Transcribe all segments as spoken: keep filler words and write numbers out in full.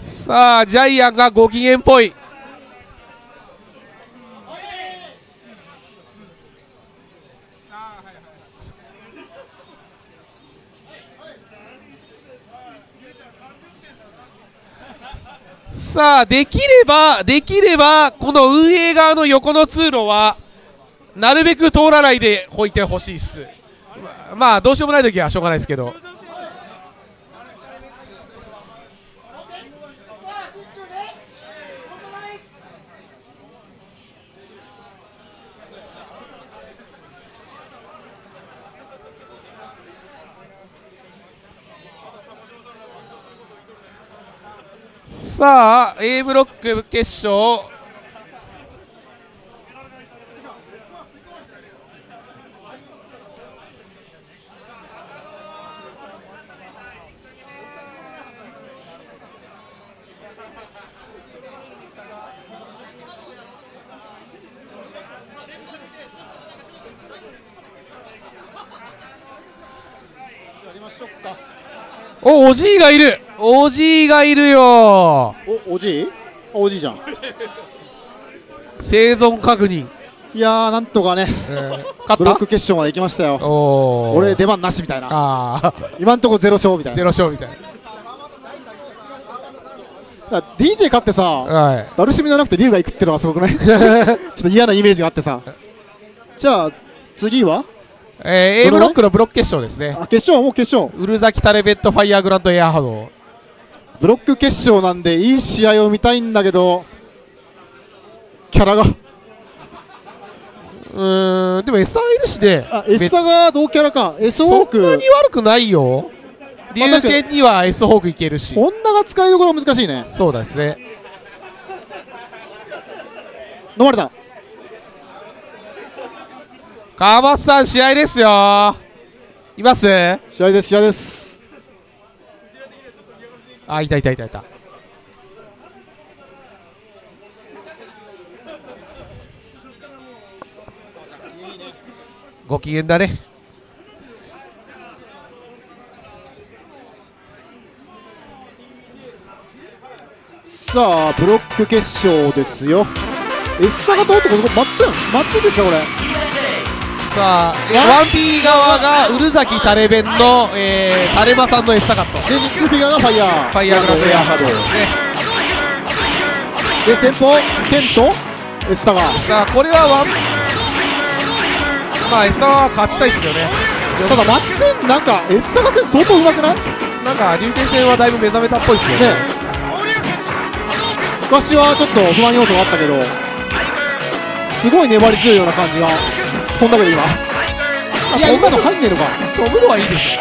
さあジャイアンがご機嫌っぽい。さあできればできればこの運営側の横の通路はなるべく通らないでおいてほしいっす。ま, まあどうしようもない時はしょうがないですけど。さあ A ブロック決勝、おおじいがいる、おじいがいるよ。 おおじいおじいじゃん。 生存確認。 いやーなんとかね、えー、ブロック決勝まで行きましたよ。お俺出番なしみたいな。あ今んとこゼロ勝みたいな。 ゼロ勝みたいな。 だ ディージェー 勝ってさ、はい、ダルシムじゃなくて龍が行くってのはすごくない？ちょっと嫌なイメージがあってさ。じゃあ次はえー、A ブロックのブロック決勝ですね。 あ決勝もう決勝。 ウルザキタレベットファイヤーグランドエアハード。 ブロック決勝なんでいい試合を見たいんだけどキャラがうーんでも エスアー いるしで、 あ S サが同キャラか。 S ホークそんなに悪くないよ。龍剣には S ホークいけるし、 ホンダが使いどころ難しいね。 そうですね。 飲まれた。 川松さん試合ですよ。います？ 試合です試合です。 あいたいたいたいた。ご機嫌だね。 さあブロック決勝ですよ。 S サが通ってここマッツンマッツンですかこれ。 さあ ワンピー 側がウルザキタレベンの、えー、タレマさんの S サカットで ツーピー 側がファイヤーファイヤーグランドエアハードですね。で先方ケント S サがさあこれはワンまあ S サは勝ちたいっすよね。 ただマッツンなんか S サが戦相当うまくない？ なんか龍剣戦はだいぶ目覚めたっぽいっすよね。ね昔はちょっと不安要素があったけどすごい粘り強いような感じが飛んだけど今いや今の入んねえのか。 飛ぶのはいいでしょ。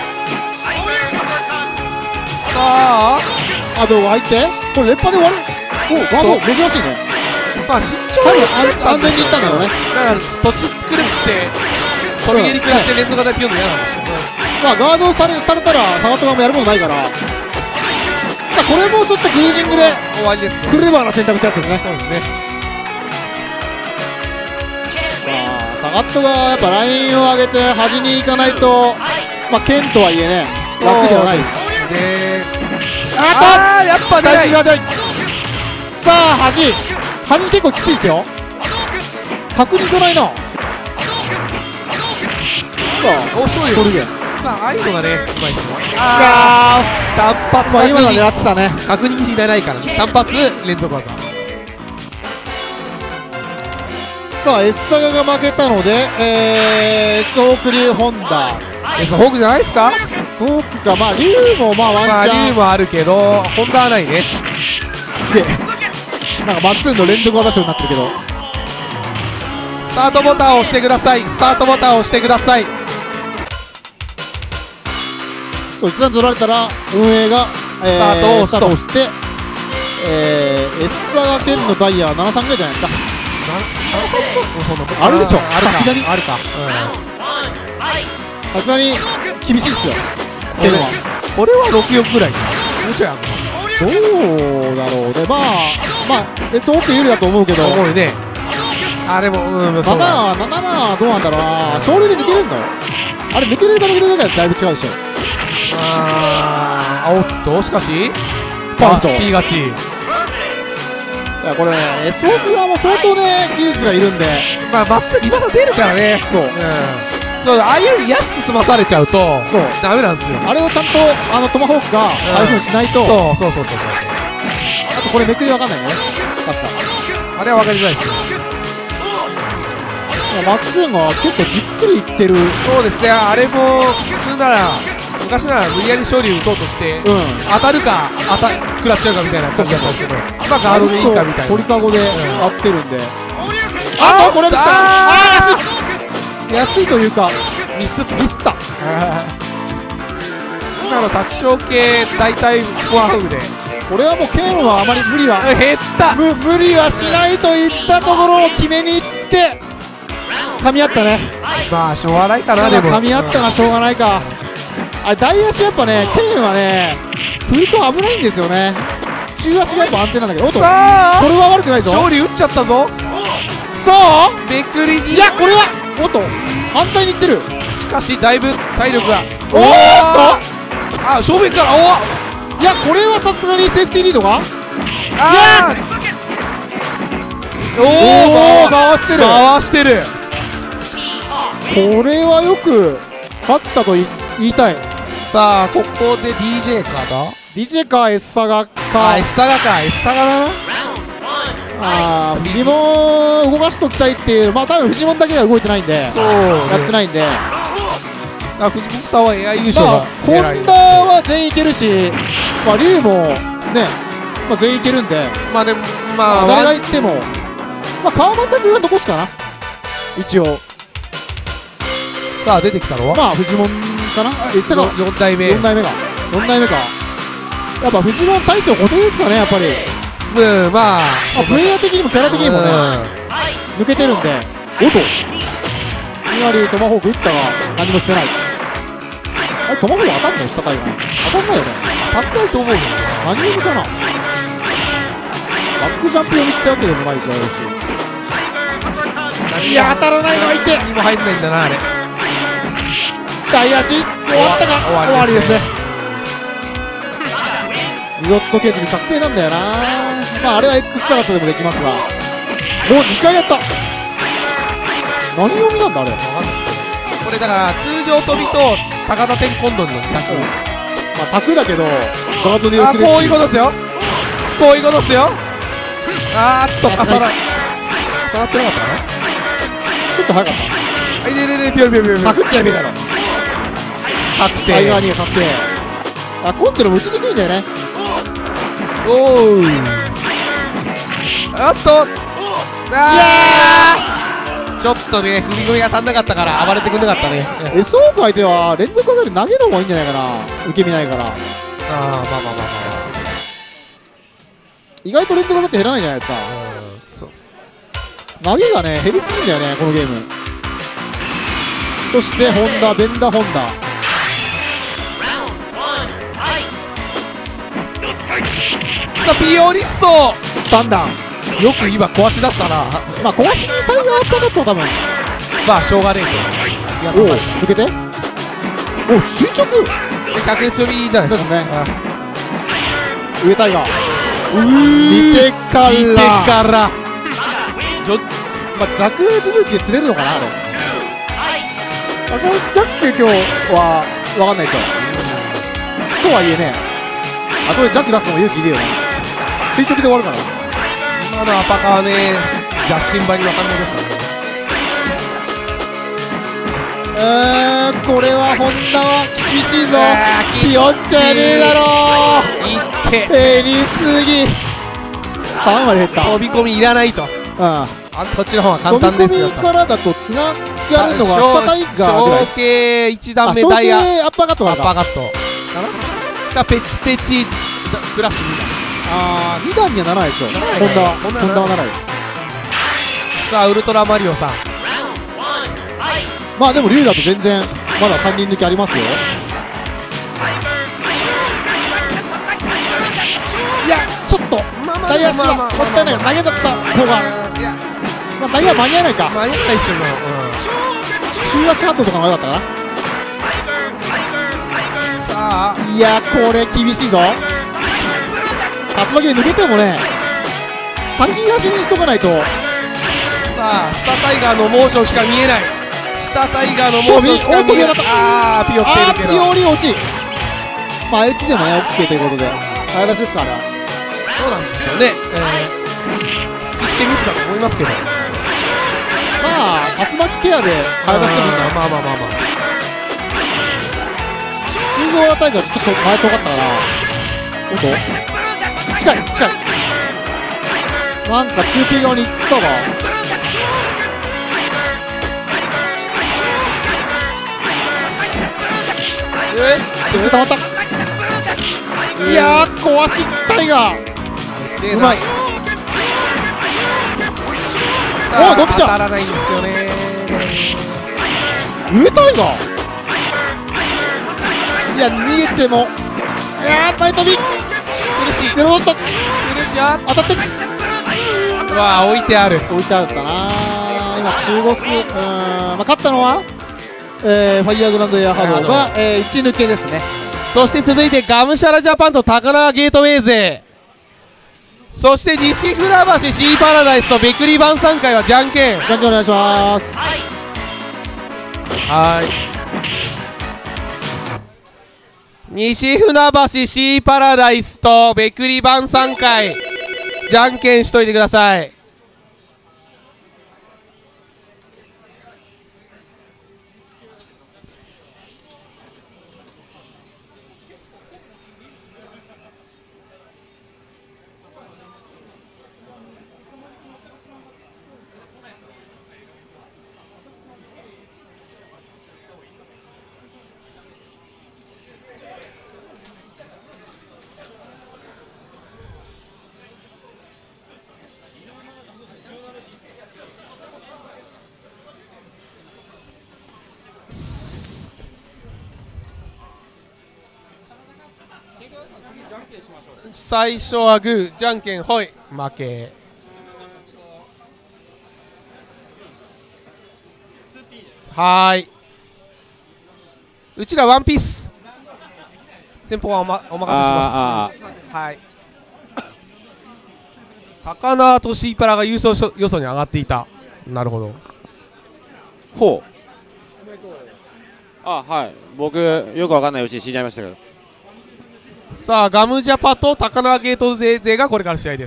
さああと入ってこれ連覇で終わる。おガード珍しいね。 まあ慎重に安全にいったんだろうね。 だから土地くるって飛び蹴りくらって連続型ピョンの嫌なんでしょうね。 まあガードされされたらサガット側もやることないから。さあこれもちょっとグージングで終わりですね。 クレバーな選択ってやつですね。 そうですね。 サガットがやっぱラインを上げて端に行かないと、まあ剣とはいえね楽ではないです。 でああやっぱ出ない。 さあ端端結構きついですよ。確認いかないな。さあお勝利ソルゲンまあああいうのがねうまいですよ。ああ単発まあ今のは狙ってたね。 確認しないからね。単発連続技。 さあ S サガが負けたので、えー、S ホーク竜ホンダ S ホークじゃないですか。 S ホークかまあ竜もまあワンチャン、 まあ竜もあるけどホンダはないね。 すげえなんかマッツンの連続技賞になってるけど。 スタートボタンを押してください。スタートボタンを押してください。 そう一段取られたら運営が、えー、 スタートを押すと押して、えー、S サガ剣のダイヤななさんぐらいじゃないですか。あるでしょ。さすがにあるか。 さすがに厳しいっすよ剣は。 これはろくよんぐらいもうちょいあるどうだろうね。まあまあ S ホーク有利だと思うけど思うね。あでもうんそうだ。 ななななどうなんだろうな。勝利で抜けれるのあれ抜けれるか抜けれるかでだいぶ違うでしょ。 あーおっとしかしパーフェクト P 勝ち。 いやこれね エスオー 側も相当ね技術がいるんで、 まあマッツリバサ出るからね。 そう、 うん、そうああいう安く済まされちゃうとそうダメなんですよ。 あれをちゃんとあのトマホークがああいうふうにしないと、 そうそうそうそうそう。 あとこれめくりわかんないね、確かあれは分かりづらいですね。 マッツンが結構じっくりいってる。 そうですね、あれも普通なら昔なら無理やり勝利打とうとして、うん、当たるか当た食らっちゃうかみたいな感じだったんですけど、まあガードでいいかみたいな鳥かごで合ってるんで、うん、 ああこれミスった。あー安い安いというかミスったミスった今の立ち小系大体フォアハウで、 これはもうケンはあまり無理は減った無無理はしないといったところを決めにいって噛み合ったね。 まあしょうがないかな。でも噛み合ったらしょうがないか。あれ大足やっぱね、ケンはね振ると危ないんですよね。中足がやっぱ安定なんだけど、おっとこれは悪くないぞ。 勝利打っちゃったぞ。 そうめくりに、 いやこれはおっと反対にいってる。 しかしだいぶ体力が、 おーっとあ正面からおいやこれはさすがにセーフティーリードがあーおお回してる回してる。 これはよく勝ったと言いたい。 さあここで ディージェー かな。 ディージェー か S サガか。 あ S サガか S サガだな。 あーフジモン動かしときたいっていう、まあ多分フジモンだけが動いてないんで、 そう、 ね、やってないんで、 あフジモンさんは エーアイ 優勝がホンダは全員いけるし、まあ龍もね、まあ、全員いけるんで、 まあでもまあ誰がいっても、まあ川又君は残すかな一応。 さあ出てきたのはまあフジモンかな、えっよん代目よん代目かよん代目か。やっぱフジモン大将固定ですかね、やっぱり。 うん、まあ、 まあ、プレイヤー的にもキャラ的にもね、抜けてるんで、おっと、いきなりトマホーク打ったが、何もしてない。あれ、トマホーク当たんの下回が。当たんないよね。 当たんないと思うよ。 何読みかな。バックジャンプ読みってわけでもないし、あるし。いや、当たらないの相手。 何も入んないんだな、あれ。 大足、終わったか、終わりですね。ミドットケースに確定なんだよな。まああれは X スタートでもできますが、もうにかいやった。何読みなんだあれ。分かんないですけど、 これだから通常飛びと高田天コンドンのに択。 まあ択だけどガードでよくあこういうことですよ、こういうことですよ。あーっと重な重なってなかったかな。 ちょっと早かった。 はいでででピョンピョンピョンピョン。 パクっちゃえばいいだろ。 確定。 タイガーには確定。あコントロール打ちにくいんだよね。 おおあっとあーちょっとね踏み込みが足んなかったから暴れてくれなかったね。 エスオー 相手は連続技で投げる方がいいんじゃないかな、受け身ないから。ああまあまあまあまあまあ意外と連続技って減らないじゃないですか。 そう投げがね減りすぎんだよねこのゲーム。そしてホンダベンダホンダさあピオリッソさん段よく今壊し出したな。 まあ壊しにタイガーあったかと多分まあしょうがねえと。 おお抜けてお垂直百列読みじゃないですか。 ですね。上タイガーうー見てから見てからちょまあ弱続きで釣れるのかなあれ。あそれジャック今日は分かんないでしょ。とはいえねあそこでジャック出すのも勇気いるよね。垂直で終わるから。 今のアパカはねジャスティンバに分かんないでしたね。 えーこれはホンダは厳しいぞ。ピヨンチャねえだろいって減りすぎさん割減った。 飛び込みいらないと。 ああこっちの方が簡単ですよ。 飛び込みからだとつながるのが下タイガーぐらい。 小径いち段目あダイヤ小径アッパーカットアなんだ。 ッパーカットかなかペチペチクラッシュみたいな。 あーに段にはならないでしょ。ホンダはホンダはならない。 さあウルトラマリオさんまあでも竜だと全然まださんにん抜きありますよ。いやちょっとダイヤ足はもったいない。投げだった方がまあ投げは間に合わないか。 間に合った一瞬の中足ハットとかもよかったかな。 さあいやこれ厳しいぞ。 竜巻で抜けてもね先足にしとかないと。 さあ下タイガーのモーションしか見えない。下タイガーのモーションしか見えない。あーピヨってあーピるけど、 オリ惜しい。まあ H でもね OK ということで早出しですから。 そうなんでしょうね、えー、引き付けミスだと思いますけど、 まあ竜巻ケアで早出してもいいんだ。 まあまあまあまあまあ、 通常タイガーちょっと前とがったから。おっと近い近い。なんか ツーピー 側に行ったわ。 え攻めたまった。いやー壊しタイガーうまい。 さあおドンピシャ当たらないんですよね。 上タイガーいや逃げてもいやー前飛び苦しいゼロドット苦しい。あ当たってうわ置いてある。 置いてあったな。今中ボスうーん、まあ、勝ったのは、えー、ファイヤーグランドエアハードが、えー、いち抜けですね。 そして続いてガムシャラジャパンと高輪ゲートウェイ勢、そして西船橋シーパラダイスとべくり晩餐会はじゃんけん。 じゃんけんお願いします。 はい西船橋シーパラダイスとべくり晩餐会じゃんけんしといてください。最初はグーじゃんけんほい負け。はーい、うちらワンピース先方はお,、ま、お任せします。はい、高輪とシーパラが優勝予想に上がっていた。なるほど。 ほう。あ、はい、僕よくわかんないうちに死んじゃいましたけど。 さあガムジャパと高輪ゲート勢勢がこれから試合です。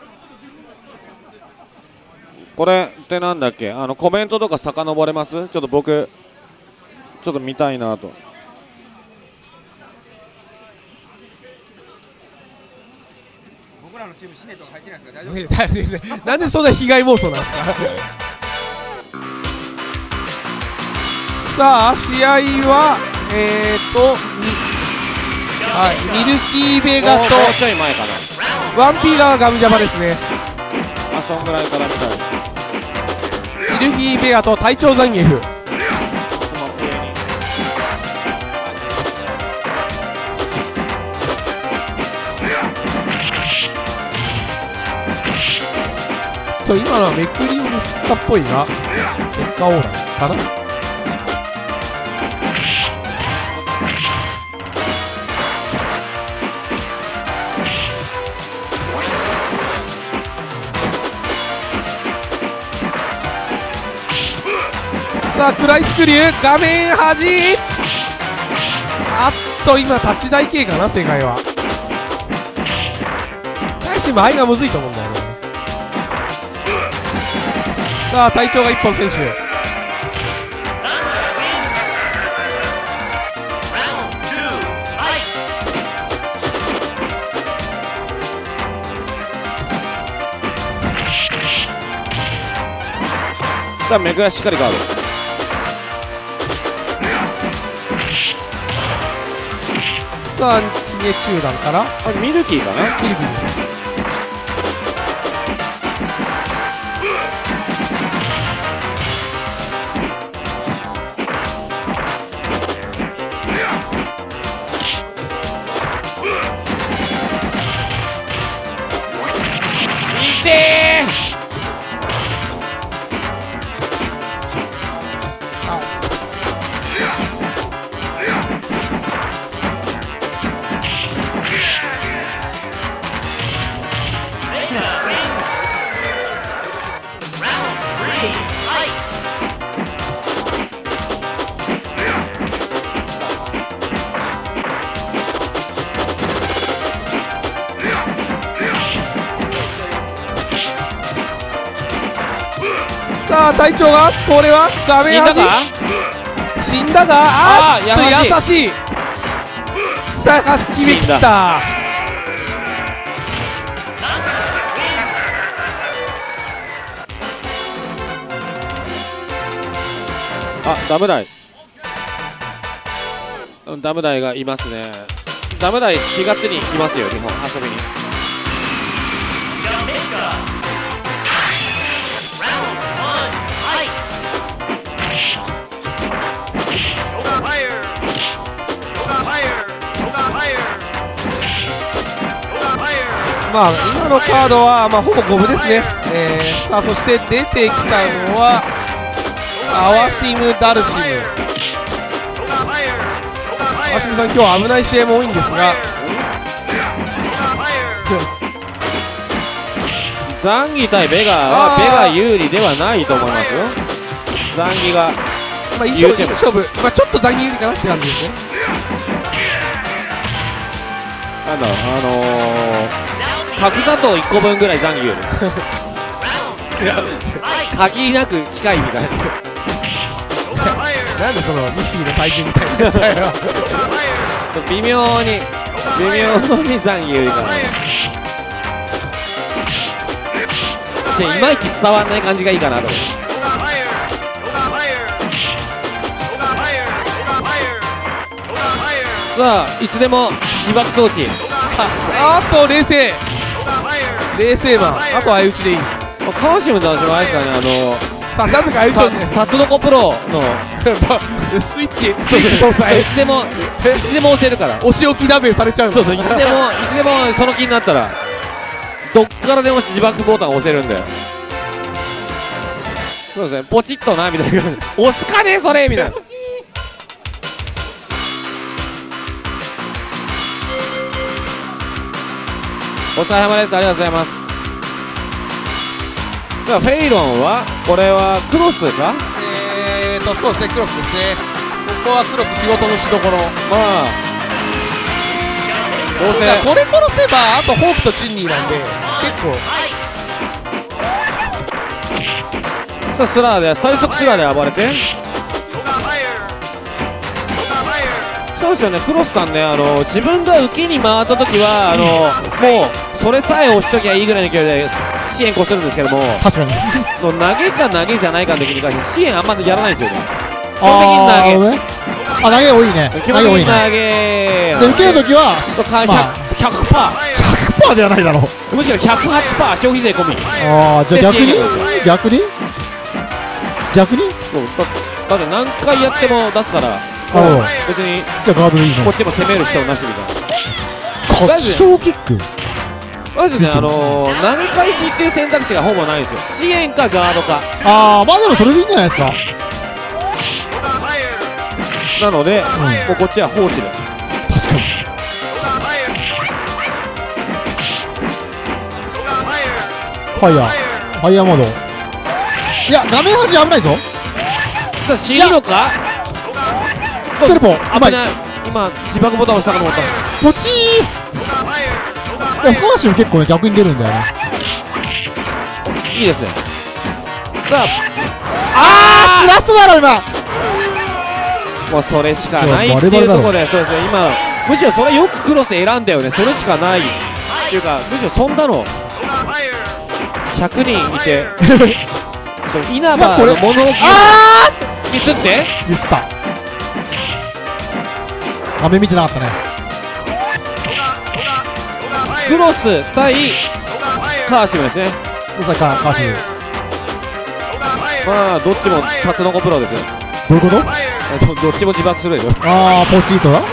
これってなんだっけ、あのコメントとか遡れます？ちょっと僕ちょっと見たいなと。 僕らのチームシネとか入ってないですか？大丈夫ですか？ なんでそんな被害妄想なんですかさあ試合はえーとはい、ミルキーベガともうちょい前かな。 ワンピーがガムジャパですね。 あ、そんぐらいからみたい。 ミルキーベガと隊長ザンギエフ。と今のはめくりをミスったっぽいが結果オーライかな。さあクライスクリュー画面端。あっと今立ち台形かな正解は。大し前がむずいと思うんだよね。さあ隊長が一本選手。 さあめくらしっかりガード。 さあチゲ中段からあ、ミルキーかな。 ミルキーです。 いてー。 さあ隊長がこれは画面端死んだか死んだがあーっとあー優しいさあし決め切ったあ、ダムダイダムダイがいますね。ダムダイしがつに来ますよ、日本遊びに。 まあ今のカードはまあほぼ五分ですね、えー、さあそして出てきたのはアワシム・ダルシム。アワシムさん今日危ない試合も多いんですがザンギ対ベガはベガ有利ではないと思いますよ。ザンギがまあいい勝負、いい勝負、まあちょっと残念有利かなって感じですね。 なんだろう、あのー、角砂糖いっこぶんぐらいザンギ有利限りなく近いみたいななんでそのミッフィーの体重みたいなやつだよそう微妙に微妙にザンギ有利かな。じゃあいまいち伝わらない感じがいいかなと思って。さあいつでも自爆装置ああと冷静冷静マンあと相打ちでいい。 カーシムの話もあれですからね、あのさあなぜか相打ちをねタツノコプロのスイッチスイッチ搭載いつでもいつでも押せるからお仕置きダメーされちゃうの。 そうそういつでもいつでもその気になったらどっからでも自爆ボタン押せるんで、そうですね、ポチッとなみたいな押すかねそれみたいなお疲れ様です、ありがとうございます。さあフェイロンはこれはクロスか、 えーとそうですねクロスですね。ここはクロス仕事のしどころ。 まあどうせこれ殺せばあとホークとチュンニーなんで結構さあスラーで最速スラーで暴れて、そうですよね、クロスさんね、あの自分が受けに回った時はあのもうそれさえ押しときゃいいぐらいの勢いで支援こするんですけども、 確かにの投げか投げじゃないかの時に関して支援あんまりやらないんですよね。基あ本的に投げーねあ投げ多いね基投げ多いね本的に投げで受けるときはそうかまあひゃくパーひゃくパーセントではないだろう。 むしろひゃくはちパーセント消費税込み。 ああじゃあ逆にで支援逆に逆にそうだだって何回やっても出すからなるほど別にじゃあガードでいいねこっちも攻める必要なしみたいな。 滑翔キックまずね、あのー、投げ返しっていう選択肢がほぼないんですよ。支援かガードかああまあでもそれでいいんじゃないですか。 なので、 んもうこっちは放置で確かにファイヤーファイヤーモードいや画面端危ないぞ。 さあ死ぬのかテレポうまい危ない今自爆ボタン押したかと思ったポチーいや高橋も結構ね逆に出るんだよね。 いいですね。さああースラストだろ今もうそれしかないっていうところで、そうですね、今むしろそれよくクロス選んだよね。それしかないっていうか、むしろそんなのひゃくにんいてそう稲葉の物置あミスってーミスった画面見てなかったね。 クロス対カーシムですね。 どうしたかカーシムまあどっちもタツノコプロですよ。 どういうことどどっちも自爆するでしょ。 あーポチーとだ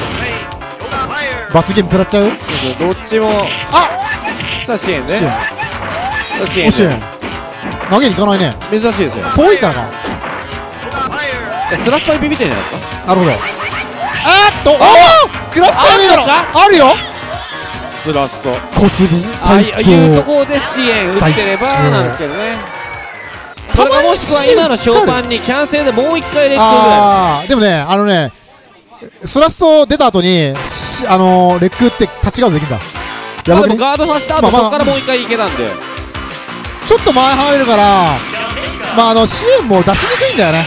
罰ゲーム食らっちゃう。 どっちもあさあ支援ね。 支援さあ支援支援投げに行かないね。 珍しいですよ。 遠いからかえスラストにビビってんじゃないですか。 なるほど。あーっとおお食らっちゃうねえだろああるよスラスト小粒あ最あいうと強ころで支援打ってれば最強なんですけどね。それがもしくは今のショーパンにキャンセルでもう一回レッドぐらい。 あーでもねあのねスラスト出た後にしあのー、レックってタッチガードできるんだ。やばくねまあでもガードさせた後、 まあまあそこからもう一回いけたんでちょっと前離れるからまああの支援も出しにくいんだよね。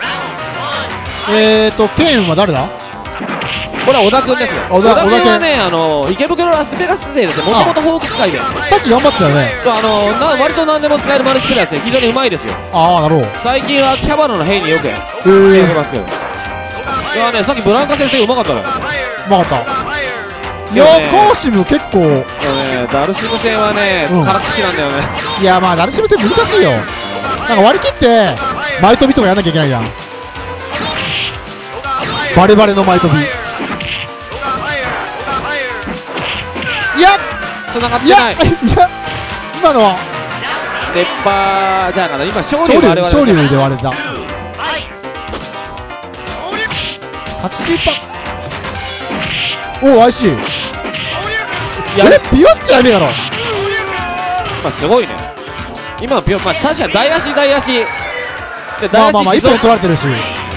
えーとケンは誰だ。 これは小田君ですよ。 小田小田君はね、あの池袋ラスベガス勢ですよ。もともとホークス界で、 さっき頑張ってたよね。 そうあのな割と何でも使えるマルチプレイヤーですよ。非常にうまいですよ。 ああなるほど。 最近は秋葉原の兵によくやえってー、 ますけど、いやね、さっきブランカ先生うまかったね。 うまかった。いやいやねカーシム結構、 いやね、ダルシム戦はね、 うん辛口なんだよね。 いやまあダルシム戦難しいよ。なんか割り切って前飛びとかやんなきゃいけないじゃん。バレバレの前飛び。いや繋がっていやないいや今のは熱波じゃなかった。今勝利勝利を我々 勝利で割れた。はちじゅっパおお アイシー。 いやえピヨッチやねえやろ。 まあすごいね。今のピョン、まあ確かに大足大足で大まあまあまあ足一本取られてるし。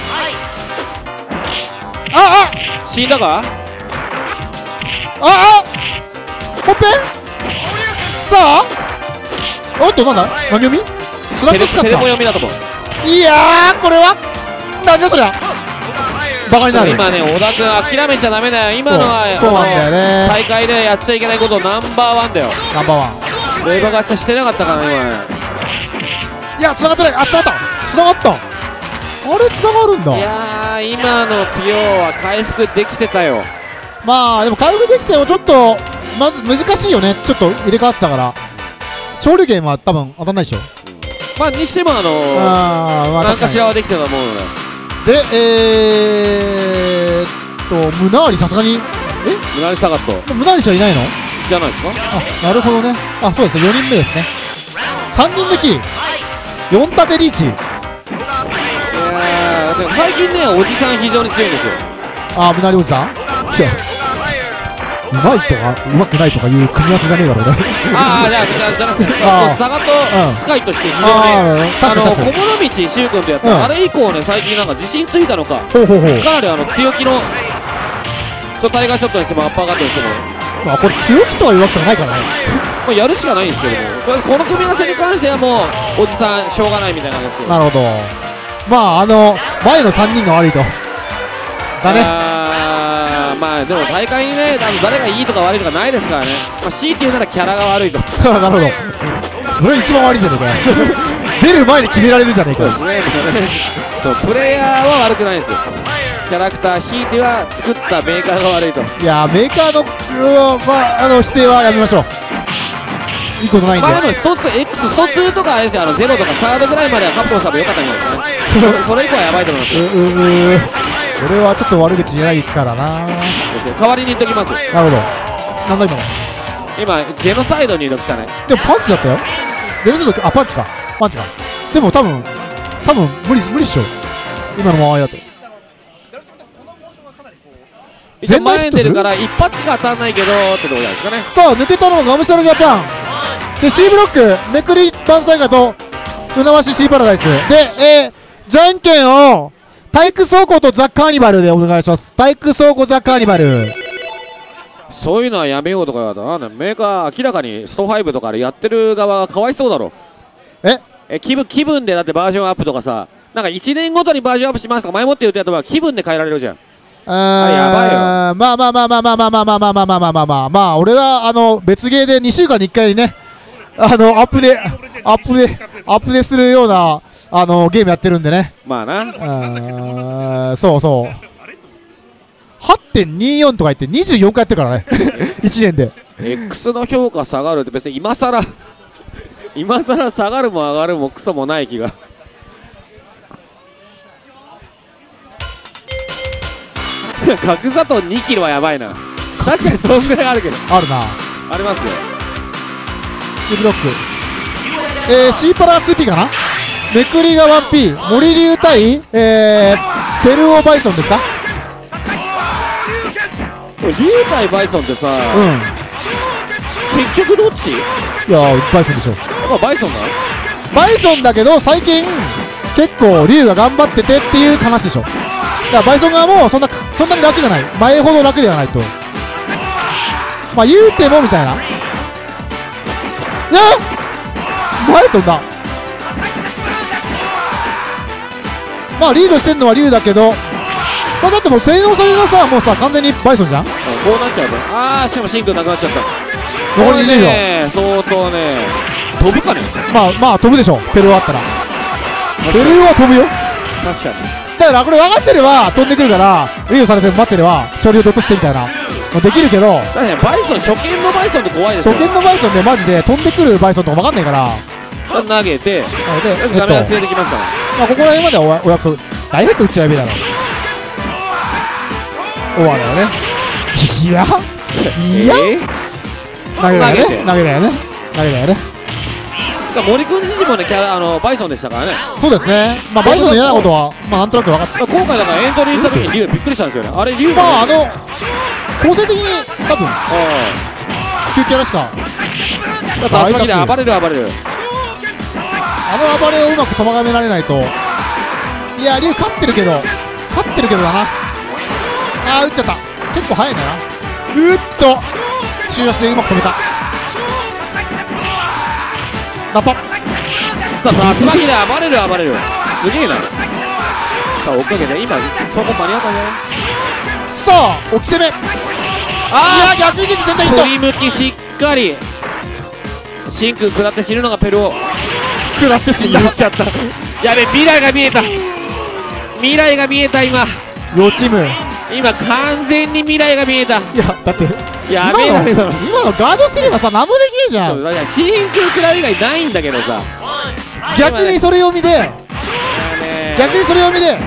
ああ死んだか。 ああほっぺさあおっとなんだ何読みスラッテレクスカスか。 テレモ読みだと思う。 いやーこれはなんだそりゃバカになる。 今ね小田君諦めちゃダメだよ。今のはそうそうなんだよねあの大会でやっちゃいけないことナンバーワンだよ。 ナンバーワン。 レーバーガチャしてなかったかな今ね。 いや繋がってない。あ繋がった繋がったあれ繋がるんだ。 いやー今のピオは回復できてたよ。 まあでも回復できてもちょっとまず難しいよね。ちょっと入れ替わってたから勝利ゲームは多分当たんないでしょ。 まあにしてもあのーあーまあ何確かにかしらはできてたと思うので。 でえーっとムナーリさすがにムナリサガットえムナーリしはいないの。 じゃないですか。 あなるほどね。あそうですねよにんめですね。さんにん抜きよん立てリーチ。 いやーでも最近ねおじさん非常に強いんですよ。 あムナーリおじさん。いやうまいとかうまくないとかいう組み合わせじゃねえだろうね。 ああじゃあじゃなくてあーサガとうんスカイとして非常にあーあの確かに確かに。 小物道柊君とやった、 うんあれ以降ね最近なんか自信ついたのかほうほうほう。 かなりあの強気のそうタイガーショットにしてもアッパーカットにしても、 まあこれ強気とは言うわけじゃないからね。 まあ、やるしかないんですけどもとりあえずこの組み合わせに関してはもうおじさんしょうがないみたいなんですけど。 なるほど。まああの前のさんにんが悪いとだね。 あーまあでも大会にねあの誰がいいとか悪いとかないですからね、まあ、強いて言うならキャラが悪いと。 なるほど。それ一番悪いじゃねえかよ。出る前に決められるじゃねえかよ。 そうですねそうプレイヤーは悪くないんですよ。キャラクターひいては作ったメーカーが悪いと。 いやーメーカーの、うーまあ、あの否定はやめましょう。いいことないんで。 まあでもストツ X ストツーとかあれですよ、あのゼロとかサードぐらいまではカプコンさんも良かったんじゃないですかね。それそれ以降はやばいと思いますうよ。 うう俺はちょっと悪口言えないからな。なるそうそう代わりに言っときますよ。 ほど。なんだ今の。 今ジェノサイドに入力したね。 でもパンチだったよ。デルスドあパンチかパンチか。でも多分多分無理無理っしょ。今のままだと。 一応前に出るから一発しか当たんないけどってとこじゃないですかね。 さあ抜けたのがガムシャラジャパンで C ブロックめくりダンス大会と船橋 C パラダイスで、えー、じゃんけんを体育倉庫とザ・カーニバルでお願いします。体育倉庫ザ・カーニバル。 そういうのはやめようとか言われたらなんだメーカー明らかにストファイブとかでやってる側がかわいそうだろ。 ええ気分気分でだってバージョンアップとかさなんかいちねんごとにバージョンアップしますとか前もって言うとやったら気分で変えられるじゃん。 あやばいよ。 まあまあまあまあまあまあまあまあまあまあまあまあまあまあまあ俺はあの別ゲーでにしゅうかんにいっかいねあのアップでアップでアップでするようなあのゲームやってるんでね。 まあなあーそうそう はってんにじゅうよん とか言ってにじゅうよんかいやってるからねいちねんで。 X の評価下がるって別に今さら今さら下がるも上がるもクソもない気が角砂糖にキロはやばいな。確かにそんぐらいあるけどあるな。 ありますね。 C ブロックえー、C パラ ツーピー かな。めくりが ワンピー 森龍対えー、ペルオバイソンですか。 これリュウ対バイソンってさ、 うん結局どっち？ いやーバイソンでしょ。 やっぱバイソンなの？ バイソンだけど最近結構龍が頑張っててっていう話でしょ。だからバイソン側もそんなそんなに楽じゃない。前ほど楽ではないと。まあ言うてもみたいな。いや前飛んだ。 まあリードしてるのは龍だけど、まあ、だってもう洗脳されがさもうさ完全にバイソンじゃん。 こうなっちゃうと、ああしかもシンクなくなっちゃった。 残りにじゅうびょうね相当ね飛ぶかね。 まあまあ飛ぶでしょペルーあったら。ペルーは飛ぶよ。 確かに。 だからこれ分かってれば飛んでくるからリードされて待ってれば勝利をドットしてみたいなできるけど、 確かにバイソン初見のバイソンって怖いですよ。 初見のバイソンでマジで飛んでくるバイソンとか分かんないから、 ちょっと投げてなので、えっと、 画面が連れてきましたね。 まあここら辺まではおお約束。ダイレクト打っちゃえばいいだろう。オーバーだよね。いやいや、 えー投げだよね投げて投げだよね投げだよね。 森君自身もねキャラあのバイソンでしたからね。 そうですね。まあバイソンの嫌なことはまあなんとなく分かって、 今回だからエントリーした時にリュウびっくりしたんですよね。あれリュウまああの構成的に多分あきゅうキャラしかあ竜巻で暴れる暴れる。 あの暴れをうまく咎められないと。いや龍勝ってるけど勝ってるけどだな。あー打っちゃった。結構速いんだな。うっと中足でうまく止めた。ナッパ。 さあ竜巻で暴れる暴れる。すげえな。さあ追っかけて今そこ間に合ったんじゃない。 さあ置き攻め。 あいや逆に出て全体ヒット。 振り向きしっかりシンク食らって死ぬのがペルオ。 食らって死んだ。 言っちゃった。やべ未来が見えた。未来が見えた今。 両チーム。 今完全に未来が見えた。 いやだってやべえな今の。 今のガードしてればさ何もできねえじゃ。 そうんだから真空食らう以外ないんだけどさ。 逆にそれ読みで逆にそれ読みで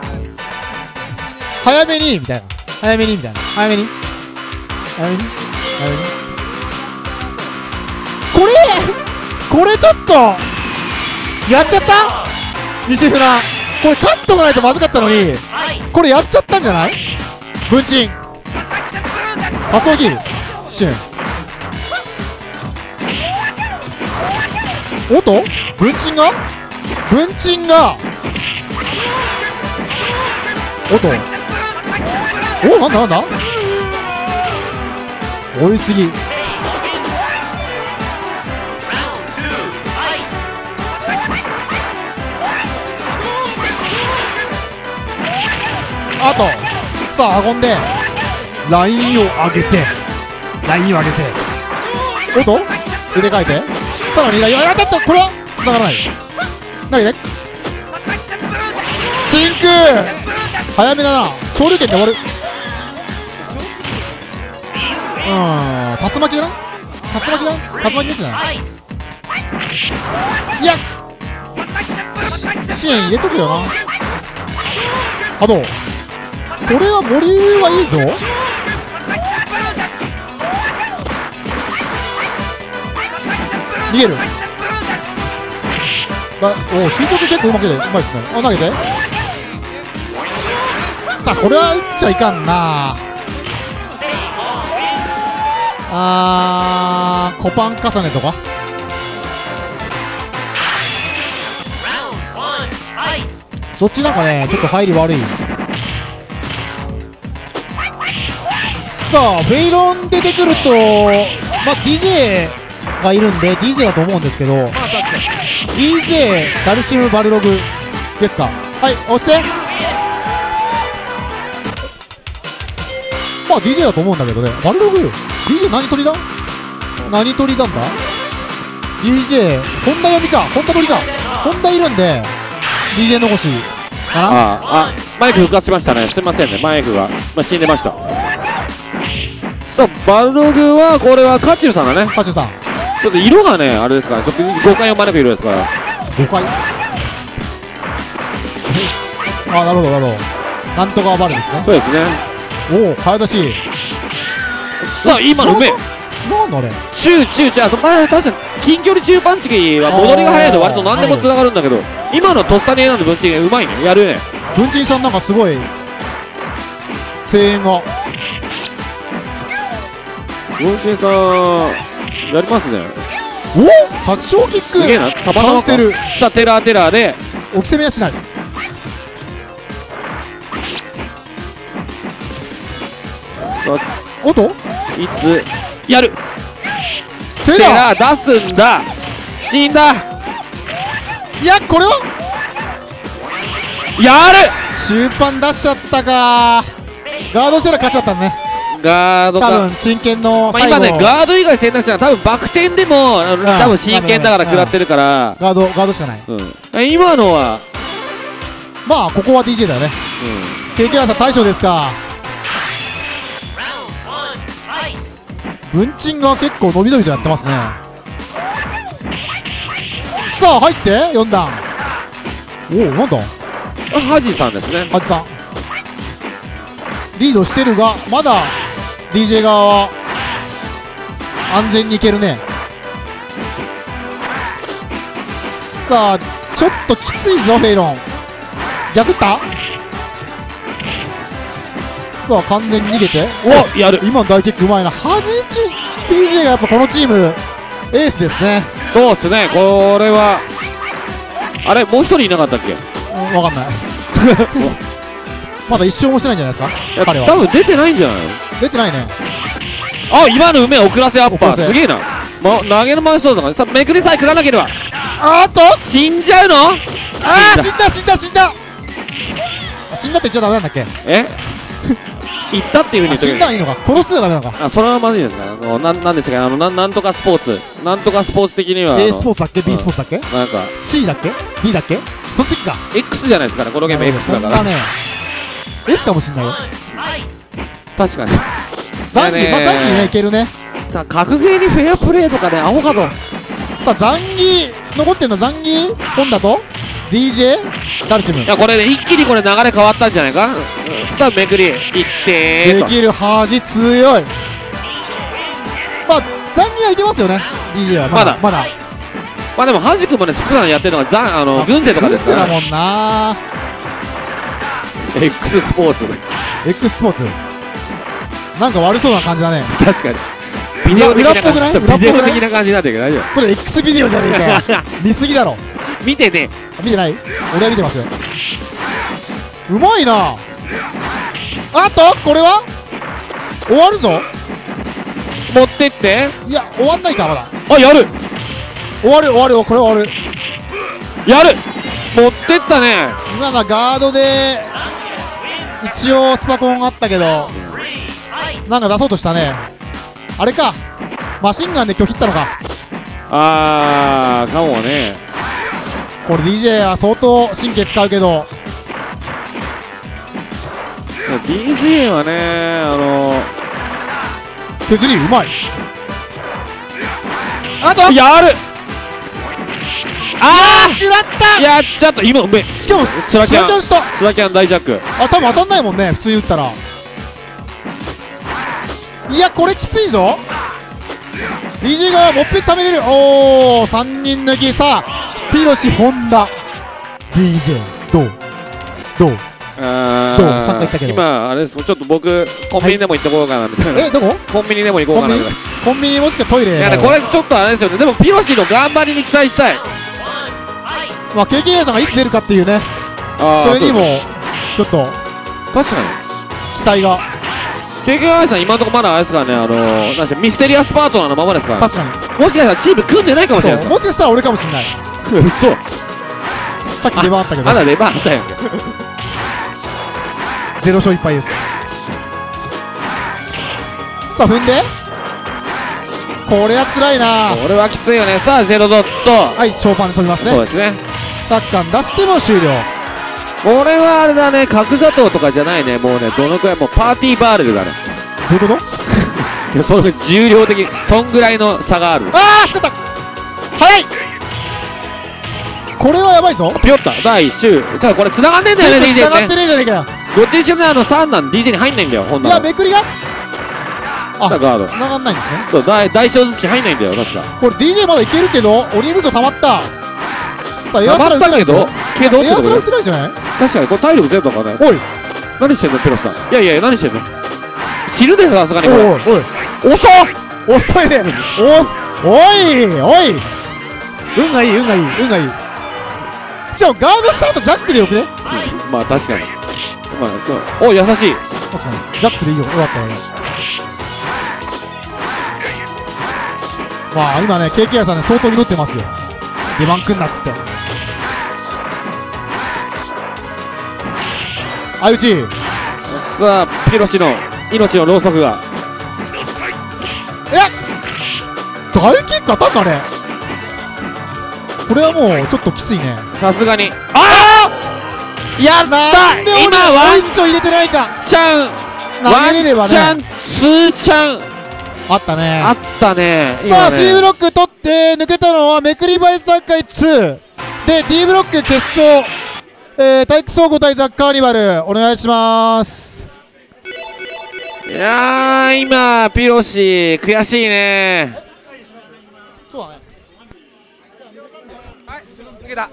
早めにみたいな早めにみたいな早めに早めに早めにこれこれちょっとやっちゃった。西船これカットがないとまずかったのにこれやっちゃったんじゃない。文鎮発音キーシュン。おっと文鎮が文鎮がおっとおなんだなんだ追いすぎ。あとさあ運んでラインを上げてラインを上げておっと腕変えてさらにラインを上げてこれは繋がらない。投げて真空早めだな。昇竜拳で終わる。うーん竜巻だな竜巻だな竜巻ですね。いや支援入れとくよな。あどうこれは森はいいぞ。逃げるだ。おお垂直結構うまくてうまいですね。あ投げてさあこれは打っちゃいかんな。あーコパン重ねとかそっちなんかねちょっと入り悪い。さあフェイロン出てくるとまあ ディージェー がいるんで ディージェー だと思うんですけど、 ディージェー ダルシムバルログですか。はい押してまあ ディージェー だと思うんだけどね。バルログ ディージェー 何取りだ何取りなんだ ディージェー ホンダ読みかホンダ取りだ。ホンダいるんで ディージェー 残しかな。 ああマイク復活しましたね。すいませんねマイクが、まあ、死んでました。さあバルログはこれはカチュウさんだね。 カチュウさんちょっと色がねあれですから、ね、ちょっと誤解を招く色ですから。 誤解あなるほどなるほどなんとかバルですね。 そうですね。 おお早出し。 さあ今のうめえなんだあれ中中中あと前確かに近距離中パンチは戻りが早いと割と何でもつながるんだけど、今のとっさに選んで分析がうまいね。やるね。 文鎮さんなんかすごい声援が文鎮さんやりますね。 お立ち小キックすげえな。たまたキャまンセルさあテラーテラーで置き攻めはしない。 さあおっといつやるテテララー出すんだ。死んだ。 いやこれはやる中盤出しちゃったか。ガードしたら勝ちだったのね。 ガードか多分真剣のまあ、 最後、 今ねガード以外選択したら多分バク転でもあのん多分真剣だから食らってるから、 ガードガードしかない。 うん、今のは、 まあここは ディージェー だよね。 うケーケーアール さん大将ですか。文鎮が結構伸び伸びとやってますね。さあ入ってよん段。おおなんだん、ハジさんですね。 ハジさんリードしてるがまだ ディージェー 側は安全にいけるね。さあちょっときついぞフェイロン。逆ったさあ完全に逃げて、 おやる今の大キックうまいな。はじいち ディージェー がやっぱこのチームエースですね。 そうっすね。これはあれもう一人いなかったっけ？ うん、分かんないまだ一勝もしてないんじゃないですか彼は。 多分出てないんじゃないの？ 出てないね。 あ今の梅遅らせアッパ遅らせーすげえな、ま、投げの回しそうだからさめくりさえ食らなければあーっと死んじゃうの？ あー死んだ死んだ死んだ死んだって言っちゃダメなんだっけ。 え行ったっていうふうに言っとけ死んだらいいのか殺すのがダメなのか。 あそれはまずいですか。あのなんなんでしたっけ、あのなんなんとかスポーツなんとかスポーツ的には A スポーツだっけ B スポーツだっけ、 なんか C だっけ D だっけそっちか。 X じゃないですかね、このゲーム X だからそんなね S かもしんないよ。 確かにザンギ、まあ、ザンギねいけるね。 さ格ゲーにフェアプレーとかねアホかと。 さあザンギ残ってんのザンギホンダと ディージェー ダルシム。 いやこれね一気にこれ流れ変わったんじゃないか。さあめくりいってーとできる端強い。まあザンギはいけますよね ディージェー はまだまだまあでもハジ君もね普段やってるのがザあの軍勢とかですから軍勢だもんな。 X スポーツ X スポーツなんか悪そうな感じだね。 確かにビデオ的な裏っぽくないそう裏っぽくないビデオ的な感じになってるけど大丈それ X ビデオじゃねえかよ見すぎだろ。 夫見てね。 見てない俺は見てますよ。うまいな。あとこれは終わるぞ。 持ってっていや終わんないかまだ。 あやる終わる終わるこれ終わる。 やる持ってったね。 今のはガードで一応スパコンあったけどなんか出そうとしたね。あれかマシンガンで拒否ったのか。 あーかもね。 これ ディージェー は相当神経使うけどディージェー はねあの削りうまい。 あとやるあ食らったーやっちゃった今うめえ。 しかもスラキャンスラキャンした。 スラキャン大ジャック。 あ多分当たんないもんね普通に打ったら。いやこれきついぞ。 ディージェー がもっぺん貯めれる。おおさんにん抜き。さあピロシホンダ ディージェー どうどうあどうさんかい言ったけど今あれですちょっと僕コンビニでも行ってこようかなみたいな、 えどこコンビニでも行こうかなみたいな。 コンビニもしくはトイレ。 いやねこれちょっとあれですよね。でもピロシの頑張りに期待したい。 まあ ケーケーアイ さんがいつ出るかっていうねあそれにもそうちょっとそう確かに期待がケーケーアイ さん今のところまだあれですからねあのー、なんせミステリアスパートナーのままですから、 確かにもしかしたらチーム組んでないかもしれないですそうもしかしたら俺かもしんない。 から嘘さっき出番あったけどまだレバーあったやんけ。 ゼロ勝いっぱいです。さあ踏んでこれは辛いな。 これはきついよね。さあゼロドットはいショーパンで飛びますね。 そうですね。 タッカン出しても終了。 これはあれだね角砂糖とかじゃないね。もうねどのくらいもうパーティーバーレルだね。 どういうこといやその重量的そんぐらいの差がある。 ああ使った早い。これはやばいぞ。 ピヨッタ第一周じゃあこれ繋がんねえんだよね ディージェー繋がってってね。 ねえじゃねえかよ。 どっちにしてもねあのさんなん ディージェー に入んないんだよほんいなら。 やめくりがあさあガード繋がんないんですね。 そう大大小頭突き入んないんだよ確か。 これ ディージェー まだいけるけど鬼無双溜まった。さあエアスラ溜まったけどけどってことでエアスラ打ってないんじゃない。 確かにこれ体力ゼロとかね。 おい何してんのペロスさん。いやいやいや何してんの死ぬでさすがにおいこれ。 おい遅っ遅いね。おおいおい運がいい運がいい運がいい。しかもガードした後ジャックでよくね。 まあ確かにまあそうお優しい。 確かにジャックでいいよよかったよね。まあ今ね ケーケーアイ さんね相当祈ってますよ出番くんなっつって。 相打ち。 さあピロシの命のろうそくがえ大キック当たんだね。これはもうちょっときついね。 さすがにああやったなんで俺今ワンポイント入れてないか。 チャン投げれればねワンチャンツーチャンあったね。 あったね。 さあ今 C ねブロック取って抜けたのはめくりバイス大会ツーで D ブロック決勝、えー、体育総合対ザッカーニバルお願いします。 いやー今ピロシ悔しいね。 そうだね。 はい抜けた、うん、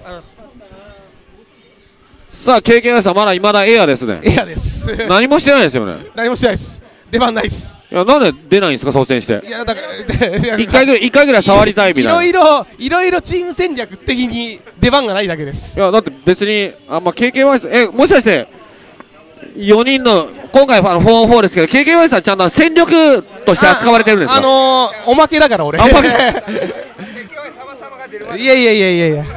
さあ経験さんまだいまだエアですね。 エアです何もしてないですよね。 何もしてないです。出番ないです。 いやなんで出ないんですか率先して。 いやだから一回ぐらい一回ぐらい触りたいみたいな。 いろいろいろいろチーム戦略的に出番がないだけです。 いやだって別にあんま経験ワイスえもしかしてよにんの今回あの フォーオンフォー ですけど経験ワイスはちゃんと戦力として扱われてるんですか。 あ、あのー、おまけだから俺。 あおまけいやいやいやいやいや。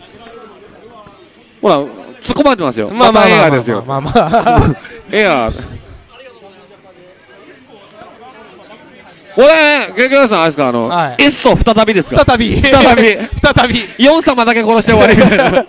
ほら突っ込まれてますよ。 まあまあたエまあまあアですよ。 まあまあ。 エア俺経験ワイスさんあれですかあの、 はい、 S と再びですか。 再び再び再びヨン様だけ殺して終わりみたいな。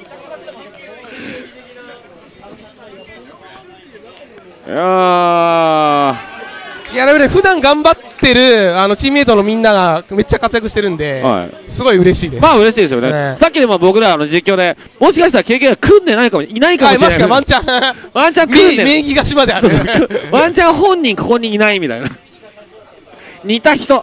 いやーいやでもね普段頑張ってるあのチームメイトのみんながめっちゃ活躍してるんで、 はい、 すごい嬉しいです。 まあ嬉しいですよね、 ねさっきでも僕らあの実況でもしかしたら経験が組んでないかもいないかもしれない、 はい、もしかワンチャンワンチャン組んで名義貸しまである。 そうそうワンチャン本人ここにいないみたいな似た人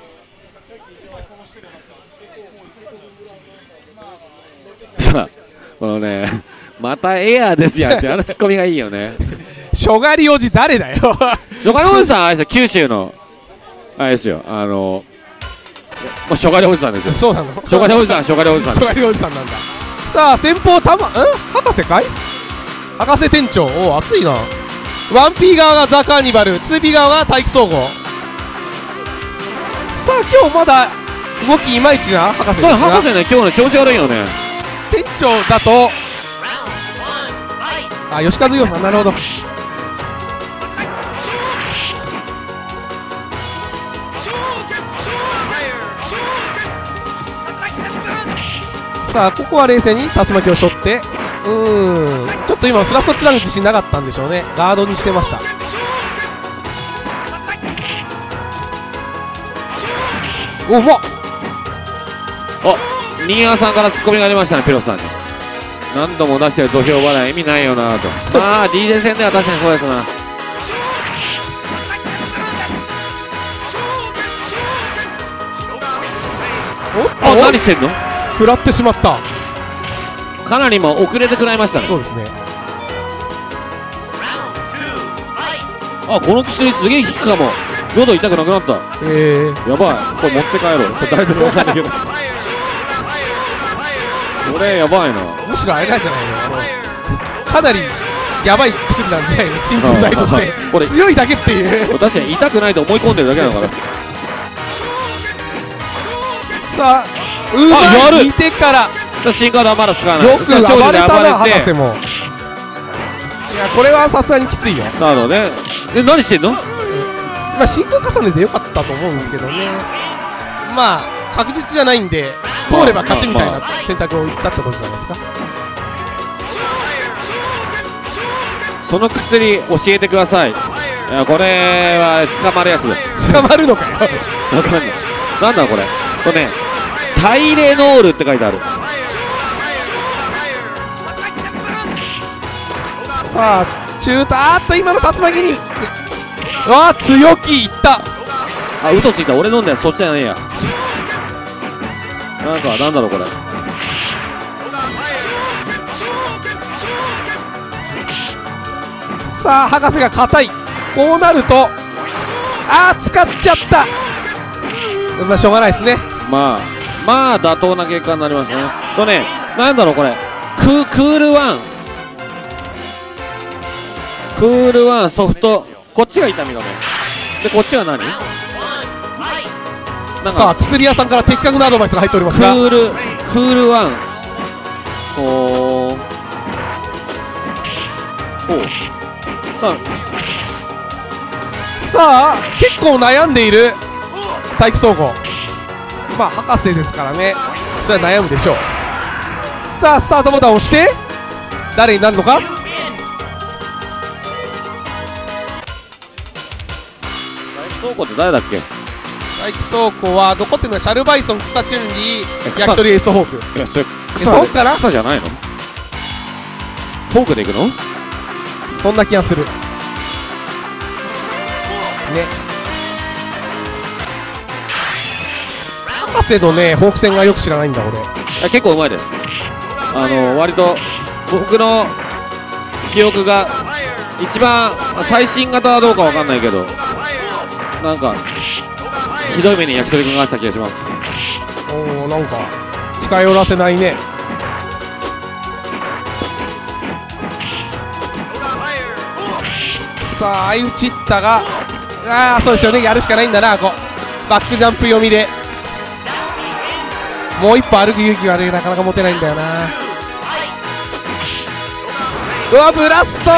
さあこのねまたエアーですやんってあのツッコミがいいよね。 しょがりおじ誰だよ。 しょがりおじさんあれですよ九州のあれですよあのまあしょがりおじさんですよ。 そうなの。 しょがりおじさんしょがりおじさんしょがりおじさんなんだ。さあ先方たまん博士かい博士店長おお熱いな。ワンピー側がザ・カーニバル ツーピー 側が体育総合。さあ今日まだ動きいまいちな博士ですそうが博士ね今日ね調子悪いよね。 店長だとあ吉和洋さんなるほど。さあここは冷静に竜巻を背負ってうーんちょっと今スラストつなぐ自信なかったんでしょうね。ガードにしてました。おうまっお新谷さんからツッコミが出ましたねピロスさんに。何度も出してる土俵払い意味ないよなと。まあ ディージェー 戦では確かにそうですな。 おあ何してんの。 食らってしまった。 かなりもう遅れて食らいましたね。 そうですね。 あこの薬すげえ効くかも。喉痛くなくなった。 えー、 やばいこれ持って帰ろう。ちょっと誰でも分かんないけどこれやばいな。 むしろあれなんじゃないのあのかなりやばい薬なんじゃないの鎮痛剤としてこれ強いだけっていう確かに痛くないと思い込んでるだけなのかな。 さあうまあやるい見てからさあ新カードはまだ使わない。 よくさあ暴れたな勝利で暴博れて士も。いやこれはさすがにきついよ。 サードねで何してんの。 まあ進行重ねでよかったと思うんですけどね。まあ確実じゃないんで通れば勝ちみたいな選択を言ったってことじゃないですか。 その薬教えてください。いやこれは捕まるやつだ。 捕まるのかよ。 わかんない。なんだこれ。これねタイレノールって書いてある。 さあ中途あーっと今の竜巻にわあ強気いった。 あ嘘ついた俺飲んだやつそっちじゃないや。なんかなんだろうこれ。 さあ博士が硬い。こうなるとあー使っちゃった。まあしょうがないですね。 まあまあ妥当な結果になりますね。とねなんだろうこれククールワンクールワンソフトこっちが痛み止めでこっちは何なんさあか薬屋さんから的確なアドバイスが入っておりまクすがールクールワンおーおうさあ結構悩んでいる大気総合。まあ博士ですからね、それは悩むでしょう。さあスタートボタンを押して誰になるのか。 大気倉庫って誰だっけ。 大気倉庫は残ってるのはシャルバイソン、草チュンリー、 え草焼き鳥エースホーク。 いやそれえそうかな、 草じゃないの。フォークでいくの。 そんな気がするね。博士のねホーク戦がよく知らないんだ俺。 いや結構うまいです。あの割と僕の記憶が一番最新型はどうかわかんないけど、なんかひどい目に焼き鳥君があった気がします。 おお、なんか近寄らせないね。さあ相打ちったが、ああそうですよね、やるしかないんだな。こうバックジャンプ読みでもう一歩歩く勇気はねなかなか持てないんだよな。うわブラスト、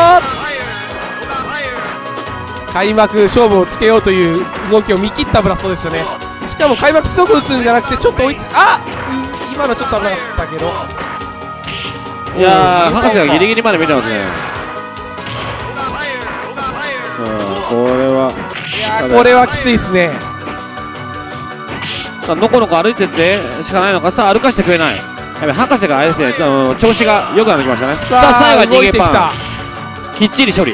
開幕勝負をつけようという動きを見切ったブラストですよね。しかも開幕すぐ打つんじゃなくてちょっと置いて、あっ今のちょっと危なかったけど、 いやー博士はギリギリまで見てますね。さあこれはいやーこれはきついですね。 さあのこのこ歩いてってしかないのか。さあ歩かしてくれない。やべ博士があれですね、あの調子が良くなってきましたね。さあ最後は逃げパンきっちり処理。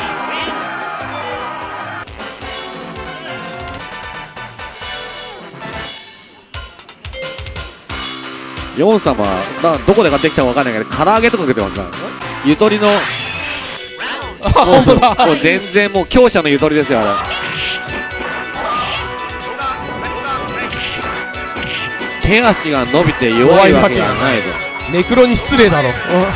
ヨン様はどこで買ってきたか分かんないけど唐揚げとかかけてますからゆとりのあ本当だ、 もう全然もう強者のゆとりですよあれ。手足が伸びて弱いわけがないと。 ネクロに失礼だろ。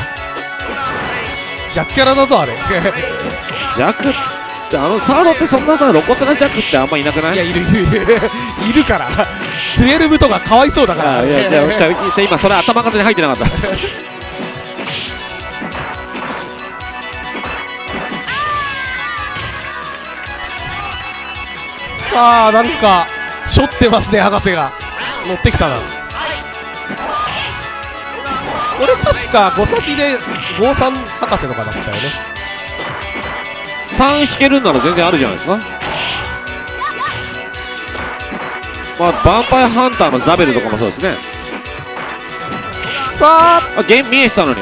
弱キャラだぞあれ。 弱ってあのサードってそんなさ露骨な弱ってあんまいなくない。 いやいるいるいるいるからじゅうにとかかわいそうだから。 あいやいやじゃあ今それ頭数に入ってなかった。 さあなんかしょってますね博士が。乗ってきたな。これ確かご先でごさん博士とかだったよね。 さん引けるんなら全然あるじゃないですか。まあヴァンパイアハンターのザベルとかもそうですね。 さああゲーム見えてたのに。 も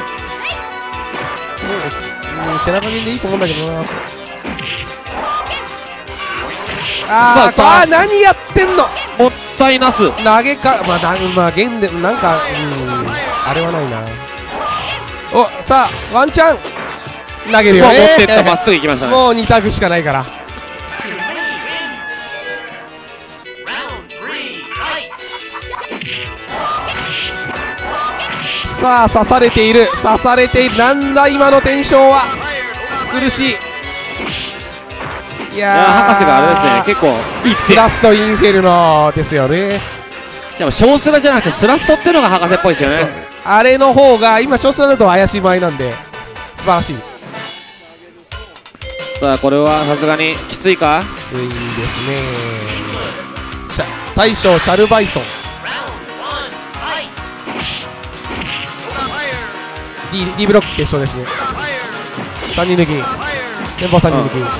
う背中剣でいいと思うんだけどな。あーさああー何やってんの。 もったいなす。 投げかまあなまあ弦でなんかうんあれはないな。おさあワンチャン投げるよもうね。 持ってったまっすぐ行きましたね。 もうに択しかないから。さあ刺されている刺されている。なんだ今のテンションは。苦しい。いいややー博士があれですね結構いいスラストインフェルノですよね。 しかも小スラじゃなくてスラストっていうのが博士っぽいですよね。 あれの方が今少数だと怪しい場合なんで素晴らしい。 さあこれはさすがにきついか。 きついですね。シャ大将シャルバイソン D, D ブロック決勝ですね。さんにん抜き先方さんにん抜き、うん、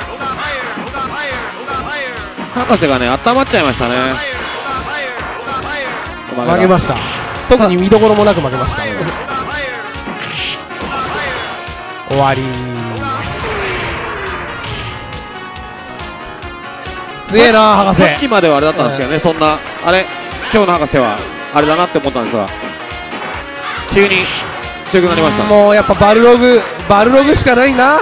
博士がね温まっちゃいましたね。 負けました。特に見どころもなく負けました。終わり。強えな博士。 さっきまではあれだったんですけどね、うん、そんなあれ今日の博士はあれだなって思ったんですが急に強くなりました、ね、 もうやっぱバルログバルログしかないな。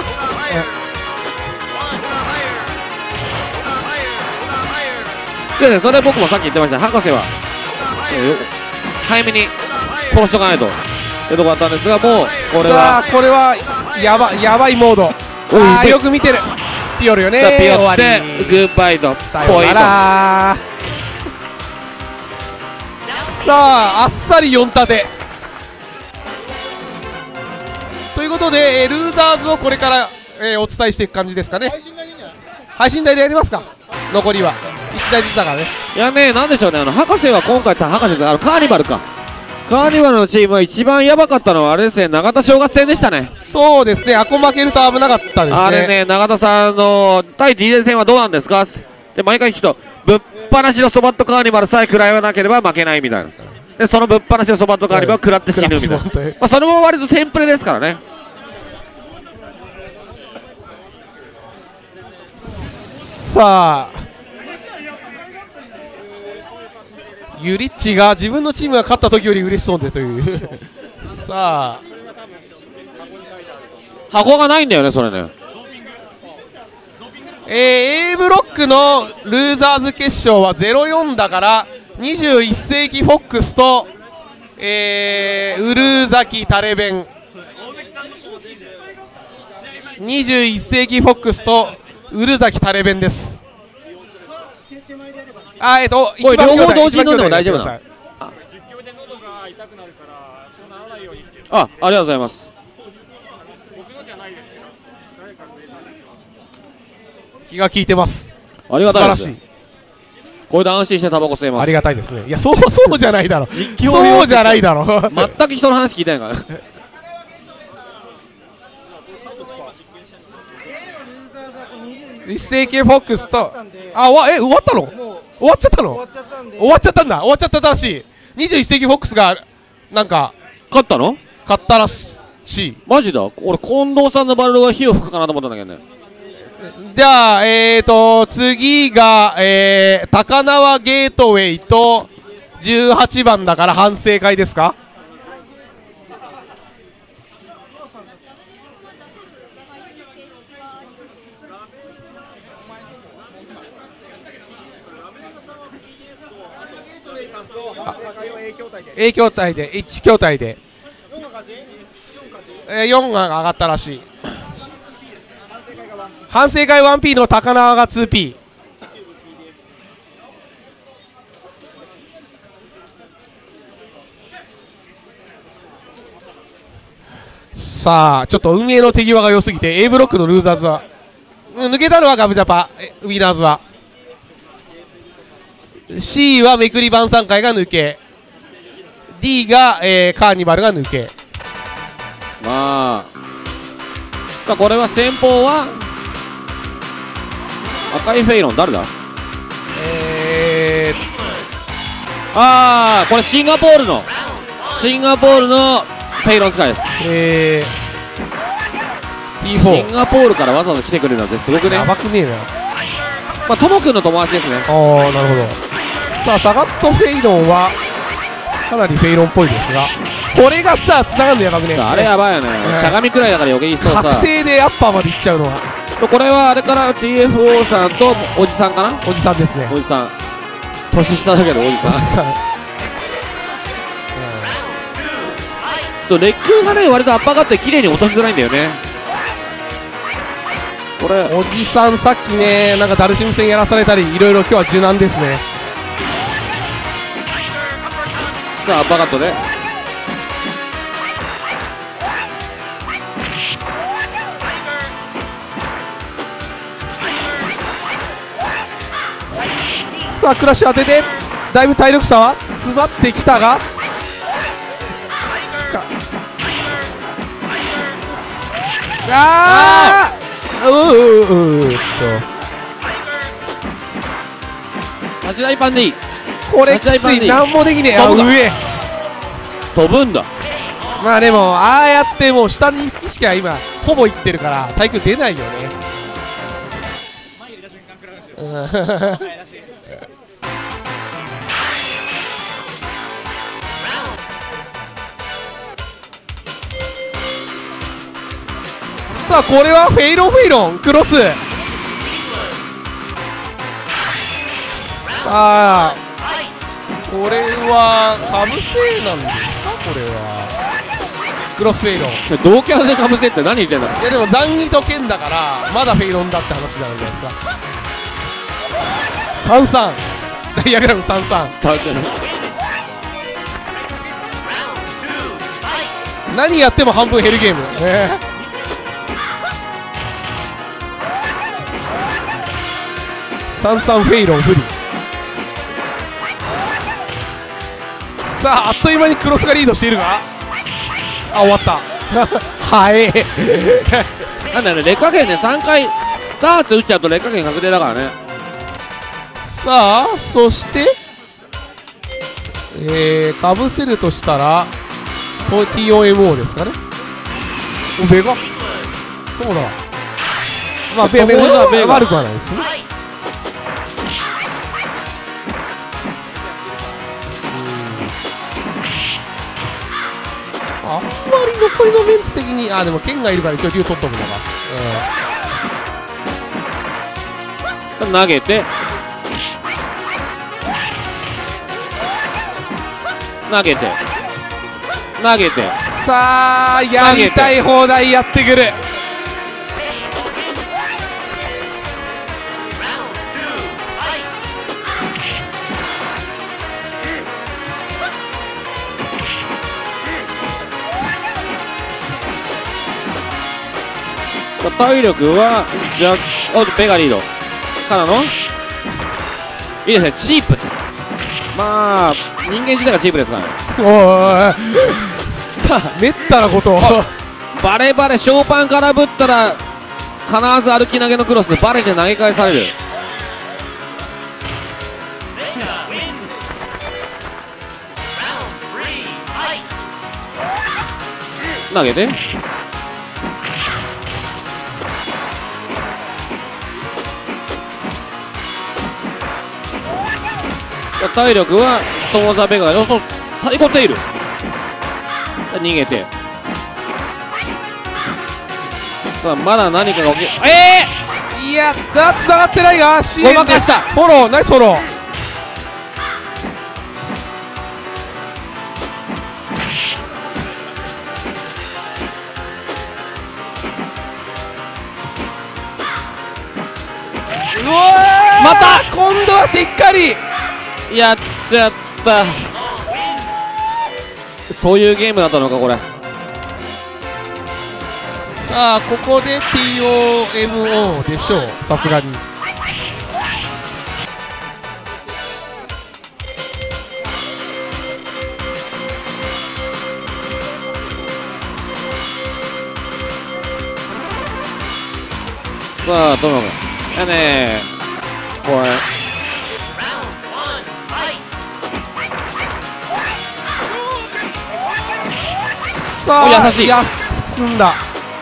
そうですね、それ僕もさっき言ってました。博士は、えー、早めに殺しとかないとってとこだったんですが、もうこれはさあこれはやばやばいモード。ああよく見てるピヨルよね。 ピヨってグッバイとポイント。 さああっさりよん立てということことで、えールーザーズをこれから、えーお伝えしていく感じですかね。 配信台でいいんじゃない？ 配信台でやりますか。残りはいちだいずつだからね。 いやね、なんでしょうね、あの博士は今回さ、博士さ、あのカーニバルか、カーニバルのチームは一番やばかったのはあれですね、永田正月戦でしたね。 そうですね、アコ負けると危なかったですね。 あれね、永田さんの対 ディーゼー 戦はどうなんですかで毎回聞くと、ぶっ放しのソバットカーニバルさえ食らわなければ負けないみたいな。でそのぶっ放しのソバットカーニバルを食らって死ぬみたいな、まあ、それも割とテンプレですからね。 さあユリッチが自分のチームが勝った時より嬉しそうでというさあ箱がないんだよね、それね。 えー、A ブロックのルーザーズ決勝はゼロよんだからにじゅういっ世紀フォックスと、えー、ウルーザキタレベンにじゅういっ世紀フォックスとウルザキタレベンです。あーえっとこれ両方同時に飲んでも大丈夫なの？あ、ありがとうございます。 気が利いてます。 ありがたいです。 素晴らしい。 これで安心してタバコ吸えます。 ありがたいですね。いやそうそうじゃないだろそうじゃないだろ全く人の話聞いてないから一世紀フォックスとあわえ終わったの終わっちゃったの終わっちゃったんで終わっちゃったんだ終わっちゃったらしい。にじゅういっ世紀フォックスがなんか勝ったの勝ったらしい。 マジだ。俺近藤さんのバルロが火を吹くかなと思ったんだけどね。 じゃあえーと次が、えー、高輪ゲートウェイとじゅうはちばんだから反省会ですか。A 筐体でいち筐体でえー、よんが上がったらしい。反省会 ワンピー の高輪が ツーピー。 さあちょっと運営の手際が良すぎて A ブロックのルーザーズは抜けたのはガブジャパ、ウィナーズは C はめくり晩餐会が抜け D が、えー、カーニバルが抜け。 まあさあこれは先方は赤いフェイロン誰だ。 えー、ああこれシンガポールのシンガポールのフェイロン使いです。 えー、ティーフォーシンガポールからわざわざ来てくれるなんてすごくね。 やばくねえな。 まあトモ君の友達ですね。 ああなるほど。さあサガットフェイロンはかなりフェイロンっぽいですがこれがさつながるのやばくねえ。 あれやばいよね、うん、しゃがみくらいだから余計にそうさ確定でアッパーまでいっちゃうのはこれはあれから ティーエフオー さんとおじさんかな。 おじさんですね。 おじさん年下だけどおじさんそうレックがね割とアッパーがって綺麗に落としづらいんだよね。これおじさんさっきねなんかダルシム戦やらされたりいろいろ今日は柔軟ですね。 さあアッパーカットでさあクラッシュ当ててだいぶ体力差は詰まってきたがああううううっと八大パンでいい。 これきつい何もできねえ。あ上飛ぶんだ。 まあでもああやってもう下に意識は今ほぼいってるから対空出ないよね。さあこれはフェイロンフェイロンクロス。さあこれはかぶせなんですか。これはクロスフェイロン同キャラでかぶせって何言ってんだ。 いやでも残儀と剣だからまだフェイロンだって話じゃないですか。さんさんダイヤグラムさんさん何やっても半分減るゲーム、ね、 サンサンフェイロン不利。さああっという間にクロスがリードしているが、あ終わったはいなんだよね、劣化圏ねさんかいサーツ打っちゃうと劣化圏確定だからね。 さあそしてえー、かぶせるとしたらと ティーオーエムオー ですかね。おベガそうだ、まあベベガは悪くはないですね。あんまり残りのメンツ的に、あでも剣がいるから一応竜取っとくのか、 ちょっと投げて投げて投げて、 うん、さあやりたい放題やってくる。 体力はじゃおベガリードからのいいですね、チープ。まあ人間自体がチープですからね。 おいさあめったなことをバレバレショーパンからぶったら必ず歩き投げのクロスでバレて投げ返される。投げて体力はトモザベガの最後テイル。さあ逃げて、さあまだ何かが起き、えー、いやだつながってないが支援でごまかした。 フォローナイスフォロー。うわーまた今度はしっかりやっちゃった。そういうゲームだったのかこれ。 さあここで ティーオーエムオー でしょう、さすがに。 さあどうなのやねこれさあ優しい。 いや進んだ。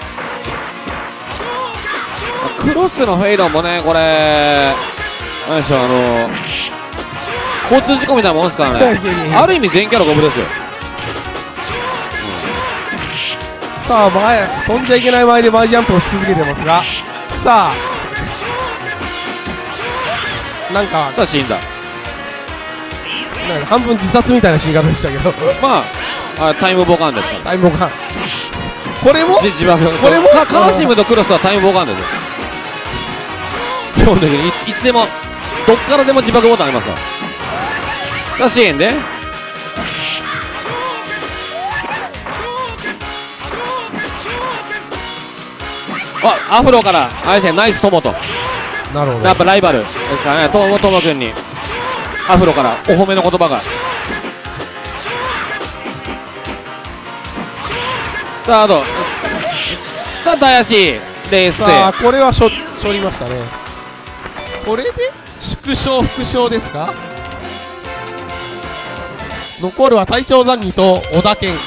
クロスのフェイドもねこれ何でしょう、あの交通事故みたいなもんですからねある意味全キャラゴムですよ。 さあ前飛んじゃいけない前で前ジャンプをし続けてますが、さあなんかさあ死んだ。 なんか半分自殺みたいな死に方でしたけどまああタイムボカンですから。 タイムボカンこれもじ自爆これもカカーシムとクロスはタイムボカンですよ基本的にいついつでもどっからでも自爆ボタンありますから。さあ支援であアフロからあれですね、ナイストモとなるほどやっぱライバルですからね、トモトモ君にアフロからお褒めの言葉が。さあどうさあ大足冷静。 さあこれはしょ処理ましたね。これで縮小副賞ですか。残るは隊長ザンギと小田健。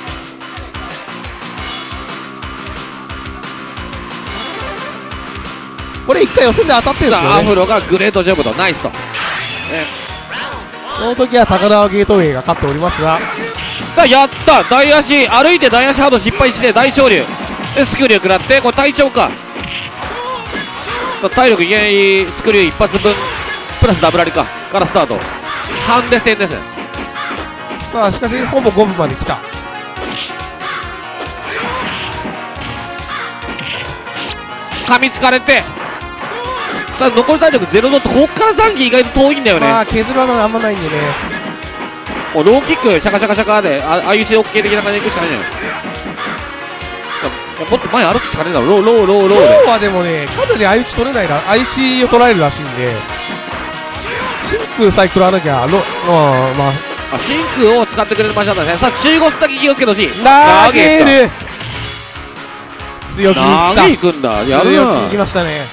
これいっかい予選で当たってるんですさあアよね。 フロがグレートジョブとナイスと、ね、 その時は高輪ゲートウェイが勝っておりますが、 さあやった大足歩いて大足ハード失敗して大昇竜でスクリュー食らってこれ隊長か。さあ体力いきなりスクリュー一発分プラスダブラリかからスタートハンデ戦ですね。 さあしかしほぼゴムまで来た。 噛みつかれてさあ残り体力ゼロドット。こっからザンギ意外と遠いんだよね。 まあ削る技があんまないんでね。 もうローキックシャカシャカシャカでああいうし OK 的な感じでいくしかないんだよ。もっと前歩くしかねえだろ。ローローローローでローはでもねかなり相打ち取れないら相打ちを取られるらしいんで、 真空さえ食らわなきゃロまあまああ真空を使ってくれる場所だったね。さあ中腰だけ気をつけてほしい。 投げる強気にいった投げいくんだ。やるな強気にいき。ましたね。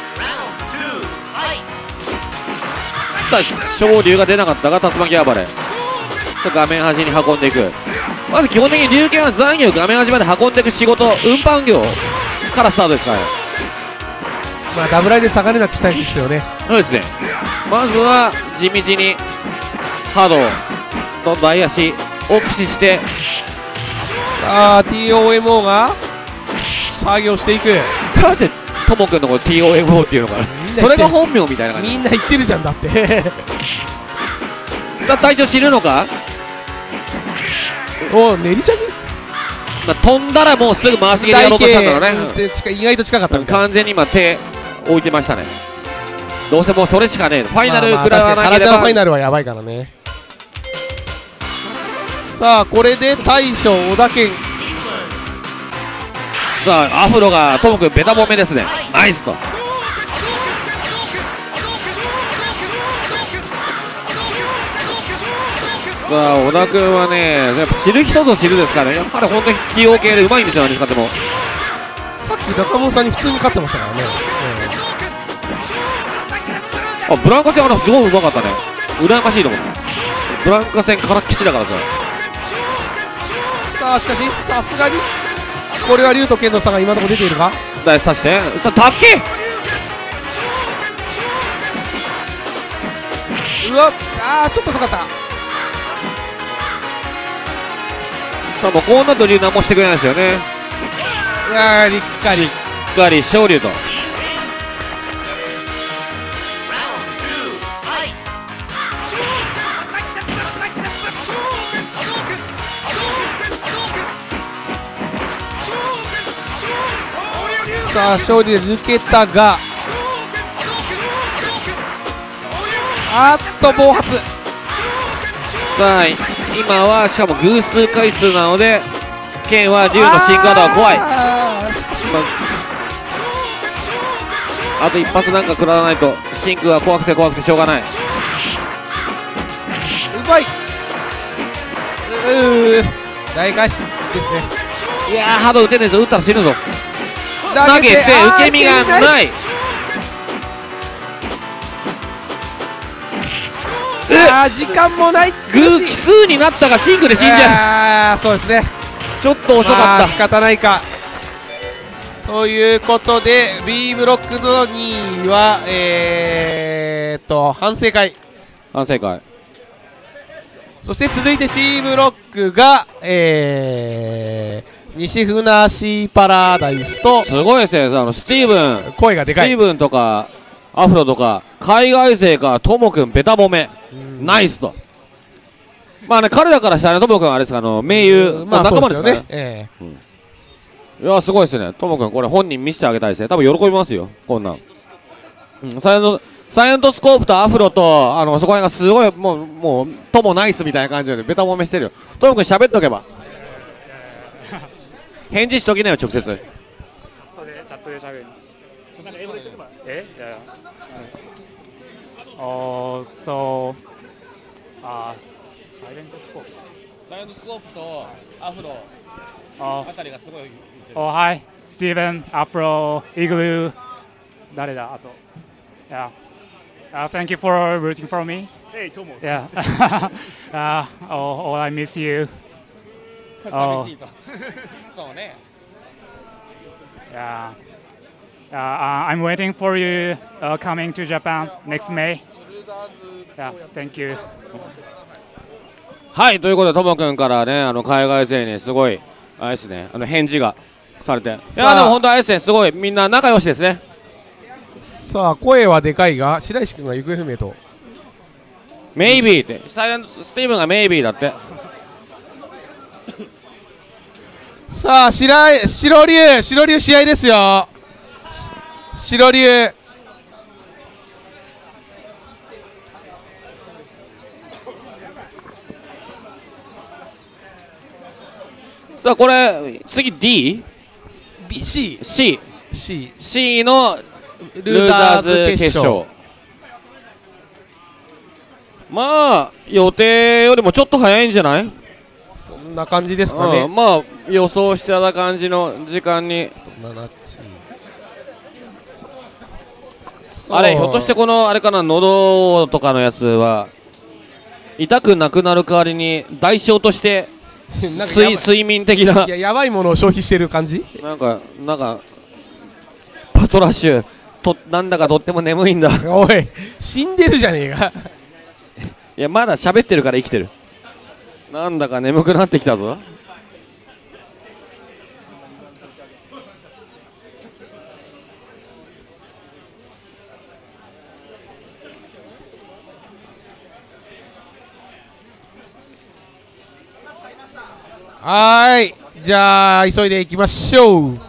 さあ昇竜が出なかったが竜巻暴れ。さあ画面端に運んでいく。まず基本的に龍拳は残魚を画面端まで運んでいく仕事、運搬業からスタートですからね。 まあダブライで下がれなくしたいですよね。 そうですね。まずは地道に波動と大足を駆使して、 さあ ティーオーエムオー が作業していく。 なんでともくんのこの ティーオーエムオー っていうのかな、それが本名みたいな感じ。 みんな言ってるじゃんだってさあ隊長死ぬのか。 お練りチャギまあ、飛んだらもうすぐ回し蹴りやろうとしたんだろうね。 で近い意外と近かったみたいな。 完全に今手置いてましたね。どうせもうそれしかねえ。ファイナルまあまあ食らわなけれ確かにカラジャンファイば。 ナルはやばいからね。さあこれで大将小田健。 さあアフロがともくんベタ褒めですね。ナイスと。さあ小田君はねやっぱ知る人ぞ知るですからね。彼本当に器用系でうまいんですよ。何使っても。 さっき中本さんに普通に勝ってましたからね。 あブランカ戦あれすごいうまかったね。羨ましいと思う。ブランカ戦からっきしだからさ。 さあしかしさすがにこれは龍と剣の差が今のところ出ているか。 大刺してさあたっけうわあーちょっと遅かった。 さあもうこうなると龍何もしてくれないですよね。 いやーりっかりしっかり昇龍と。 さあ勝利で抜けたがあっと暴発。 さあ今はしかも偶数回数なので剣は龍の新ガードは怖い。 あーしかしまあと一発なんか食らわないと真空は怖くて怖くてしょうがない。 うまい。うー大返しですね。 いやーハード打てねえぞ。打ったら死ぬぞ。投げて受け身がない。 あー時間もない。 グー奇数になったが真空で死んじゃああそうですね。 う。ちょっと遅まかった。 あ仕方ないかということで B ブロックのにいはえー、っと反省会。 反省会。 そして続いて C ブロックがえー、西船シーパラダイスとすごいですね。あのスティーブン声がでかい。 スティーブンとかアフロとか海外勢かともくんベタ褒めナイスと。まあね彼らからしたらともくんはあれですかあの盟友まあ仲間ですからね。 えいやすごいですね。ともくんこれ本人見せてあげたいですね。多分喜びますよこんなん。うん、サイレントサイレントスコープとアフロとあのそこら辺がすごいもうもうともナイスみたいな感じでベタ褒めしてるよ。ともくん喋っとけば返事しときなよ直接。 チャットでチャットで喋るんです。なんか英語で言っとけば。え？いやいや。Oh, so, uh, silent scope. サイレントスコープとアフロ Oh, あたりがすごい。 oh, hi, Steven, Afro, Igloo. 誰だあと。Yeah. Uh, thank you for rooting for me. Hey, Tomo. Yeah. uh, oh, oh, I miss you. 寂しいと。そうね。 Yeah. Uh, uh, I'm waiting for you uh, coming to Japan next May. Yeah, thank you. はいということでともくんからねあの海外勢にすごいあれですねあの返事がされて、いさあやでも本当あれですねすごいみんな仲良しですね。 さあ声はでかいが白石君が行方不明と。 メイビーってサイレントスティーブンがメイビーだって。 さあ白い白龍白龍試合ですよ。し白龍さあこれ次 D? B C C C C のルーザーズ決勝。 まあ予定よりもちょっと早いんじゃない？ そんな感じですかね。 うん、まあ予想してた感じの時間に。あれひょっとしてこのあれかな、喉とかのやつは痛くなくなる代わりに代償としてなんか睡睡眠的ないややばいものを消費してる感じ。 なんかなんかパトラッシュとなんだかとっても眠いんだ。 おい死んでるじゃねえか。 いやまだ喋ってるから生きてる。なんだか眠くなってきたぞ。 はーい、じゃあ急いでいきましょう。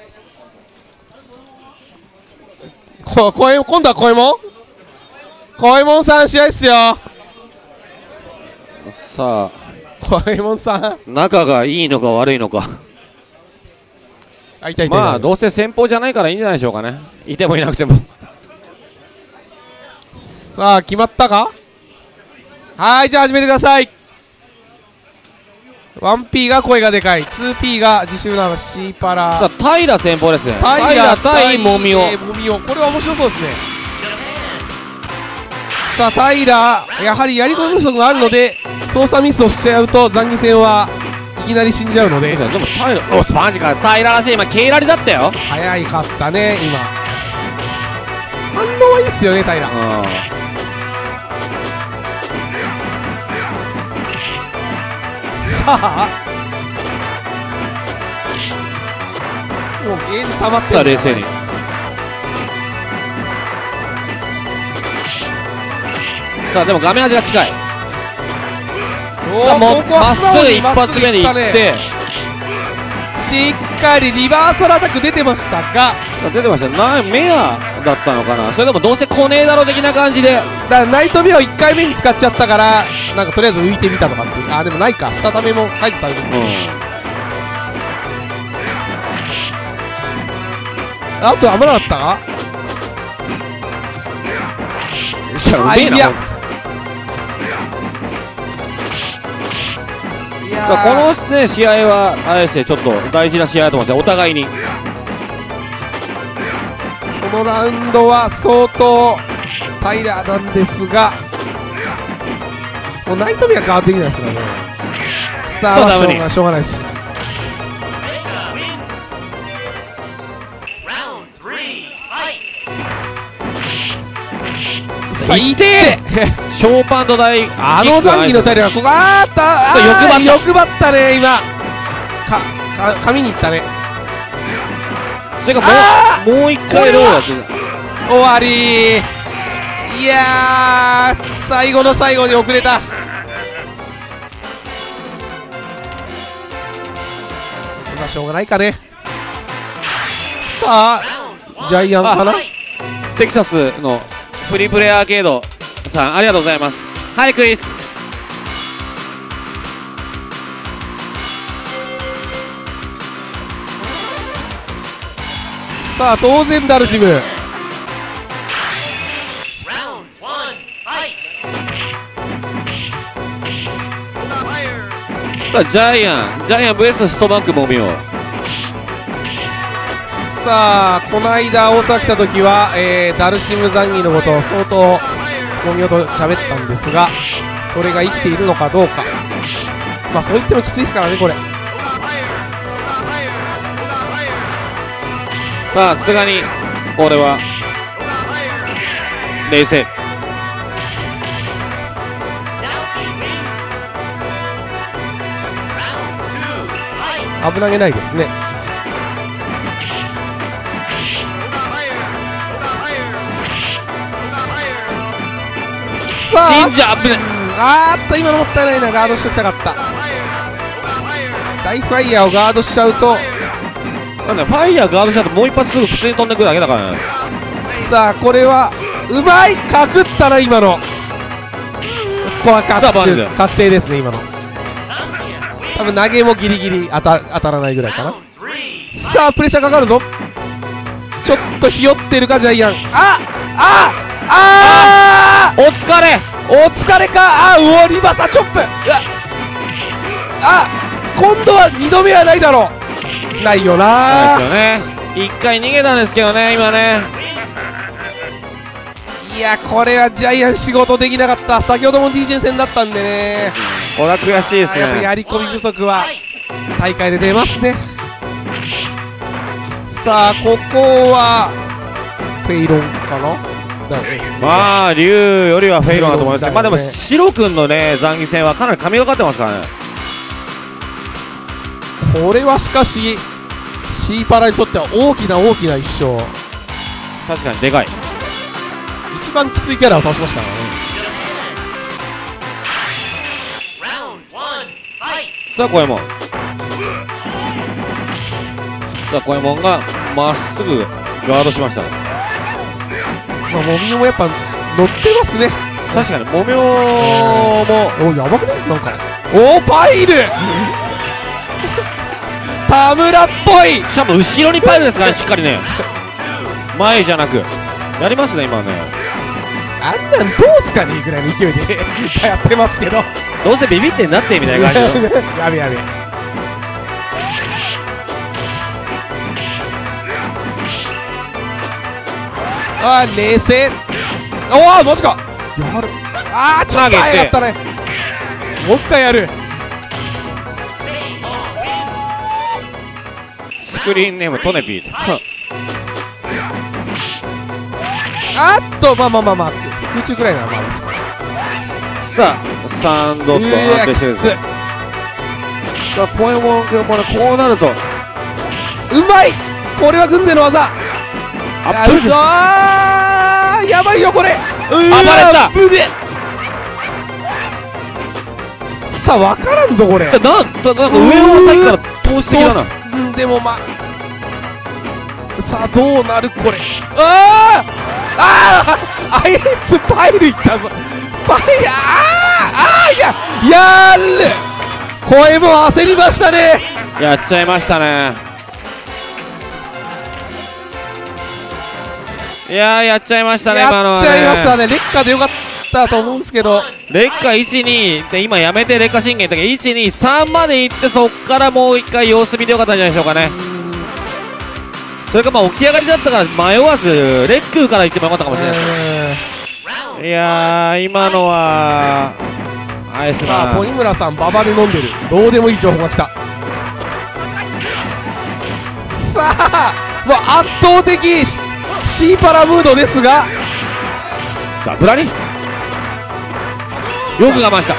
ここえ今度はこえもんこえもんさん試合っすよ。 さあこえもんさん仲がいいのか悪いのか。 あいたいたいた。 まあどうせ先方じゃないからいいんじゃないでしょうかね。いてもいなくても。 さあ決まったか。はい、じゃあ始めてください。 ワンピー が声がでかい、ツーピー が自習なの C パラ。 さあ平先方ですね。 平対もみお。 もみお、これは面白そうですね。さあ平、やはりやり込み不足があるので操作ミスをしちゃうと残疑戦はいきなり死んじゃうので。 でも平、おマジか、平らしい。今ケイラリだったよ。 早いかったね今。反応はいいっすよね平。さあもうゲージ溜まってる。 さあ冷静に。さあでも画面端が近い。さあもうまっすぐ一発目に行って、 しっかりリバーサルアタック出てましたが、 さあ出てました。なメアだったのかな。それでもどうせ来ねえだろ的な感じで。 だからナイトメアをいっかいめに使っちゃったからなんかとりあえず浮いてみたとかっていう。あでもないか、下ためも解除されてる、うん、あと危なかったか。 あいや、さあこの、ね、試合はあれですね、ちょっと大事な試合だと思いますよ、お互いに。 このラウンドは相当平なんですが、もうナイトメア変わってきないですからね。さあそうダメにしょうがしょうがないです。さあいてショーパンと大あの残機の体力がここあーったあー欲張ったね今かか紙にいったね。 それがもうもう一回ローやってる。 終わり。いやー最後の最後に遅れた。まあしょうがないかね。さあジャイアンかな。 テキサスのフリープレイアーケードさんありがとうございます。はいクイズ。 さあ当然ダルシム。 さあジャイアンジャイアン ブイエス ストバンクも見よう。 さあこの間大阪来た時は、えー、ダルシムザンギのことを相当もみおと喋ったんですが、それが生きているのかどうか。まあそう言ってもきついですからねこれ。 さあさすがにこれは冷静。 危なげないですね。さあ死んじゃ危ない。 あーっと今のもったいないな。ガードしておきたかった。大ファイヤーをガードしちゃうとなんだファイヤーガードしたともう一発すぐ普通に飛んでくるだけだからね。 さあこれはうまいかくったな今の。ここは確定確定ですね今の。多分投げもギリギリ当た当たらないぐらいかな。さあプレッシャーかかるぞ。ちょっとひよってるかジャイアン。ああああお疲れ。 おお疲れか。あうおリバサチョップ。うわあ今度はにどめはないだろう。ないよな。 そうですよね。いっかい逃げたんですけどね今ね。 いやこれはジャイアン仕事できなかった。先ほども ティージェー 戦だったんでね。 これは悔しいですやっぱね。 やり込み不足は大会で出ますね。さあここはフェイロンかな。 まあ竜よりはフェイロンだと思いますね。まあでもフェイロンだよねシロ君のね残疑戦はかなり神がかってますからね。 これはしかしシーパラにとっては大きな大きな一勝。 確かにでかい。 一番きついキャラを倒しましたからね。 さあ小右衛門、さあ小右衛門がまっすぐガードしました。 まあもみおもやっぱ乗ってますね。 確かにもみょもおやばくねなんか。おパイル田村っぽい。 しかも後ろにパイルですからねしっかりね前じゃなくやりますね今ね。 あんなんどうすかねぐらいの勢いでやってますけどどうせビビってんなってみたいな感じのやべやべ。あー冷静。おおマジかやる。あーちょっと早かったね。もう一回やる。 スクリーンネームトネピーあっとまあまあまあまあ空中くらいならまあいいですね。 さあサンドと安定してるんですね。さあ小右衛門君もねこうなるとうまい。これは軍勢の技。 アップルあーやばいよこれ。うー暴れたぶね。さあ分からんぞこれ。 じゃあなんだなんか上をさっきから通しすぎだな。 うんでもまあさあどうなるこれ。あーあーあいつパイルいったぞ。パイルあーあーいややる。声も焦りましたね。 やっちゃいましたね。いやーやっちゃいましたね今のはね。 やっちゃいましたね。劣化でよかったと思うんですけど。 劣化いちにで今やめて劣化信玄の時いちにさんまで行ってそっからもう一回様子見てよかったんじゃないでしょうかね。それかまあ起き上がりだったから迷わずレックから行ってもよかったかもしれないです。いやー今のはあれですさあな。 ポニムラさんババで飲んでる。どうでもいい情報が来た。さあもう圧倒的シーパラムードですがダブラリよく我慢した。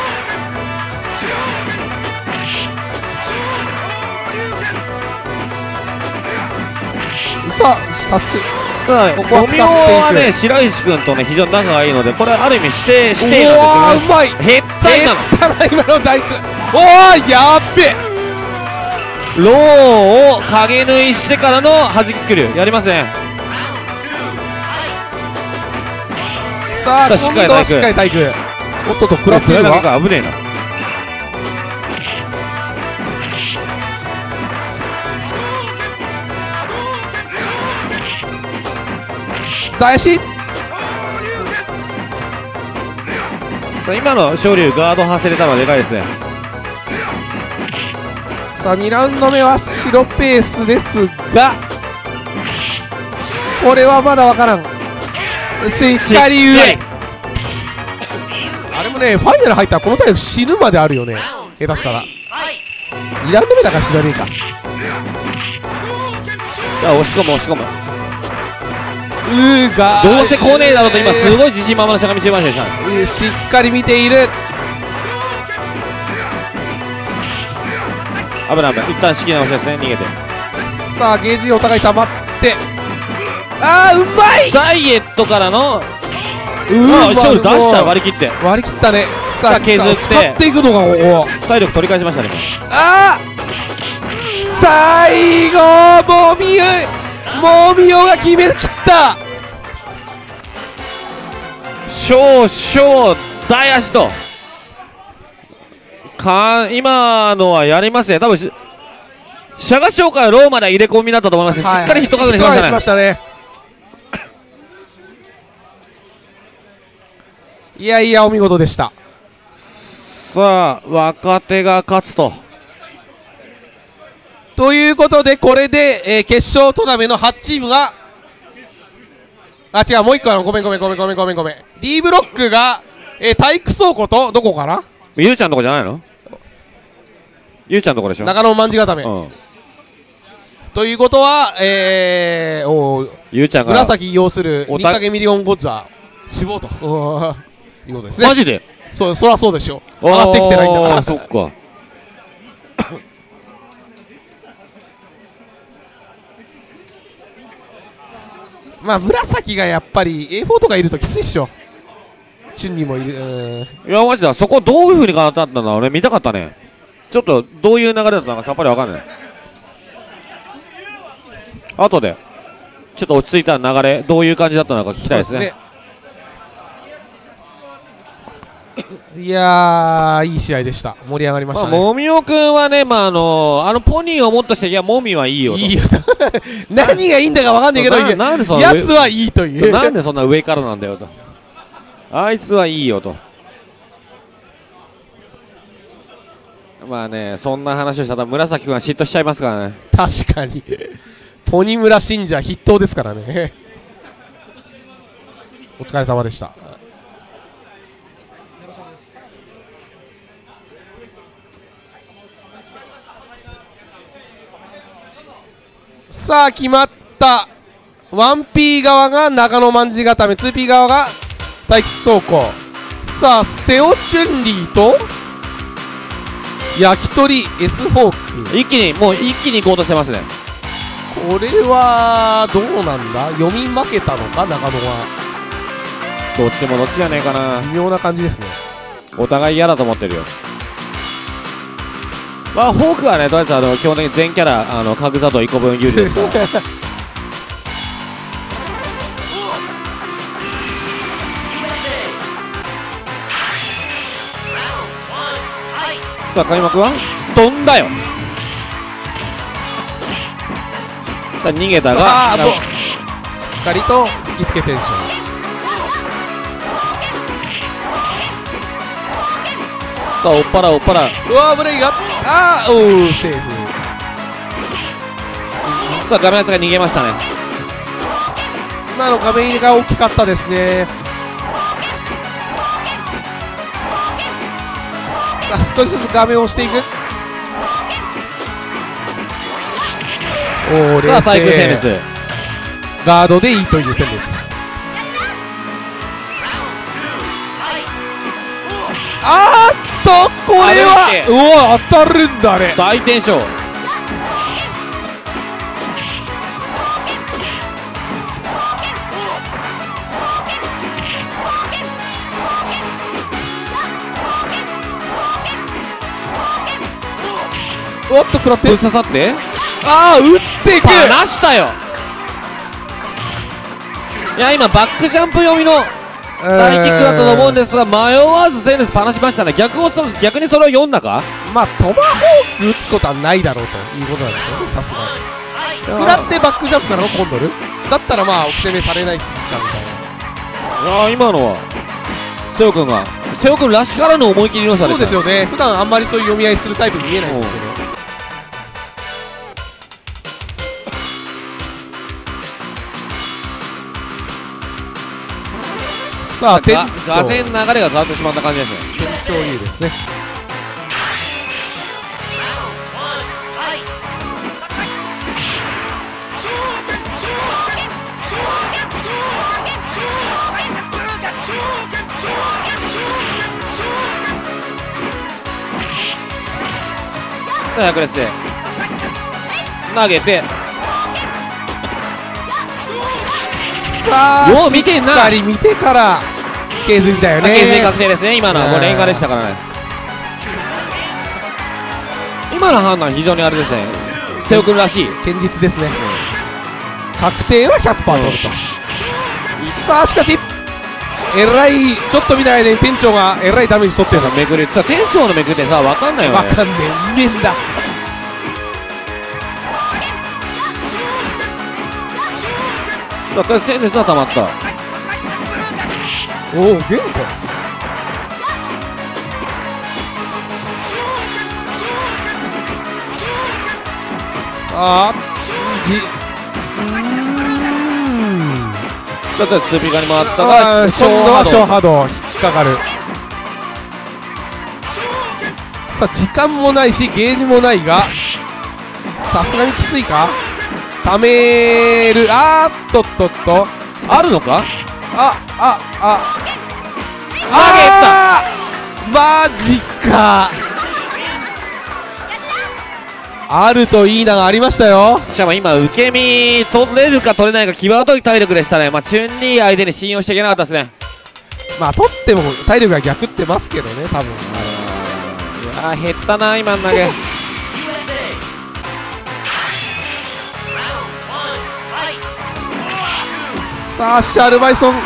さあさすさあここはゴミ使っていくオはね白石君とね非常に仲がいいのでこれはある意味指定指定うわなんですよね。 ーうまい。 減った今のただ今の大工。おーやっべ。 ローを影縫いしてからの弾きスクリューやりますね。 さあさあしっかり今度はしっかり対空。おっとっと食らっているだわ。 が危ねえな。 大足。 さあ今の昇龍ガード外れたのはでかいですね。 さあにラウンド目は白ペースですがこれはまだわからん。しっかり上。あれもねファイナル入ったらこのタイプ死ぬまであるよね下手したら。にラウンド目だから死なねえか。 さあ押し込む押し込む。 うーがどうせ来ねえだろうと今すごい自信満々なしゃがみしてましたよ。 えーしっかり見ている。 危ない危ない。一旦仕切り直しですね。逃げてさあゲージお互い溜まってあーうまい。 ダイエットからのうまあー勝利出した割り切って割り切ったね。さあさあ削って使っていくのがここ。 体力取り返しましたね。 あー最後もみおもみおが決めきった。 少々大足とか今のはやりますね。多分しシャガショウからローまでは入れ込みだったと思いますね。しっかりヒット確認しましたね。 ヒット確認しま。したね。 いやいやお見事でした。 さあ若手が勝つとということでこれで、えー、決勝トーナメントのはちチームがあ違うもういっこあのごめんごめんごめんごめんごめんごめん D ブロックが、えー、体育倉庫とどこかなゆうちゃんとこじゃないのゆうちゃんとこでしょ中野まんじ固め、うん、ということはえー、おゆうちゃんが紫要するみっかけミリオンゴッツは死亡ということですね。 マジでそそりゃそうでしょ上がってきてないんだからそっかまあ紫がやっぱり エーフォー とかいるときついっしょ。チュンリーもいる。 いやマジだそこどういう風に変わったんだろうね見たかったね。ちょっとどういう流れだったのかさっぱりわかんない。後でちょっと落ち着いた流れどういう感じだったのか聞きたいですね。 いやーいい試合でした。盛り上がりましたね。 まあ、もみおくんはね、まああのー、あのポニーをもっとしていやもみはいいよといいよ何がいいんだか分かんないけどやつはいいというなんでそんな上からなんだよとあいつはいいよとまあねそんな話をしたら紫くんは嫉妬しちゃいますからね。 確かにポニ村信者筆頭ですからねお疲れ様でした。さあ決まった。 ワンピー 側が中野まんじ固め ツーピー 側が体育倉庫。さあセオチュンリーと焼き鳥 S フォーク一気にもう一気に行こうとしてますね。 これはどうなんだ読み負けたのか中野は。 どっちもどっちじゃねえかな。 微妙な感じですね。 お互い嫌だと思ってるよ。まあフォークはねとりあえずあの基本的に全キャラあの角砂糖いっこぶん有利ですからさあ開幕は飛んだよ。さあ逃げたがしっかりと引きつけテンション。 さあおっぱらおっぱらうわーブレイがあーおーセーフ。 さあ画面圧が逃げましたね。 今の画面入れが大きかったですね。さあ少しずつ画面を押していく。おおさあ対空戦列ガードでいいという戦列。あーっとこれはうわ当たるんだね。 大転生おっと食らってぶっ刺さってああ打っていく離したよ。いや今バックジャンプ読みの大キックだったと思うんですが迷わずセールス離しましたね。逆をそ逆にそれを読んだか。 まあトマホーク打つことはないだろうということなんですよねさすがに。食らってバックジャンプからのコンドルだったらまあお攻めされないしいいかみたいな。 ああ今のは瀬尾君が瀬尾君らしからの思い切りの差でした。 そうですよね。普段あんまりそういう読み合いするタイプに見えないんですけど。さあ店長がぜん流れが変わってしまった感じですね。 店長流ですね。 さあ百列で投げてさあよう見てんな。 しっかり見てから削りだよね。 削り確定ですね。今のはもうレンガでしたからね。今の判断非常にあれですね瀬尾君らしい堅実ですね。確定は ひゃくパーセント 取ると。さあしかしえらいちょっと見ない間に店長がえらいダメージ取ってるの。 めくりさ店長のめくってさ分かんないよね。 分かんねえいねんだ。 さあセンレスは溜まった。 おおゲンコあじちょっとツーピカに回ったあがー今度は小波動引っかかる。さあ時間もないしゲージもないがさすがにきついか。ためる。あーっとっとっとあるのか。 あああ投げた。 マジか。あるといいながありましたよ。 しかも今受け身取れるか取れないか際どい体力でしたね。まあチュンリー相手に信用しちゃいけなかったですね。 まあ取っても体力が逆ってますけどね多分。 あー減ったな今の投げ。 さあシャルバイソン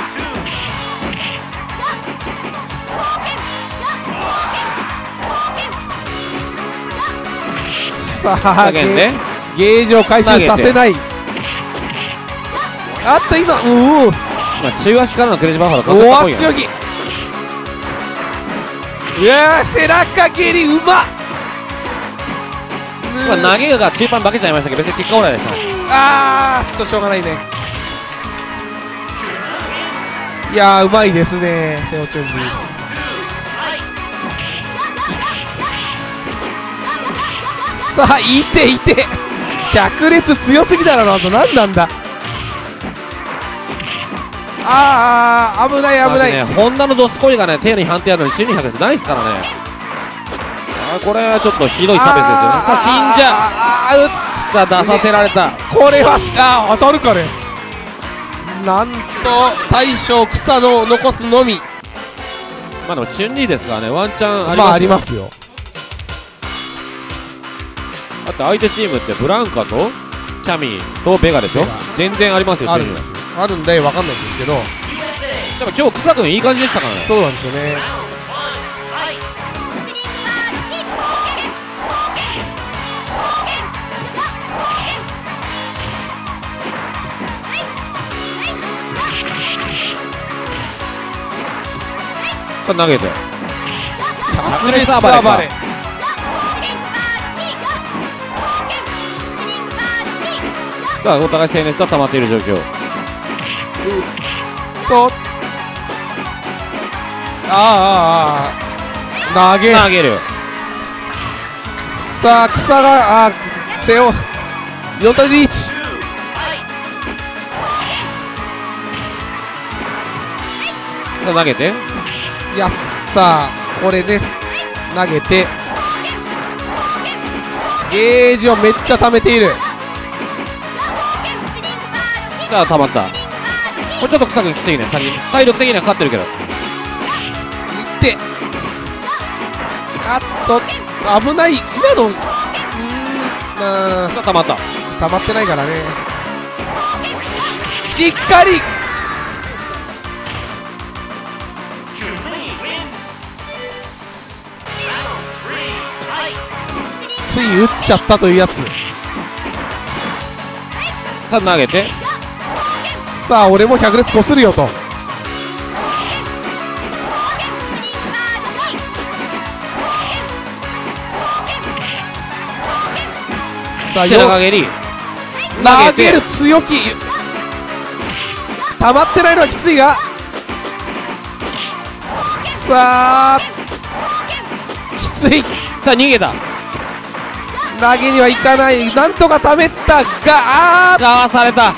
さあゲね、 ゲージを回収させない。あっと今うおまあ中足からのクレイジーバッファーおがかかったっぽいよね。 お強気。うわー背中蹴りうまっ。 まあ投げが中盤化けちゃいましたけど別に結果オーライでしたね。 あーっとしょうがないね。いやーうまいですねセオチュンリー。さあいていて脚列強すぎだろなぞ。何なんだ。あーあー危ない危ない、 ね、ホンダのドスコイがね手に判定あるのにシュニー博士ないですからね。あこれはちょっとひどい差別ですよね。さあ死んじゃう。 あーあさあ出させられた、 ーこれはした当たるかね。なんと大将草の残すのみ。 まあでもチュンリーですからねワンチャンありますよ。 まあありますよ。 だって相手チームってブランカとキャミーとベガでしょ。全然ありますよチュンリーは。 あるんですよ。あるんでわかんないんですけど。 でも今日草君いい感じでしたからね。 そうなんですよね。 さあ投げて百列暴れか。 さあお互い青熱は溜まっている状況。 とああああ投げ投げる。 さあ草があ背負うよん対リーチ。 さあ投げていやさあこれで投げてゲージをめっちゃ貯めている。 さあ溜まった。これちょっと草君きついね。先に体力的には勝ってるけど。 いってあっと危ない今のうーんあさあ溜まった。 ー溜まってないからね。しっかりつい打っちゃったというやつ。 さあ投げてさあ俺も百列こするよと。さあ背よ中蹴り投げる強気。溜まってないのはきついがさあきつい。 さあ逃げた。 投げにはいかない。なんとか溜めたがあーかわされた。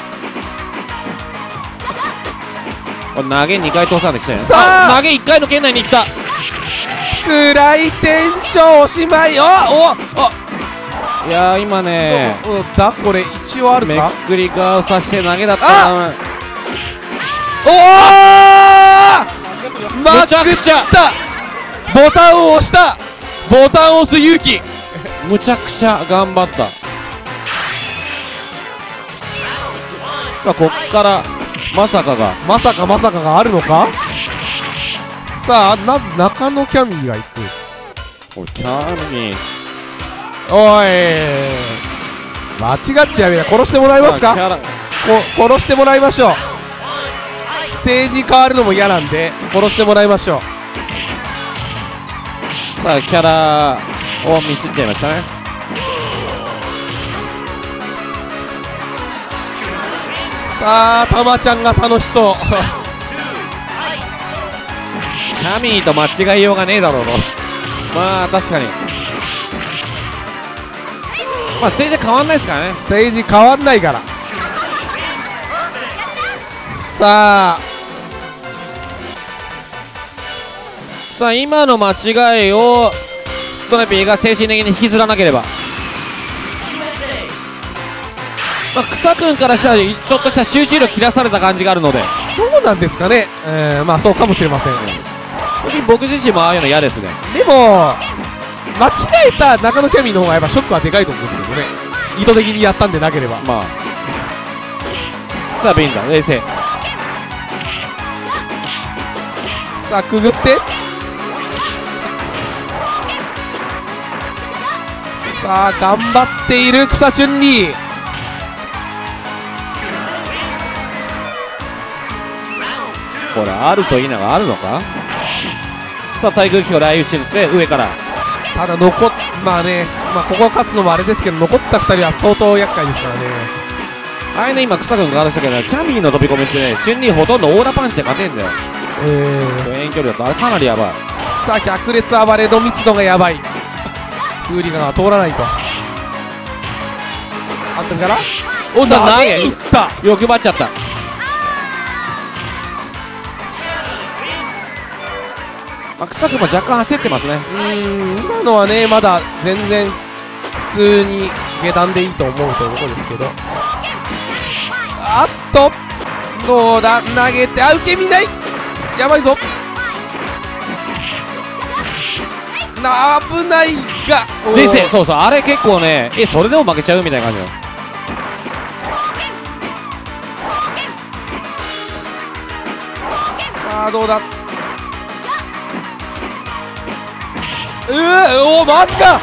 これ投げにかい通さんできたよね。 さあ投げいっかいの圏内にいった。 暗いテンションおしまい。おおおいやー今ねおおだこれ一応あるめっか。 くり側をさして投げだったな。 おおまめちゃくちゃったボタンを押したボタンを押す勇気。 むちゃくちゃ頑張った。さあこっからまさかがまさかまさかがあるのか。さあまず中野キャミーが行く。 おいキャミーおい間違っちゃうよ。殺してもらえますか。 さあキャラこ殺してもらいましょう。ステージ変わるのも嫌なんで殺してもらいましょう。 さあキャラをミスっちゃいましたね。 さあたまちゃんが楽しそうキャミーと間違いようがねえだろうと。まあ確かに、まあステージは変わんないですからね。 ステージ変わんないから。さあさあ今の間違いをトネピーが精神的に引きずらなければ、まあ、草君からしたらちょっとした集中力切らされた感じがあるので、 どうなんですかね、えー、まあそうかもしれません。 正直僕自身もああいうの嫌ですね。 でも間違えた中野キャミーの方がやっぱショックはでかいと思うんですけどね、意図的にやったんでなければ。 まあさあビンダ冷静。 さあくぐって、さあ頑張っている草チュンリー。 これあるといいながあるのか。さあ対空機を来打ちて上から、 ただ残っまあね、まあ、ここ勝つのもあれですけど、残ったふたりは相当厄介ですからね。 あれね、今草君があるしたけど、キャミーの飛び込みってね、チュンリーほとんどオーラパンチで勝てんだよ。 えー、 遠距離だとあれかなりやばい。 さあ逆列暴れの密度がやばい。フーリガンは通らないと。あったからおさあ投げ投げにいった。 欲張っちゃった。まあ、草君も若干焦ってますね。 うーん今のはねまだ全然普通に下段でいいと思うところですけど、あっとどうだ投げて、あ受け身ない、やばいぞな、危ないが冷静、そうそう、あれ結構ね、えそれでも負けちゃうみたいな感じの。 さあどうだ、うーおーマジか、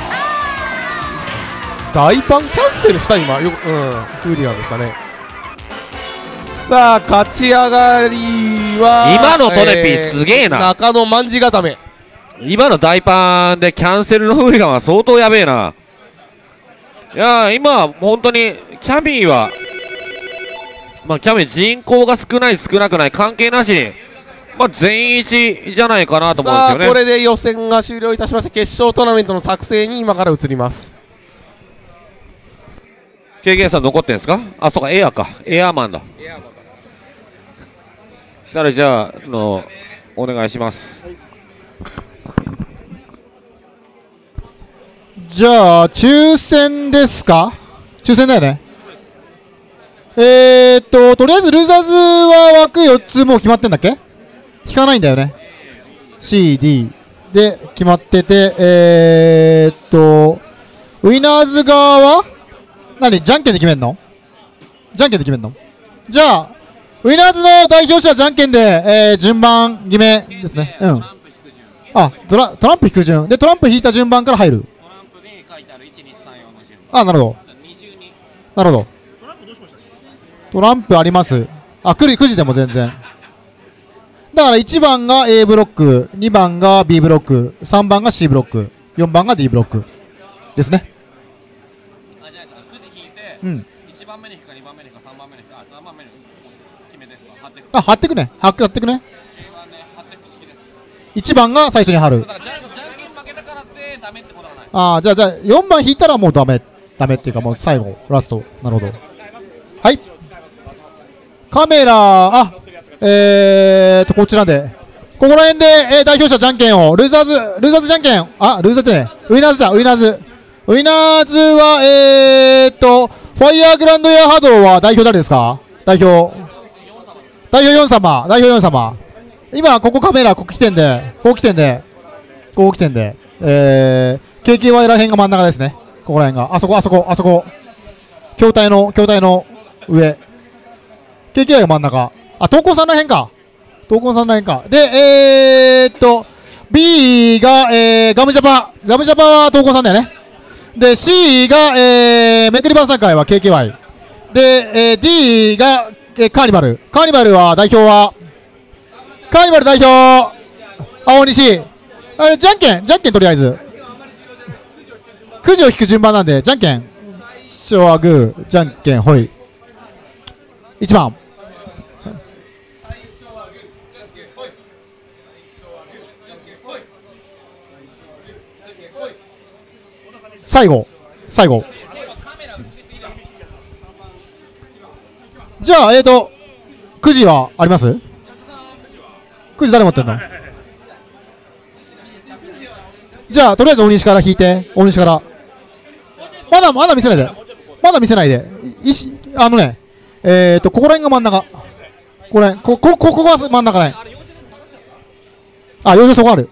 大パンキャンセルした今よ、うんフーリガンでしたね。さあ勝ち上がりは今のトネピーすげえな、 中野卍固め。 今の大パンでキャンセルのフーリガンは相当やべえな。いやー今本当にキャミーは、まあキャミー人口が少ない少なくない関係なしに、まあ全員一じゃないかなと思うんですよね。 さあこれで予選が終了いたしまして、決勝トーナメントの作成に今から移ります。 ケーケー さん残ってんですか。あそうかエアか、エアーマンだ。したらじゃあのお願いします。 じゃあ抽選ですか。抽選だよね。えーっととりあえずルーザーズは枠よっつもう決まってんだっけ。引かないんだよね。 シーディー で決まってて、えーっとウィナーズ側は何、じゃんけんで決めんの。じゃんけんで決めんの。じゃあウィナーズの代表者じゃんけんで、えー、順番決めですね。うん。あトラ、トランプ引く順でトランプ引いた順番から入る。あ、なるほど。なるほど。トランプあります。あ、くじでも全然。だからいちばんが A ブロック、にばんが B ブロック、さんばんが C ブロック、よんばんが D ブロックですね。うん。あ、貼ってくね。貼ってくね。いちばんが最初に貼る。ああ、じゃあじゃあよんばん引いたらもうダメ。ダメっていうかもう最後ラスト。なるほど。はい。カメラ、あ、えーとこちらでここら辺で、えー、代表者じゃんけんをルーザーズルーザーズじゃんけん、あルーザーズねウィナーズだウィナーズウィナーズはえーとファイヤーグランドエアハードは代表誰ですか。代表代表よん様代表よん様今ここカメラここ来てんでここ来てんでここ来てんでえー ケーケーワイ ら辺が真ん中ですね。ここら辺があそこあそこあそこ筐体の筐体の上 ケーケーワイ が真ん中、あ、東高さんら辺か。東高さんら辺か。で、えー、っと、B が、えー、ガムジャパ。ガムジャパは東高さんだよね。で、C が、えー、メクリバーサー会は ケーケーワイ。で、えー、D が、えー、カーニバル。カーニバルは代表は、カーニバル代表、青西。あれ、じゃんけん、じゃんけんとりあえず。くじを引く順番なんで、じゃんけん。ショアグー、じゃんけん、ほい。いちばん。 最後最後じゃあえーとくじはあります？くじ誰持ってんの？じゃあとりあえず大西から引いて、大西からまだまだ見せないで、まだ見せないで、いしあのねえーとここら辺が真ん中、これここここが真ん中ね。あ、養生そこある。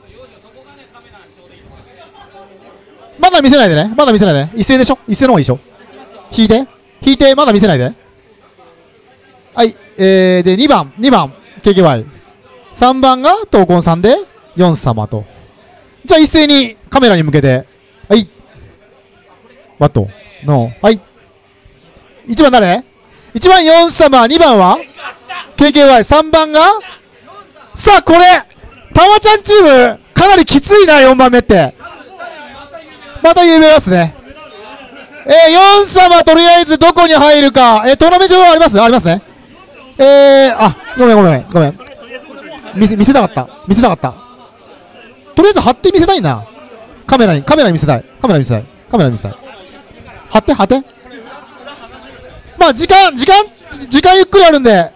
まだ見せないでね、まだ見せないで、一斉でしょ、一斉の方がいいでしょ。引いて引いて、まだ見せないで。はい、えー、でにばんにばん ケーケーワイ、 さんばんが闘魂さんでヨン様と。じゃあ一斉にカメラに向けて、はいバットの、はい、いちばん誰？ いち 番ヨン様、にばんは ケーケーワイ、さんばんが、さあこれたまちゃんチームかなりきついな。よんばんめってまた有名ですね。えー、ヨン様とりあえずどこに入るか、えー、トーナメントありますありますね。えー、あ、ごめんごめんごめん、見せ見せたかった見せたかった。とりあえず貼って見せたいな。カメラにカメラに見せたいカメラに見せたいカメラに見せたい。貼って貼って。まあ時間時間時間ゆっくりあるんで、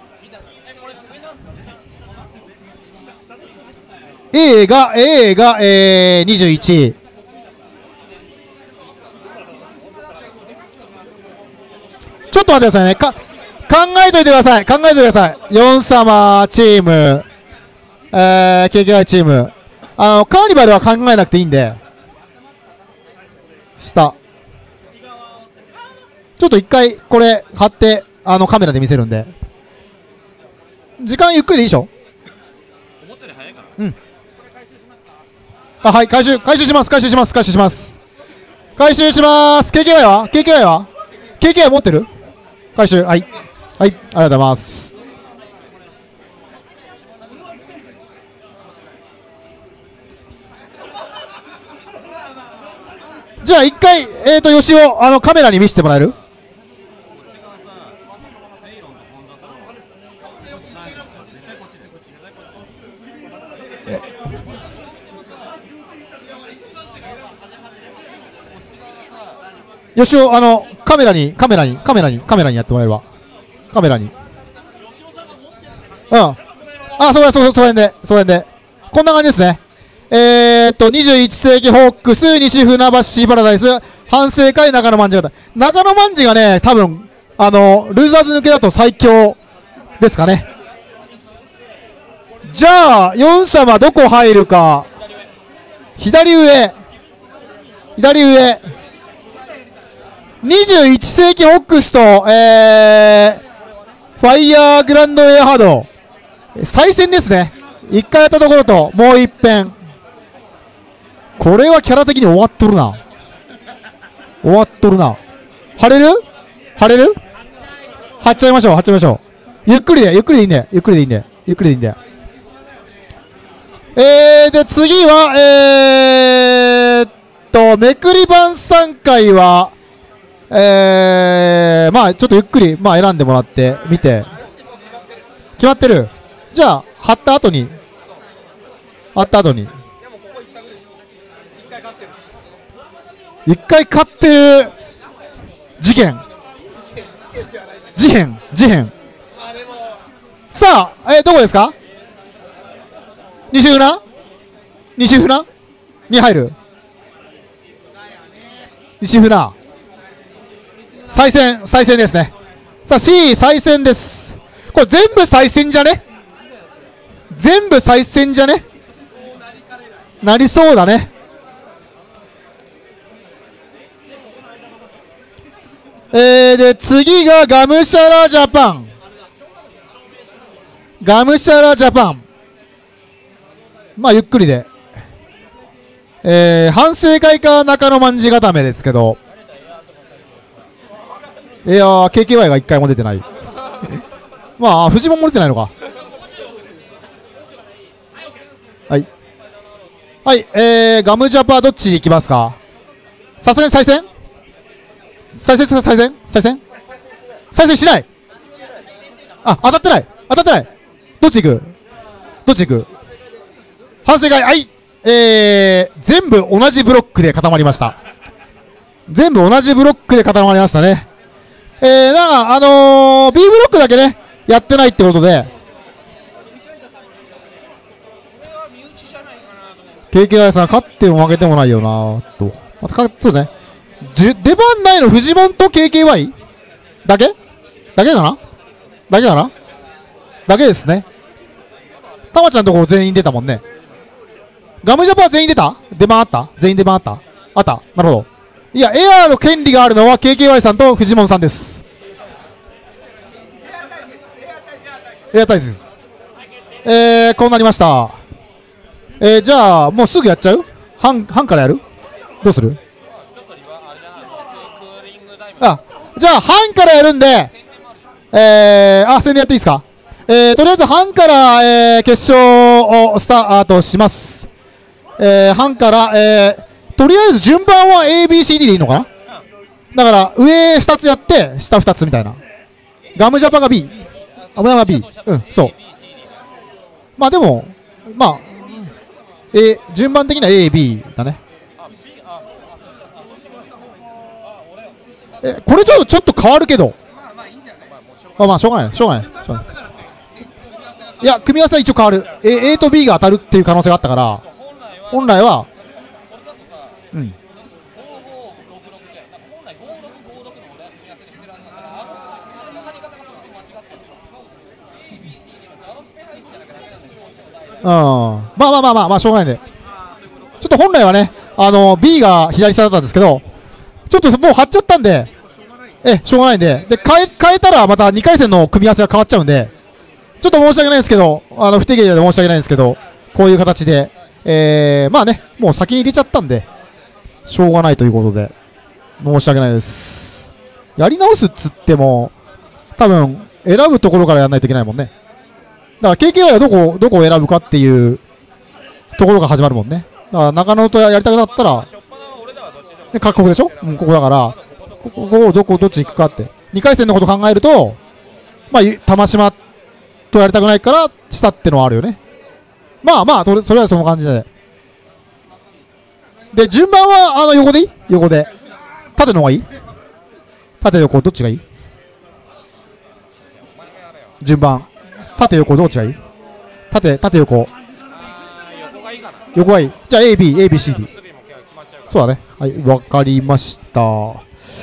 A が A が、えー、にじゅういち、ちょっと待ってくださいね。か考えといてください考えといてください。ヨン様チーム、えー、ケーケーワイ チーム、あのカーニバルは考えなくていいんで、下ちょっと一回これ貼ってあのカメラで見せるんで、時間ゆっくりでいいでしょ。うん。あ、はい、回収回収します回収します回収します回収します。 ケーケーワイ は ケーケーワイ は ケーケーワイ 持ってる？回収、はいはい、ありがとうございます。じゃあ一回えーと吉尾、あのカメラに見せてもらえる？吉尾、あのカメラにカメラにカメラにカメラにやってもらえれば、カメラに、うん、あ、そうだそうだ、その辺でその辺でこんな感じですね。えーっとにじゅういっ世紀ホークス西船橋シーパラダイス反省会中野万次型、中野万次がね多分あのルーザーズ抜けだと最強ですかね。じゃあヨン様どこ入るか。左上左上にじゅういっ世紀ホックスと、えー、ファイヤーグランドエアハード再戦ですね。いっかいやったところともう一遍、これはキャラ的に終わっとるな終わっとるな。貼れる貼れる貼っちゃいましょう貼っちゃいましょう。ゆっくりでゆっくりでいいんでゆっくりでいいんでゆっくりでいいんで。えー、で次はえーっとめくり晩餐会はえー、まあちょっとゆっくり、まあ、選んでもらって見て決まってる。じゃあ貼った後に貼った後に一回勝ってる事件事変事変。さあ、えー、どこですか？西船西船に入る西船再戦再戦ですね。さあ C 再戦です。これ全部再戦じゃね全部再戦じゃねなりそうだね。えー、で次がガムシャラジャパンガムシャラジャパン、まあゆっくりで、えー、反省会か中野万次固めですけど、いやー ケーケーワイ がいっかいも出てないまあフジモンも出てないのか。はいはい、えー、ガムジャパどっち行きますか？さすがに再戦再戦再戦再戦再戦しない。あ、当たってない当たってない。どっち行くどっち行く反省会、はい、えー、全部同じブロックで固まりました。 全部同じブロックで固まりましたね。えー、なんか、あのー、B ブロックだけね、やってないってことで、ケーケーアイ さん、勝っても負けてもないよなと。またか、そうね。出番ないのフジモンと ケーケーワイ だけだけかなだけかなだけですね。たまちゃんのとこ全員出たもんね。ガムジャパは全員出た出番あった全員出番あったあった。なるほど。いや、エアーの権利があるのは ケーケーワイ さんとフジモンさんです。エアタイズです。えー、こうなりました。えー、じゃあ、もうすぐやっちゃう半、半からやるどうするあ、じゃあ、半からやるんで、えー、あ、宣伝やっていいですかえー、とりあえず半から、えー、決勝をスタートします。えー、半から、えー、とりあえず順番は エービーシーディー でいいのかなだから、上ふたつやって、下ふたつみたいな。ガムジャパが B。ガムジャパが B。うん、そう。まあでも、まあ、えー、順番的には A、B だね。え、これちょっと、ちょっと変わるけど。まあまあ、しょうがない。しょうがない。しょうがない。いや、組み合わせは一応変わる。A, A と B が当たるっていう可能性があったから、本来は、うん。うん、まあまあまあまあ、まあ、しょうがないんで。ちょっと本来はね、あの、B が左下だったんですけど、ちょっともう張っちゃったんで、え、しょうがないんで、で、変え、変えたらまたにかい戦の組み合わせが変わっちゃうんで、ちょっと申し訳ないですけど、あの、不適宜で申し訳ないんですけど、こういう形で、えー、まあね、もう先に入れちゃったんで、しょうがないということで、申し訳ないです。やり直すっつっても、多分、選ぶところからやらないといけないもんね。だから ケーケーワイ はどこ、どこを選ぶかっていうところが始まるもんね。だから中野とやりたくなったら、ね、各国でしょ、うん、ここだから、ここをどこ、どっち行くかって。にかい戦のこと考えると、まあ、玉島とやりたくないから、したってのはあるよね。まあまあ、それ、それはその感じで。で、順番は、あの、横でいい横で。縦の方がいい縦横、どっちがいい順番。縦横どっちがいい縦、縦横。横がいい。じゃあ A、B、A、B、C、D。そうだね。はい、わかりました。も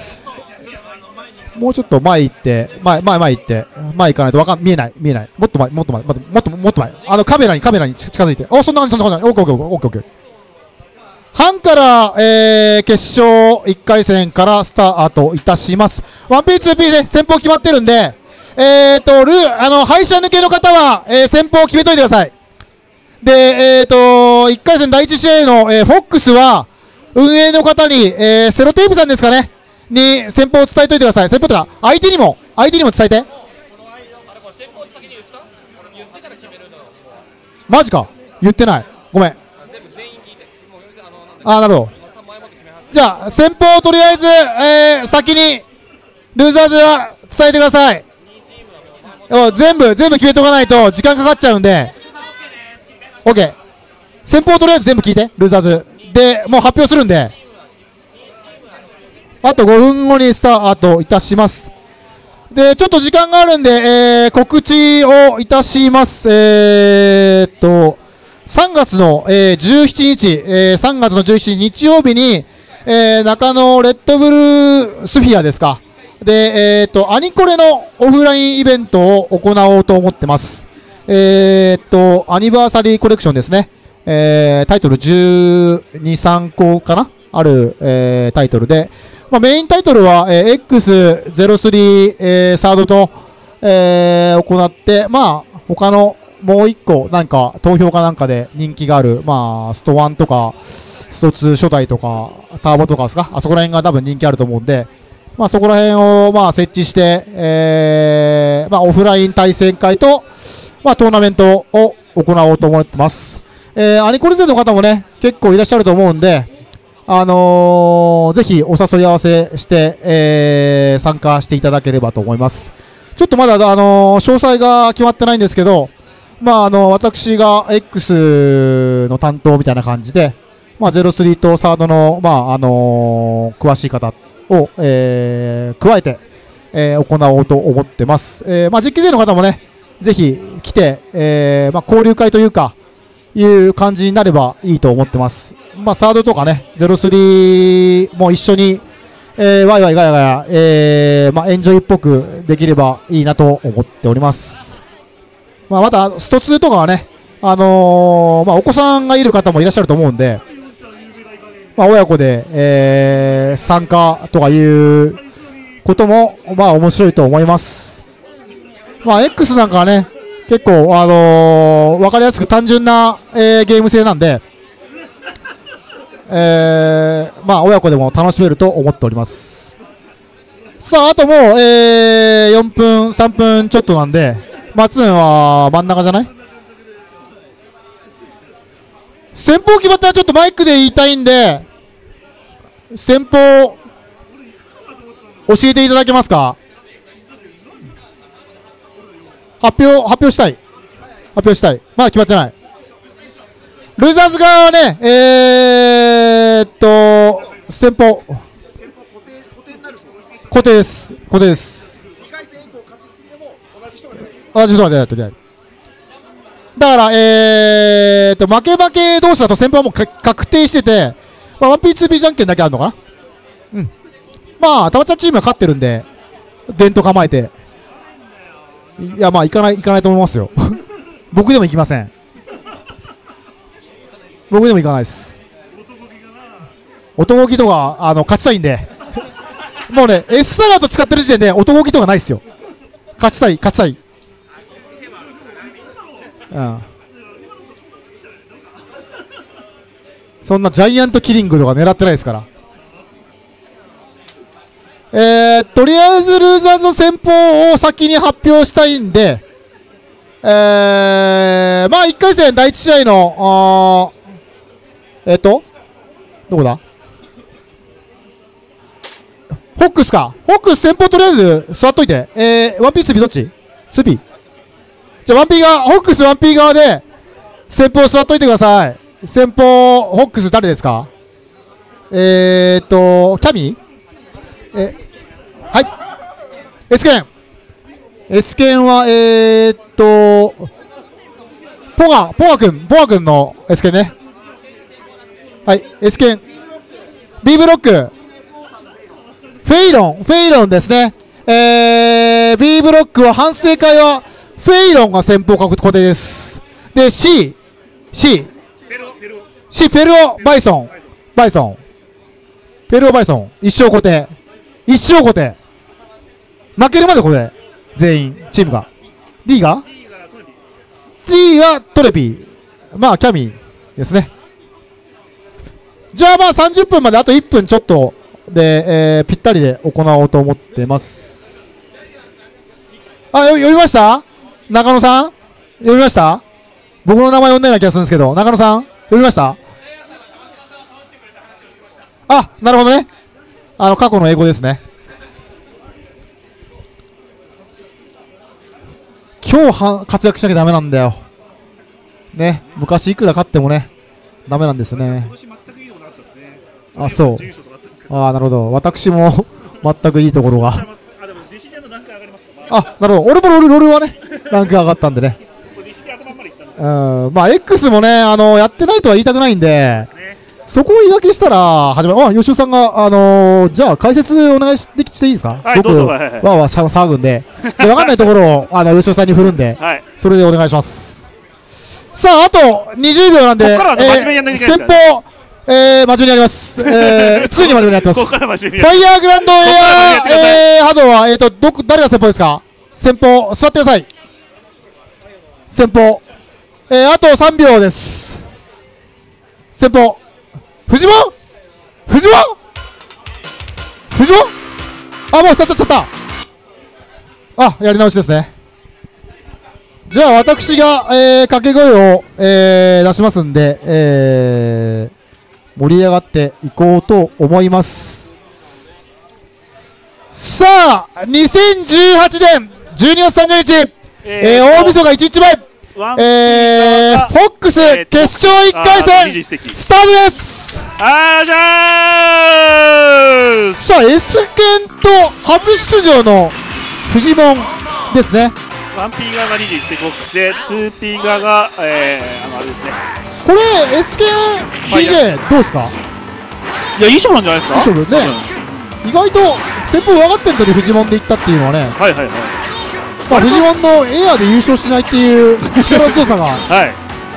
うちょっと前行って、前、前、前行って、前行かないとわかん、見えない、見えない。もっと前、もっと前、もっと、もっと、もっと前。あの、カメラに、カメラに近づいて。お、そんな感じ、そんな感じ。オッケー、オッケー、オッケー、オッケー。半から、えー、決勝いっかい戦からスタートいたします。ワンピー、ツーピー で先方決まってるんで、えーと、ルー、あの、敗者抜けの方は、えー、先方を決めといてください。で、えーと、いっかい戦だいいち試合の、えー、フォックスは、運営の方に、えー、セロテープさんですかね、に先方を伝えといてください。先方とか、相手にも、相手にも伝えて。マジか。言ってない。ごめん。あー、なるほど。じゃあ、先方をとりあえず、えー、先に、ルーザーズは伝えてください。全部、全部決めとかないと時間かかっちゃうんで、OK。先方とりあえず全部聞いて、ルーザーズ。で、もう発表するんで、あとごふんごにスタートいたします。で、ちょっと時間があるんで、えー、告知をいたします。えーっと、さんがつの、えー、じゅうしちにち、えー、さんがつのじゅうしちにち日曜日に、えー、中野レッドブルスフィアですか。で、えー、っと、アニコレのオフラインイベントを行おうと思ってます。えー、っと、アニバーサリーコレクションですね。えー、タイトルじゅうに、さんこかなある、えー、タイトルで、まあ、メインタイトルは、えー、エックスゼロスリー、えー、サードと、えー、行って、まあ、他のもう一個、なんか、投票かなんかで人気がある、まあ、ストワンとか、ストツー初代とか、ターボとかですか、あそこら辺が多分人気あると思うんで、まあ、そこら辺を、まあ、設置して、えー、まあ、オフライン対戦会と、まあ、トーナメントを行おうと思ってます。えー、アニコレ勢の方もね、結構いらっしゃると思うんで、あのー、ぜひお誘い合わせして、えー、参加していただければと思います。ちょっとまだ、あのー、詳細が決まってないんですけど、まあ、あの、私が X の担当みたいな感じで、 まあ、ゼロスリーとサードの、まああのー詳しい方を、えー加えて、えー行おうと思ってます。えーまあ、実機勢の方もね、ぜひ来て、えーまあ、交流会というか、いう感じになればいいと思ってます。まあ、サードとかね、ゼロスリーも一緒に、えー、ワイワイガヤガヤ、えーまあ、エンジョイっぽくできればいいなと思っております。まあ、また、ストツーとかはね、あのーまあ、お子さんがいる方もいらっしゃると思うんで、まあ、親子で、えー参加とかいうことも、まあ、面白いと思います。まあ、X なんかはね、結構、あのー、分かりやすく単純な、えーゲーム性なんで、えー、まあ、親子でも楽しめると思っております。さあ、あともう、えー、よんぷん、さんぷんちょっとなんで、マツンは真ん中じゃない？先方決まったらちょっとマイクで言いたいんで、先方、教えていただけますか？発表、発表したい。発表したい。まだ決まってない。ルーザーズ側はね、えーっと、先方。固定です。固定です。同じ人が出ないと出ない。だから、えーっと、負け負け同士だと先方はもう確定してて、まあ、ワンピーツーピー じゃんけんだけあるのかな。うん。まあ、たまちゃんチームは勝ってるんで、伝統構えて。いや、まあ、行かない、行かないと思いますよ。僕でも行きません。僕でも行かないです。男気とか、あの、勝ちたいんで。もうね、S サガート使ってる時点で男気とかないですよ。勝ちたい、勝ちたい。うん。そんなジャイアントキリングとか狙ってないですから。えー、とりあえずルーザーズの先方を先に発表したいんで、えー、まあいっかい戦だいいち試合の、あえっ、ー、と、どこだ？ホックスか。ホックス先方とりあえず座っといて。えー、ワンピースビどっち？スピー。じゃあワンピー側、ホックスワンピー側で先方座っといてください。先方、ホックス誰ですか？えーっと、キャミー？え、はい。エスケン。エスケンは、えーっと、ポガ、ポガ君、ポガ君のエスケンね。はい、エスケン。B ブロック。フェイロン、フェイロンですね。えー、B ブロックは反省会は、フェイロンが先方固定です。で、C、C、C、ペルオ、バイソン、バイソン。ペルオ、バイソン、一生固定。一生固定。負けるまで固定。全員、チームが。D が ?D がトレピー。まあ、キャミーですね。じゃあまあさんじゅっぷんまであといっぷんちょっとで、えー、ぴったりで行おうと思ってます。あ、よ読みました？中野さん読みました？僕の名前読んだような気がするんですけど、中野さん読みました？あ、なるほどね。あの過去の英語ですね。今日は活躍しなきゃダメなんだよね。昔いくら勝ってもねダメなんですね。あ、そう。あ、なるほど。私も全くいいところがあ、なるほど。俺もロールロールはねランク上がったんでね。うん、まあ X もね、あのやってないとは言いたくないんで、そこを言い訳したら始まる。あ、吉尾さんが、あのー、じゃあ解説お願いしできていいですか？ はい、 僕どうぞ。はいはいはい、 わーわー騒ぐんで、で分かんないところをあの吉尾さんに振るんで、はい、それでお願いします。さあ、あとにじゅうびょうなんで、 ここからは真面目にやんなきゃいけないです先からね。 方、えー、真面目にやります。えー、常に真面目にやってます。 ここから真面目にファイヤーグランドエアー、えー、ハドは、えーと、どこ、誰が先方ですか？先方、座ってください。先方。えー、あとさんびょうです。先方。藤間藤間藤間あ、もう座っちゃった。あ、やり直しですね。じゃあ私が、えー、掛け声を、えー、出しますんで、えー、盛り上がっていこうと思います。さあ、にせんじゅうはちねんじゅうにがつさんじゅうにち、えー、大晦日いちにちまえ、えー、フォックス決勝いっかい戦スタートです。 。 あーしゃーさあ S 剣と初出場のフジモンですね。 ワンピー側がにじゅういちセコックスで ツーピー側が、えー、あのあれですね。 これ S 剣 ディージェー どうですか？ いやいい勝負なんじゃないですか。 いい勝負ね、意外と先方分かってんのにフジモンでいったっていうのはね、 はいはいはい、 まあ、フジモンのエアーで優勝しないっていう力強さがはい、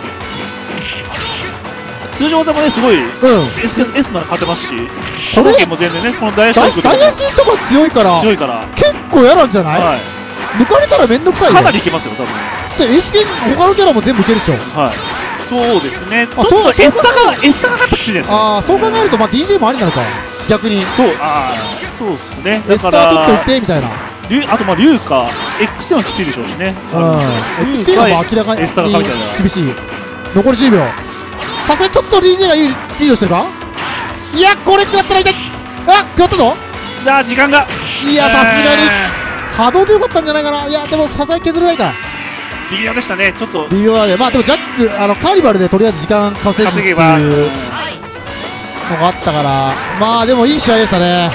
通常技もねすごい、 うん S, S なら勝てますし、 これこのも全然ねこの大足大大足とか強いから強いから、 結構やらんじゃない、 はい、 抜かれたらめんどくさいよ。 かなりいけますよ多分。 で S 剣他のキャラも全部いけるでしょ。 はい、そうですね。ちょあそうっと S 差が S 差がやっぱきついですね。 ああそう考えるとまあ ディージェー もありなのか逆に。 そうああそうですね。 S スター取っといてみたいな。 リュあとまあ龍か X でもきついでしょうしね。 うん X 剣はもう明らかに S 差がかみたいな厳しい。残りじゅうびょう。さすがにちょっと ディージェー がいいリードしてるか。いやこれ食らったら痛い。あ食らったぞ。 じゃあ時間がいやさすがに波動でよかったんじゃないかな。いやでもさすがに削れないか。 微妙でしたね。ちょっと微妙だね。まあでもジャックあのカーニバルでとりあえず時間稼ぐっていう稼げば、 のがあったから、まあでもいい試合でしたね。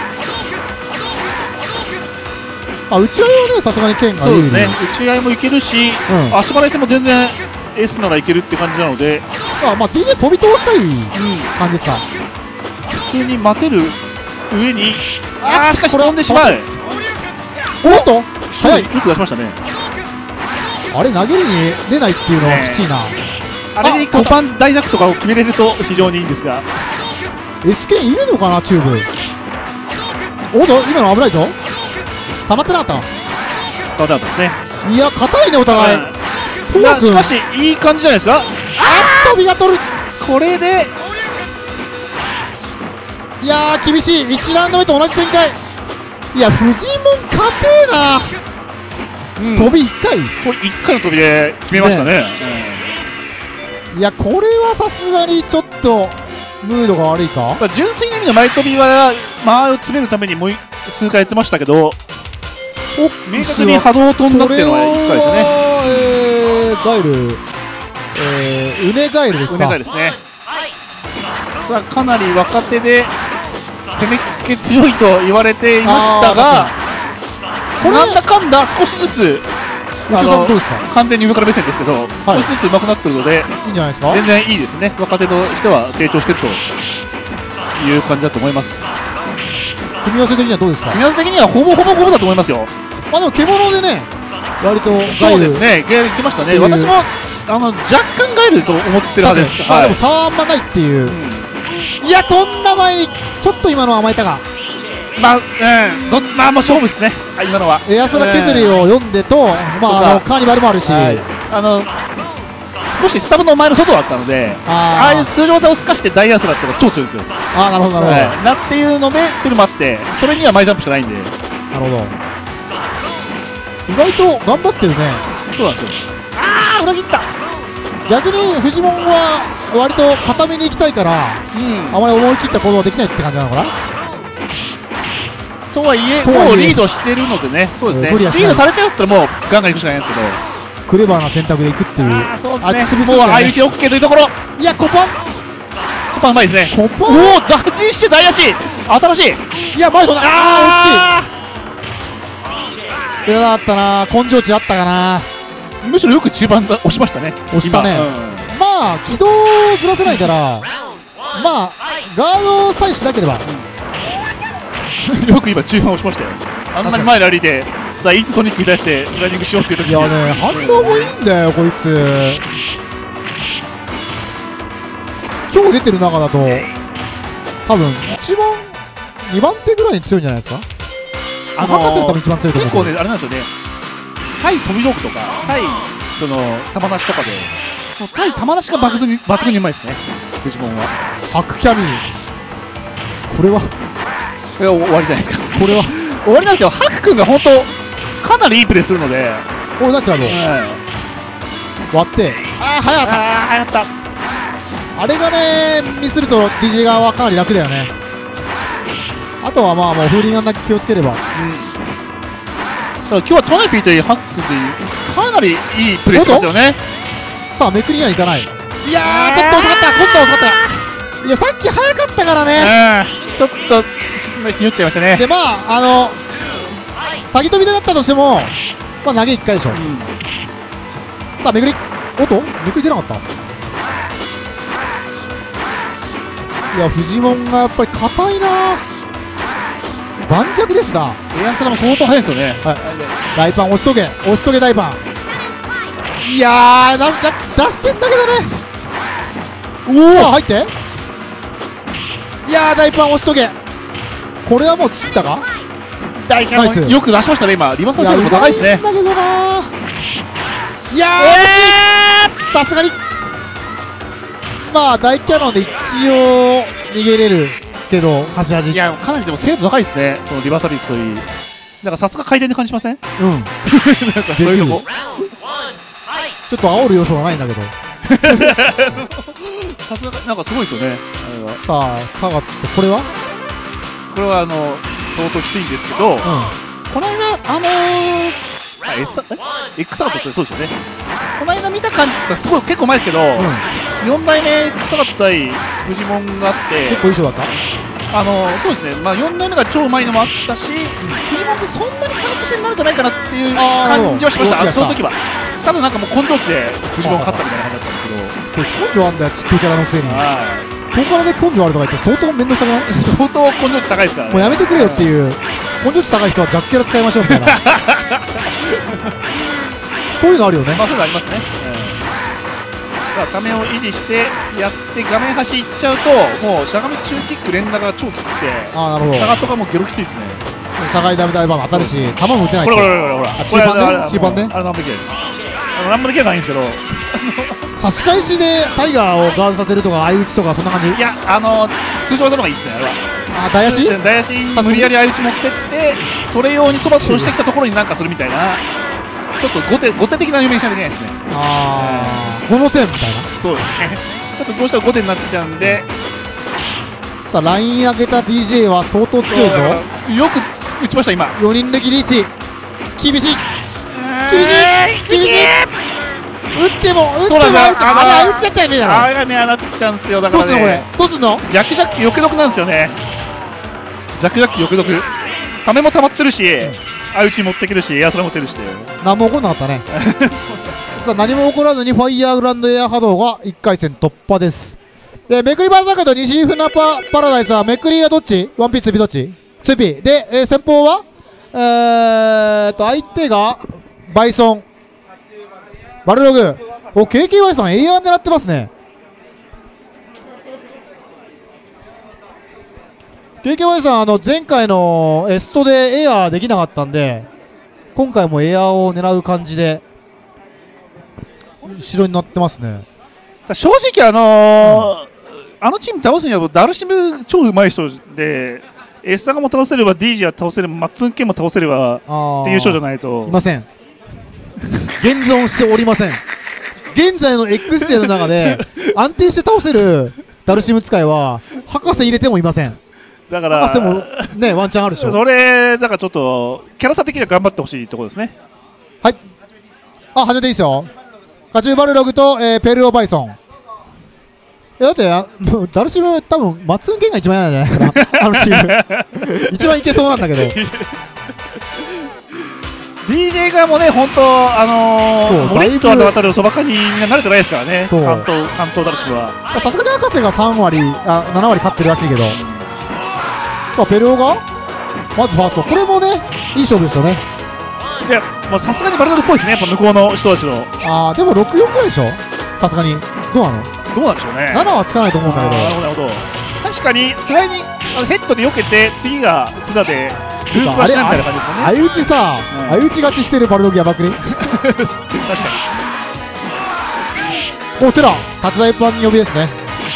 あ打ち合いはねさすがに剣が有利。 そうですね。打ち合いもいけるし、 うん足払い戦も全然 S ならいけるって感じなので、 あまあ ディージェー 飛び通したい感じですか。 普通に待てる上に、ああしかし飛んでしまう。 おっと早い。 よく出しましたね。 あれ投げるに出ないっていうのはきちいな。 あれにコパン大弱とかを決めれると非常にいいんですが、 S 剣いるのかなチューブ。おっと今の危ないぞ。溜まってなかっダメだったですね。 た。いや硬いねお互い。 うんポー君いやしかしいい感じじゃないですか。 あっとビが取る。 これでいやー厳しい。いちラウンド目と同じ展開。いやフジモン勝てえな、 うん飛びいっかい。 いっかいの飛びで決めましたね。 いやこれはさすがにちょっとムードが悪いか。 うん純粋な意味の前飛びは間を詰めるためにもう数回やってましたけど、明確に波動を飛んだっていうのはいっかいでしたね。 えー、ガイル、えー、ウネガイルですか。 お願いですね。さあかなり若手で攻めっ気強いと言われていましたが、 これなんだかんだ少しずつあ内田さのんどうですか。 完全に上から目線ですけど、少しずつ上手くなってるのでいいんじゃないですか。 全然いいですね。若手としては成長してるという感じだと思います。 組み合わせ的にはどうですか。 組み合わせ的にはほぼほぼほぼだと思いますよ。 まあでも獣でね割とガイル。 そうですね、ゲール来ましたね。 っていう私もあの若干ガイルと思ってるはずです。 まあはいでも差はあんまないっていう、 うんいや飛んだ前にちょっと今のは甘えたが。 まあ、うん、どまあもう勝負ですね。はい今のはエアスラ削りを読んでと、まああのカーニバルもあるし、 はいあの少しスタブの前の外だったので、 あーああいう通常技をすかしてダイアスラってのが超強いんですよ。 ああなるほどなるほど、 はいなっていうのでっていうのもあって、それには前ジャンプしかないんで。 なるほど。意外と頑張ってるね。 そうなんですよ。ああ裏切った。 逆にフジモンは割と固めに行きたいからうんあまり思い切った行動はできないって感じなのかな。 とはいえとはいえもうリードしてるのでね。そうですね。リ無理はしないードされてるったらもうガンガン行くしかないんですけど、 クレバーな選択でいくっていう。 ああそうですね。 あ潰すんもうだよね相打ち OK というところ。 いやコパンコパンうまいですね。 コパンおおダッチして大足新しい。 いや前とだ。あああ惜しい。いやだったな、根性値あったかな。 あむしろよく中盤だ押しましたね。 押したね今まあ軌道をずらせないからまあガードさえしなければ。 うんよく今中盤押しましたよ。あんなに前で歩いてさあいつソニックに対してスライディングしようっていう時にいやね反応もいいんだよこいつ。今日出てる中だと多分一番にばん手ぐらいに強いんじゃないですか。 あのー博士が多分一番強いと思う。 結構ねあれなんですよね。対飛び道具とか対その球出しとかでもう対球出しが抜群に抜群にうまいですね。フジモンはハクキャミーこれはこれは終わりじゃないですか。 これは終わりなんですけど、ハク君が本当かなりいいプレーするので、 おいナチュラルはい割ってああ早かった。 ああ流行った。 あれがねミスると ディージェー 側はかなり楽だよね。あとはまあもうフーリンガンだけ気をつければ。 だから今日はトネピーといいハックといいかなりいいプレーしてますよね。 さあめくりにはいかない。いやーちょっと遅かった。今度は遅かった。 いやさっき早かったからね、 うん、ちょっとひよっちゃいましたね。 でまああの詐欺飛びだったとしてもまあ投げいっかいでしょ、うん、さあめぐりおっとめくり出なかった。いやフジモンがやっぱり硬いな、盤石ですな。 エアスラも相当速いんですよね。 はい、大パン押しとけ押しとけ大パン。いやーだだ出してんだけどね。おお入って、いやー大パン押しとけ。これはもう釣ったか。 大パンよく出しましたね今。リバーサル精度も高いですね。 だけどな、いやー、えー、さすがにまあ大キャノンで一応逃げれるけど端端。 いやかなりでも精度高いですね、そのリバーサル率といい。だからさすが回転で感じません？ うん。 なんかそういうとこちょっと煽る要素はないんだけどさすがなんかすごいですよねあれは。 さあ下がってこれはこれはあの相当きついんですけど、うん、この間あのー、あ S え X サガットってそうですよね。この間見た感じすごい結構前ですけど、うん、よんだいめ X サガット対フジモンがあって結構いい勝負だった。 あのそうですね、まあ、よんだいめが超うまいのもあったし、うん、フジモンってそんなにサガット戦になるんじゃないかなっていう感じはしました。その時はただなんかもう根性値でフジモン勝ったみたいな感じだったんですけど、 これ根性あんだよ、強キャラのくせに。ここからで根性あるとか言って相当面倒くさくない？ 相当根性値高いですからね。 もうやめてくれよっていう、根性値高い人はジャックキャラ使いましょうみたいなそういうのあるよね。 まあそういうのありますね、うん、さあためを維持してやって画面端行っちゃうともうしゃがみ中キック連打が超きつくて、 あーなるほど、 サガットがもうゲロきついですね。 しゃがいダメダメ当たるし球も打てない。 ほらほらほらほら、 あ中盤ね、中盤ね。 あれ何もできないです。あの何もできないんですけど差し返しでタイガーをガードさせるとか相打ちとかそんな感じ。 いやあの通常技の方がいいですねあれは。 あ大足大足に無理やり相打ち持ってってそれ用にそばとしてきたところになんかするみたいな、ちょっと後手後手的な読みにしないといけないですね。 ああ、ごの線みたいな。 そうですねちょっとどうしても後手になっちゃうんで、 さあライン上げた ディージェー は相当強いぞ。 よく打ちました今。 よにん歴リーチ厳しい厳しい厳しい。打っても打っても相打ち、あれ打ちちゃったらダメだろ。 あれがねなっちゃうんですよ。だからねどうすんのこれ、どうすんの。 ジャックジャックよけ得なんですよね。ジャックジャックよけ得、ためも溜まってるし相打ち持ってけるしエアスラ持ってるしで何も起こんなかったねさあ何も起こらずにファイヤーグランドエア波動がいっかい戦突破です。でめくりバーサーカーと西船パパラダイスはめくりはどっち？ ワンピーツーピーどっち？ ツーピー で、えー、先方はえーっと相手がバイソンバルログ。お ケーケーワイ さんエアー狙ってますね。 ケーケーワイ さんあの前回のエストでエアーできなかったんで今回もエアーを狙う感じで後ろになってますね。 正直あのーうん、あのチーム倒すにはダルシム超うまい人でエスサガも倒せれば ディージェー 倒せればマッツンケンも倒せればっていう人じゃないといません現存しておりません現在の X デーの中で安定して倒せるダルシム使いは博士入れてもいません。 だから博士もねワンチャンあるでしょ。 それだからちょっとキャラ差的には頑張ってほしいところですね。 はい、あ始めていいですよ。カチューバルログと、えー、ペルオバイソン。いやだってあもうダルシム多分マッツンケンが一番嫌なんじゃないかなあのチーム一番いけそうなんだけどディージェー 側もね本当あのー、モリット当たるそばかにみんな慣れてないですからね。関東関東ダルシムはさすがに博士がさんわりあななわり勝ってるらしいけど、さあペルオがまずファースト、これもねいい勝負ですよね。 じゃあさすがにバルドルっぽいですねやっぱ向こうの人たちの。 あーでもろくよんぐらいでしょさすがに。どうなのどうなんでしょうね。 ななはつかないと思うんだけど。 なるほどなるほど。確かにスライディングヘッドで避けて次がスダでループはしないみたいな感じですかね。 相打ちさ、うん、相打ち勝ちしてるバルドギやばくね確かに。おテラ立ち台パン呼びですね。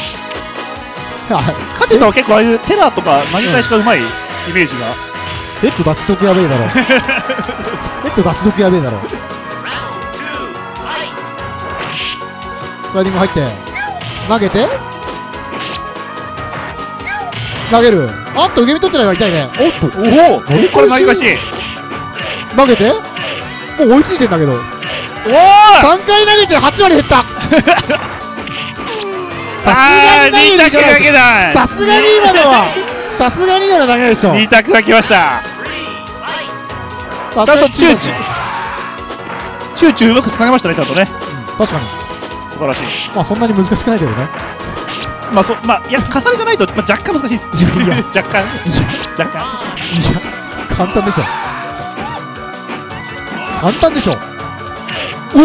カチュさんは結構ああいうテラとか投げ返しがうまいイメージが。 ヘッド出しとくやべえだろヘッド出しとくやべえだろ。スライディング入って投げて投げる。あっと受け身取ってないのが痛いね。おっとおおこれ投げ返し投げてもう追いついてんだけどおさんかい投げてはちわり減ったさすがにないよりいかないでしょ。 ださすがに今のはさすがに今のは投げでしょ。 に択が来ました。 ちゃちゃんとチューチューチューチューうまくつなげましたね、ちゃんとね。 確かに素晴らしい。 まあそんなに難しくないけどね。 まあそまあいや重ねじゃないと、まあ、若干難しいです。 いやいや若干若干いや簡単でしょ。簡単でしょ。 お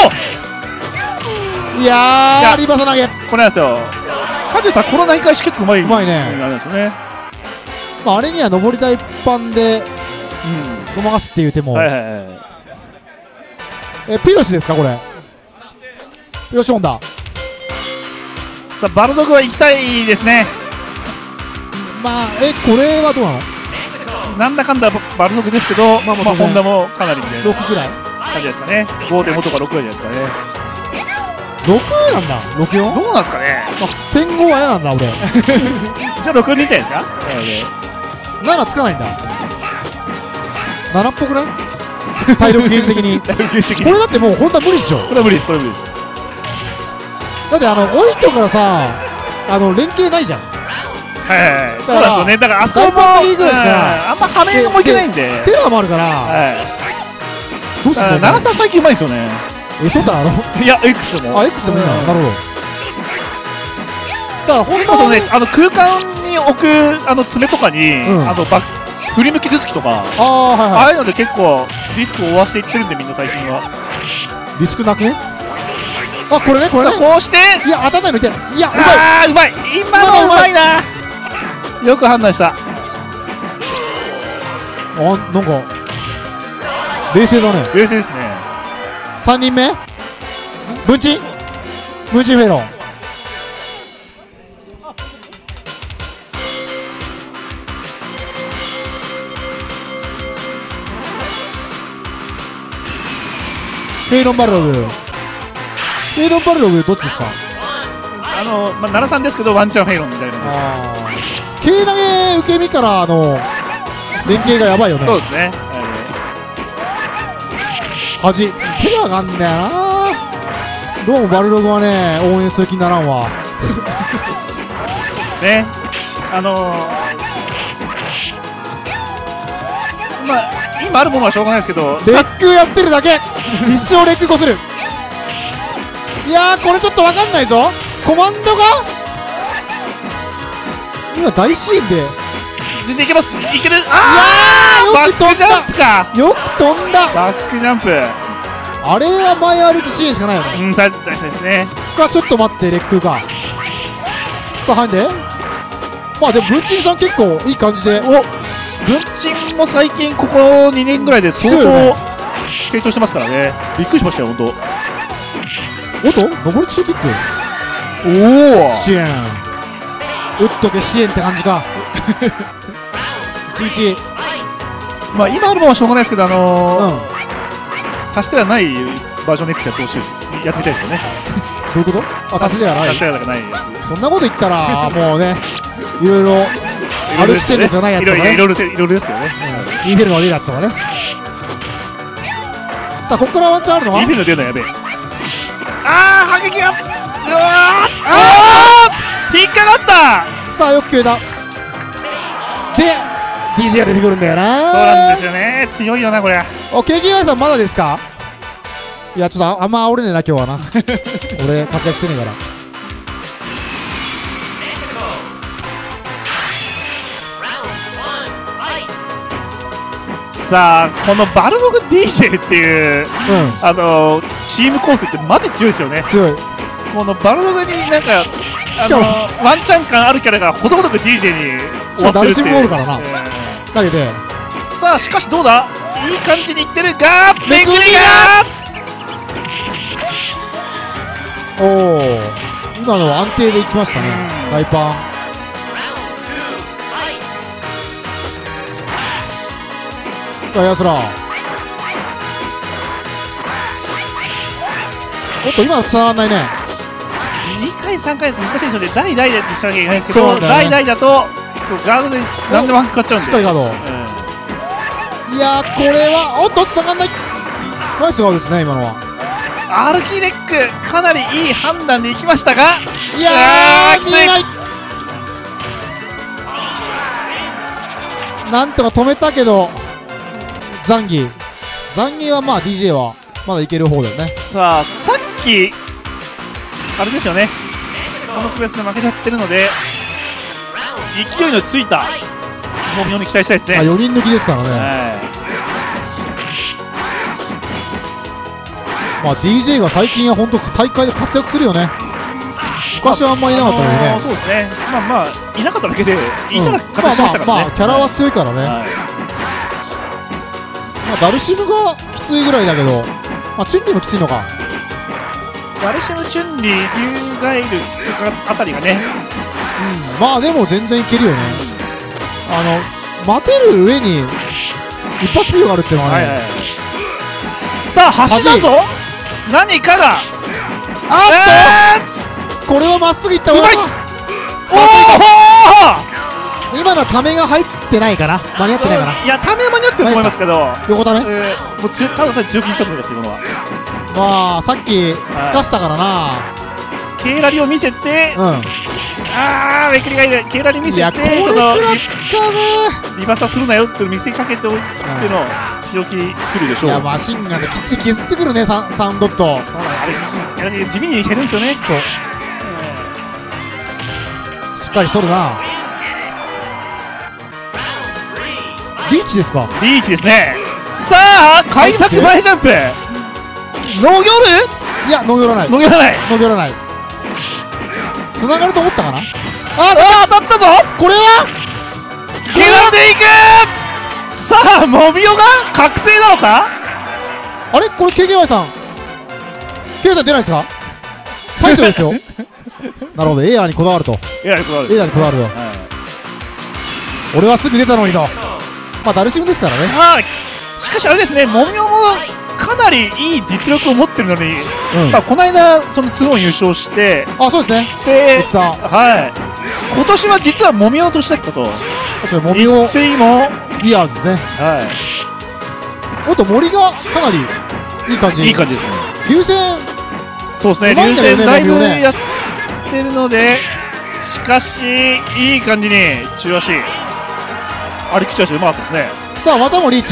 おいやーいやリバーサ投げ。 これなんですよ。カジュさんこの内返し結構うまい。 うまいねあれなんですよね。 まああれには上り台一般でうん。 ごまかすっていう手も、 はいはいはい。 えピロシですかこれ。ピロシホンダ。 さあバルドグは行きたいですね。 まあえこれはどうなの。 なんだかんだバルドグですけど、まあ、まあ、 まあ当然ホンダもかなりみたいなろくぐらい。 感じですかね。ごてんごとかろくぐらいじゃないですかね。 ろくなんだ。ろくよん。 どうなんですかね。 点ごは嫌なんだ俺。 じゃあろくでいいんじゃないですか。 ななつかないんだ。ななっぽくない体力ゲージ的に。 だいぶ形式的こにれだってもう本当は無理でしょ。 これは無理です。これは無理です。 だってあのオイトからさあの連携ないじゃん。 はいはいはい。そうだからなんですよね。だからあそこも大パンでいいぐらいしかうんあんまはめもいけないんで。 テラーもあるからはい。 どうすんの。 奈良さん最近うまいんですよね。 えそうだあのいや X でも。 あ X でもいいんだ。 うんなるほど。だから本結構その当はねねあの空間に置くあの爪とかに、 うんあのバッ振り向き頭突きとか。 ああはいはああいうので結構リスクを負わせていってるんでみんな最近は。 い。リスクなくね。あこれねこれね。 こうしていや当たんないのいてない。いやうまい。 ああうまい今のうまいな。よく判断した。 あなんか冷静だね。 冷静ですね。 さんにんめ文鎮文鎮フェロン。フェイロンバルログ。フェイロンバルログどっちですか。 あの、まあ、奈良さんですけどワンチャンフェイロンみたいなです。 あー軽投げ受け身からあの連携がやばいよね。 そうですね。 端手が上がんだよな。どうもバルログはね応援する気にならんわ。 ね、あのー、まあ今あるものはしょうがないですけど、 レックやってるだけ。一生レックこする。いやーこれちょっとわかんないぞ。コマンドが今大シーンで全然いけます。いける。ああバッいやーよく飛んだクジャンプか。 よく飛んだ。 バックジャンプ。 あれは前歩き支援しかないよね。 うん、大事ですね。 かちょっと待ってレックがさあ入んで。まあでも文鎮さん結構いい感じで。 お、文鎮も最近ここにねんぐらいで相当強いよね成長してますからね。びっくりしましたよ本当。 おっと上り中キックおお。 支援打っとけ支援って感じか。いちいちまあ今あるものはしょうがないですけど、あのーうん足してはないバージョン X やってほしいです。やってみたいですよね。 どういうこと。あ足しではない足してはないやつ。 そんなこと言ったらもうねいろいろ歩き戦列がないやつとかねいろいろいろいろいろですけどね。 インフェルノが出るやつとかね。さあここからワンチャンあるのはインフェルノ出るのやべえ。ああ反撃がうわーああ引っかかった。 さあよく決めた。で ディージェー が出てくるんだよな。 そうなんですよね。強いよなこれ。 お ケーケーワイ さんまだですか。いやちょっとああんま煽れねえな今日はな。俺活躍してねえから。 さあこのバルドグ ディージェー っていううあのーチーム構成ってマジ強いですよね。 ん強い。 このバルドグになんかしかもあのーワンチャン感あるキャラがほどほどく ディージェー に終わってるっていう。 しかもダルシムもおるからなえだけでーさあしかしどうだ、いい感じにいってるがめくりがおお今のは安定でいきましたね。大パンさあやつらおっと今は繋がんないね。 にかいさんかいだと難しいですよね。代々でしなきゃいけないんですけど、 そうなんだよね代々だとそうガードで何でもかかっちゃうんで。 しっかりガード。 うんいやーこれはおっと繋がんない。ナイスガードですね今のは。 アルキレックかなりいい判断でいきましたが、 いやーきつい見えない。なんとか止めたけどザンギザンギはまあ ディージェー はまだいける方だよね。 さあさっきあれですよね、このクラスで負けちゃってるので勢いのついたもみをに期待したいですね。 あよにん抜きですからね、 はまあ、ディージェー が最近は本当大会で活躍するよね。昔はあんまりいなかったのにね、 あのーそうですね、まあまあいなかっただけでいたら活躍しましたからね、 まあまあまあキャラは強いからね、 はいまあ、ダルシムがきついぐらいだけど、まあ、チュンリーもきついのか。 ダルシム、チュンリー、リュウガイルあたりがね、 うん、まあでも全然いけるよね。あの待てる上に一発ビューがあるっていうのはね、 はいはい、さあ橋だぞ、何かがあっと、これはまっすぐいった方がうまい、お今のはためが入ってないかな、間に合ってないかな。 お、いや、ため間に合ってると思いますけど、 横ため、 えー、もう強ただ単に強気にいったと思いますよ、今のは。 まあさっきすかしたからな、 ケーラリを見せて、 うん、 あー、めくりがいる、ケーラリ見せいやこれて、そ食らったのリね。 リバーサするなよって見せかけておいての強気作るでしょう。 いやマシンガンできっちり削ってくるね、ササンドット。 そうなんあれ、あれ地味に減るんですよね。そう、 しっかりしとるな。リーチですか。 リーチですね。さあ開幕前ジャンプ、ノーギョいやのよらないルノーギョらない、 のよらない。つながると思ったかな。ああ当たったぞ、 これは刻んでいく。さあモビオが覚醒なのか。 あれこれ ケーケーワイ さん ケーさん出ないですか。大将ですよなるほど、エアーにこだわると、 いや、これエアーにこだわると、俺はすぐ出たのにと。まあダルシムですからね。 さあしかしあれですね、モビオもかなりいい実力を持ってるのに、 うんまあ、この間そのツーオン優勝してあそうですね、 で、 内さんはい、今年は実はモミオの年だったと確かにモビオ言っていいも、 ビアーズですね。 はおっと森がかなりいい感じ、 い、いい感じですね。 流線そうですね、 うまいんだよね流線だいぶモミオねやってるので、しかしいい感じに中足歩き中足うまかったですね。 さあまたもリーチ、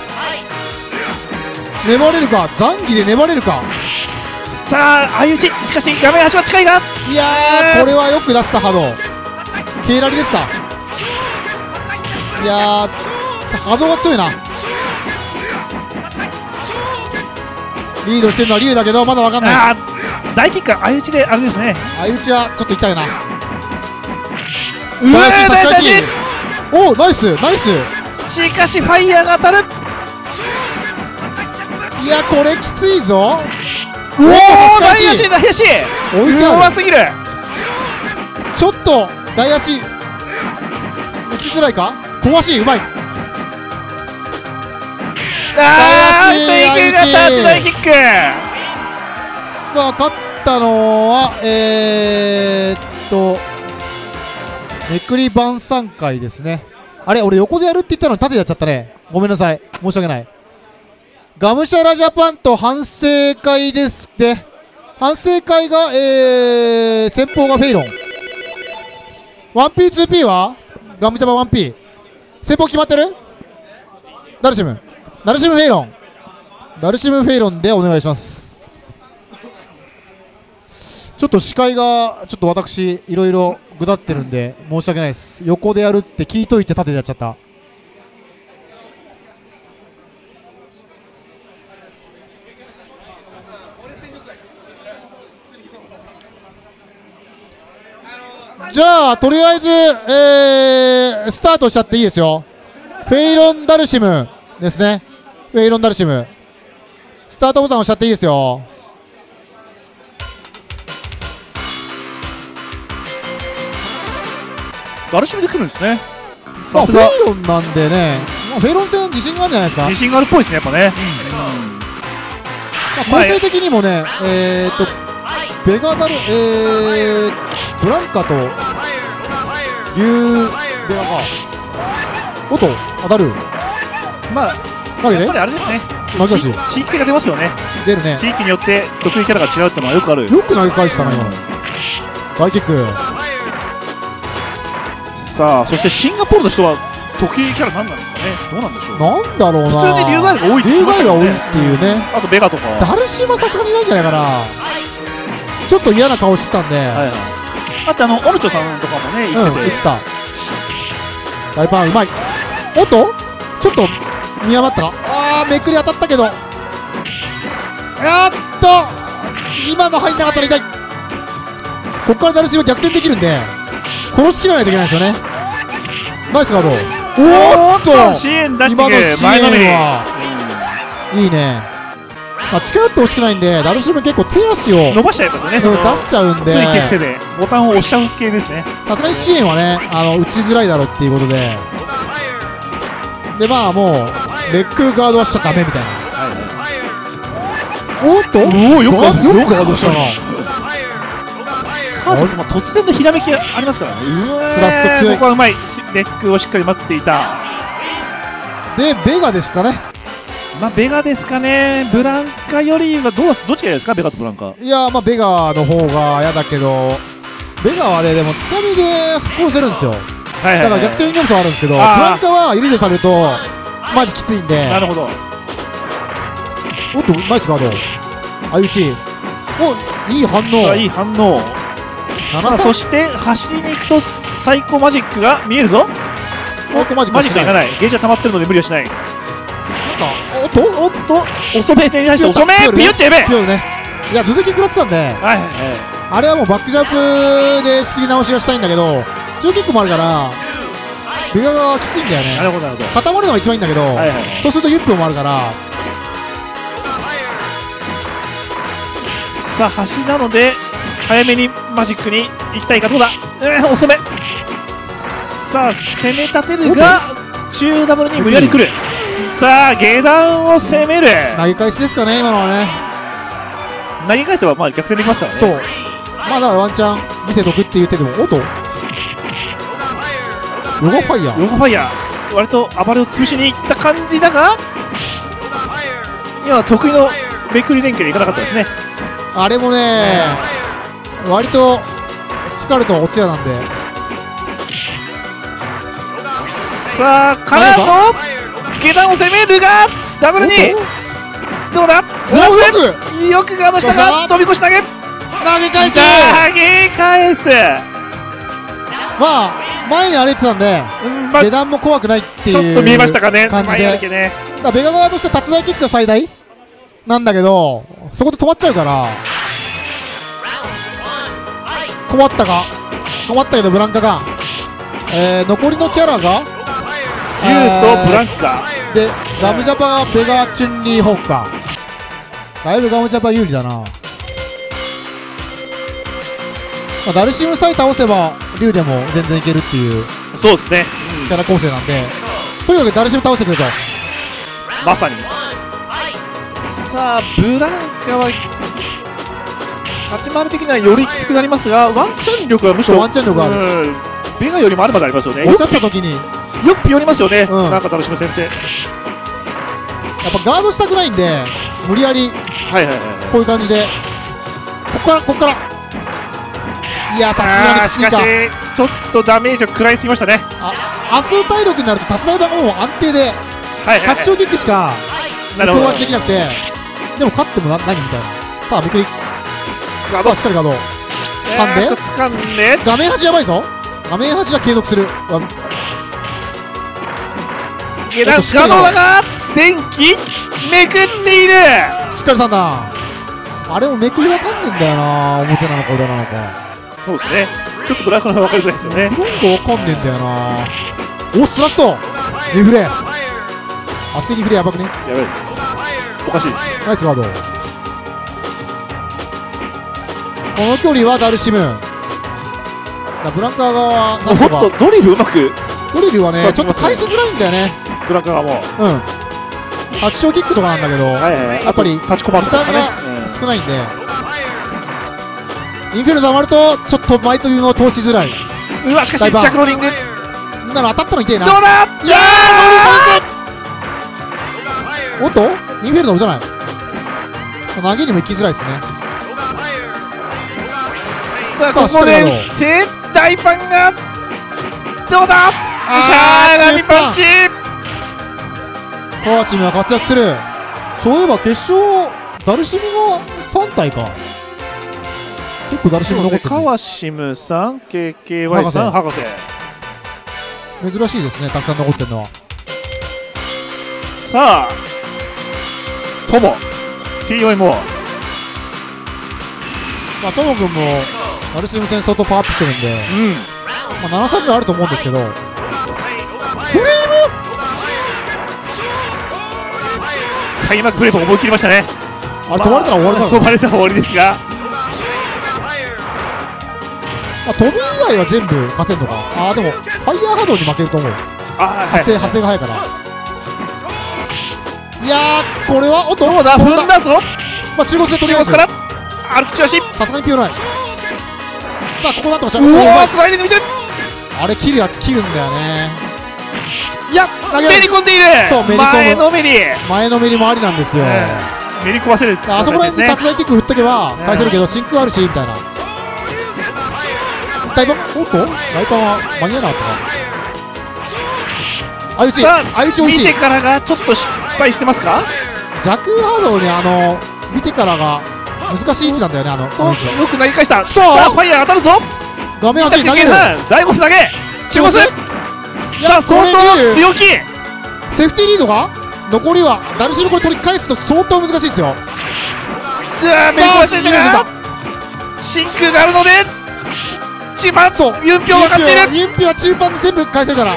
粘れるか、ザンギで粘れるか。 さあ相打ち、しかし画面端は近いが、 いやーこれはよく出した波動、ケイラリですか。いやー波動が強いな。リードしてるのはリュウだけどまだ分かんない。 あー大キック相打ちであれですね、 相打ちはちょっと痛いな。 うわー差し返し大差し、 おおナイスナイス。 しかしファイヤーが当たる。 いやこれきついぞ。 おお差大し返し足大足、 置いてうある、 ますぎる。 ちょっと大足打ちづらいか。小足うまい。 あー、 大足テイクがタッチ大キック。 さあ勝ったのはえー、っとめくり晩餐会ですね。あれ俺横でやるって言ったのに縦でやっちゃったね、ごめんなさい、申し訳ない。ガムシャラジャパンと反省会ですって。反省会がえー、先方がフェイロン、 ワンピーツーピー はガムシャバ ワンピー 先方決まってる。ダルシムダルシムフェイロンダルシムフェイロンでお願いします。ちょっと視界がちょっと私いろいろぐだってるんで申し訳ないです。横でやるって聞いといて縦でやっちゃった。じゃあとりあえず、えー、スタートしちゃっていいですよ。フェイロンダルシムですね。フェイロンダルシムスタートボタン押しちゃっていいですよ。 ダルシムで来るんですね。 まあ、 さすがフェイロンなんでね、まあ、フェイロン戦自信があるんじゃないですか。 自信があるっぽいですね、やっぱね。 まあ、構成的にもね、えー、っとベガダル、えー、ブランカとリュウベガか。おっと当たる。 まあ、 投げてやっぱりあれですね、 負けたし地地域性が出ますよね。 出るね。 地域によって得意キャラが違うってのはよくある。 よく投げ返したな今の。大キック。 さあそしてシンガポールの人は得意キャラ何なんですかね。どうなんでしょう。 なんだろうな。 普通に竜ガイルが多いって言い竜ましたよね。 ガイルが多いっていうね。 あとベガとか。 ダルシムはさすがにいないんじゃないかな。ちょっと嫌な顔してたんで。 はいはい。あとあのオルチョさんとかもねうん、 言ってて。 言った。大パンうまい。おっとちょっと見余ったか。あーめくり当たったけど、あーっと今の入んなかったら痛い。こっからダルシム逆転できるんで殺しきらないといけないですよね。ナイスガード。おーっと支援出して今の支くる前のめり。 援はいいね。まあ、近寄ってほしくないんでダルシム結構手足を伸ばしちゃいますよね。 そう出しちゃうんで、 つい手癖でボタンを押しちゃう系ですね。 さすがに支援はねあの打ちづらいだろうっていうことで、でまあもうレッグガードはしちゃダメみたいな。おっとおおよくガーよくガードししたたな。 カーソンも突然のひらめきがありますからね。うわースラスト強いここはうまい。レッグをしっかり待っていた。 でベガでしたね。 まあベガですかね。ブランカよりはどうどっちがいいですか。ベガとブランカ。 いやまあベガの方が嫌だけど、ベガはねでもつかみで殺せるんですよ。 はいはい、はい、 だから逆転要素はあるんですけど、ブあーランカはイリードされるとマジきついんで。 なるほど。 おっとナイスガード。相打ち。おいい反応。 さあいい反応。さあそして走りに行くとサイコマジックが見えるぞ。 サイコマジックマジックはいかない。ゲージは溜まってるので無理はしない。 おっとおっと遅めに対して遅めピヨッチェやべえ。 ピヨルね。いや頭突き食らってたんで、 はいはいはい。 あれはもうバックジャンプで仕切り直しがしたいんだけど、中キックもあるからベガがきついんだよね。 なるほどなるほど。 固まるのが一番いいんだけど、 はいはいはい。 そうするとユップもあるから。 さあ端なので早めにマジックに行きたいか。どうだ、えー、遅め。さあ攻め立てるが中ダブルに無理やり来る。さあ下段を攻める。 投げ返しですかね今のはね。 投げ返せばまあ逆転できますからね。 そうまだワンチャン見せとくって言ってても、おっとヨガファイヤー。 ヨガファイヤー割と暴れを潰しにいった感じだが今は得意のめくり連携でいかなかったですね。 あれもね割とスカルトはおつやなんで。 さあからの下段を攻めるがダブルにどうだずらす。よくガードしたが飛び越し投げ。 投げ返し。 投げ返す。 まあ前に歩いてたんでうんま下段も怖くないっていうちょっと見えましたかね。 感じ前歩で。 きね。 だからベガ側としては立ち台キックが最大なんだけど、そこで止まっちゃうから困ったか困ったけどブランカが、えー、残りのキャラがユウとブランカでガムジャパがベガチュンリーホークか。だいぶガムジャパ有利だな。まあ、ダルシムさえ倒せばリュウでも全然いけるっていうそうですね。 キャラ構成なんで、とにかくダルシム倒してくれと。 まさに。さあブランカは立ち回り的にはよりきつくなりますがワンチャン力はむしろワンチャン力がある。 うんベガよりもあるまでありますよね。 落ちちゃった時によくピヨりますよね、 うんなんか楽しむ戦って。 やっぱガードしたくないんで無理やりはいはいはいこういう感じでここからここからいやさすがにきついか。 あーしかしちょっとダメージを食らいすぎましたね。 あ圧倒体力になると立ち台がもう安定ではいはい、 立ち小キックしかなるほど。 攻撃できなくて、でも勝ってもな何みたいな。さあめくりガさあしっかりガード掴んでえーと掴んで画面端やばいぞ。画面端は継続する。わ下段ガードだが電気めくっている。 しっかりさんだ。あれもめくりわかんねえんだよな、表なのか裏なのか。 そうですね。ちょっとブラックの方が分かりづらいですよね。 なんかわかんねえんだよな。おスラストリフレ焦りフレやばくね。 やばいです。おかしいです。 ナイスガード。この距離はダルシムだ。ブランカー側はなんもとかっとドリルうまくドリルはねちょっと使ってますね返しづらいんだよね。 ブラック側もうん八小キックとかなんだけど、 はいはいはい。 やっぱり立ちこまってますかね。 リ少ないんで、インフェルノ溜まるとちょっと前飛びも通しづらい。 うんうわしかしジダイバーャックローリングどう今の当たったの痛えな。 だ。 いやーノリ飛んでおっとインフェルノ打たない。投げにも行きづらいですね。 さあここで打って大パンがどうだ。よっしゃー、波パンチ。 川チームは活躍する。そういえば決勝ダルシムがさん体か。結構ダルシム残ってる、ね、 川シムさん ケーケーワイ さん博士、 珍しいですね、たくさん残ってるのは。 さあトモ ティーオーエムオー、 まあトモ君もダルシム戦相当パワーアップしてるんで、 うん、 まあ、ななさんぐらいあると思うんですけど、フレーム開幕フレーム思い切りましたね。 あれ飛ばれたら終わりだろ、 飛ばれたら終わりですが、 まあ、飛ぶ以外は全部勝てんのか。ああでもファイヤー波動に負けると思う。 あ発生、はい、発生が早いから。いやーこれはおっとどうだ、踏んだぞ。 まあ中国で取りますから歩き足、 さすがにピオない。さあここなんとかした。 うわスライディング見てる。 あれ切るやつ切るんだよね。いや投げめり込んでいる。 そうめり込む、 前のめり前のめりもありなんですよ、 えー、めり込ませる、 あそこら辺にタッチダイキック振っとけば返せるけど、真空あるしみたいな。大パン、おっと大パンは間に合わなかったな。相打ち、相打ちおいしい。 見てからがちょっと失敗してますか。 弱波動にあの見てからが難しい位置なんだよね。あのよく投げ返した。さあファイヤー当たるぞ。 画面足投げる。 大ゴス投げ中ゴス。さあ相当強気。 セーフティーリードが残りはダルシム、これ取り返すと相当難しいですよ。 さあめり込ましてるが真空があるので中盤、そうユンピョウ分かっている。 ユンピョウは中盤で全部返せるから。